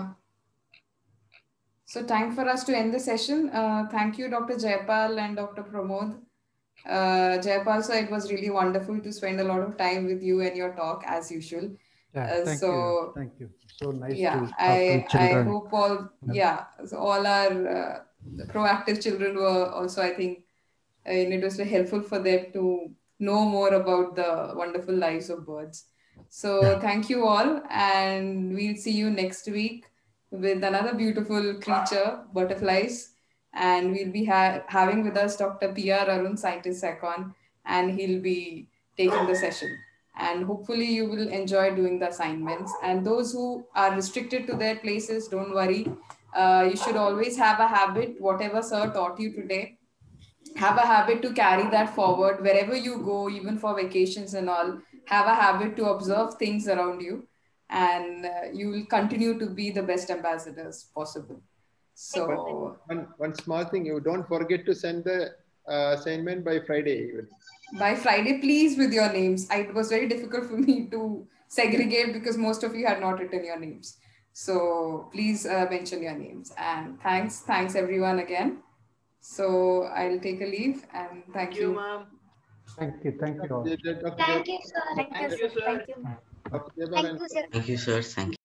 So time for us to end the session. Thank you, Dr. Jaipal and Dr. Pramod. Jaipal, sir, it was really wonderful to spend a lot of time with you and your talk as usual. Yeah, thank you. Thank you. So nice to talk I to children. hope all our proactive children were also, I think, it was very helpful for them to know more about the wonderful lives of birds. So thank you all, and we'll see you next week with another beautiful creature, butterflies. And we'll be having with us Dr. P.R. Arun, scientist SECON, and he'll be taking the session. And hopefully you will enjoy doing the assignments. And those who are restricted to their places, don't worry. You should always have a habit, whatever sir taught you today, have a habit to carry that forward wherever you go, even for vacations and all. Have a habit to observe things around you, and you will continue to be the best ambassadors possible. So one small thing, you don't forget to send the assignment by Friday evening. By Friday, please, with your names. It was very difficult for me to segregate because most of you had not written your names. So please mention your names. And thanks everyone again. So I'll take a leave, and thank you. Ma'am. Thank you. Thank you all. Thank you, sir. Thank you, sir. Thank you, ma'am. Thank you, sir. Thank you, sir. Thank you.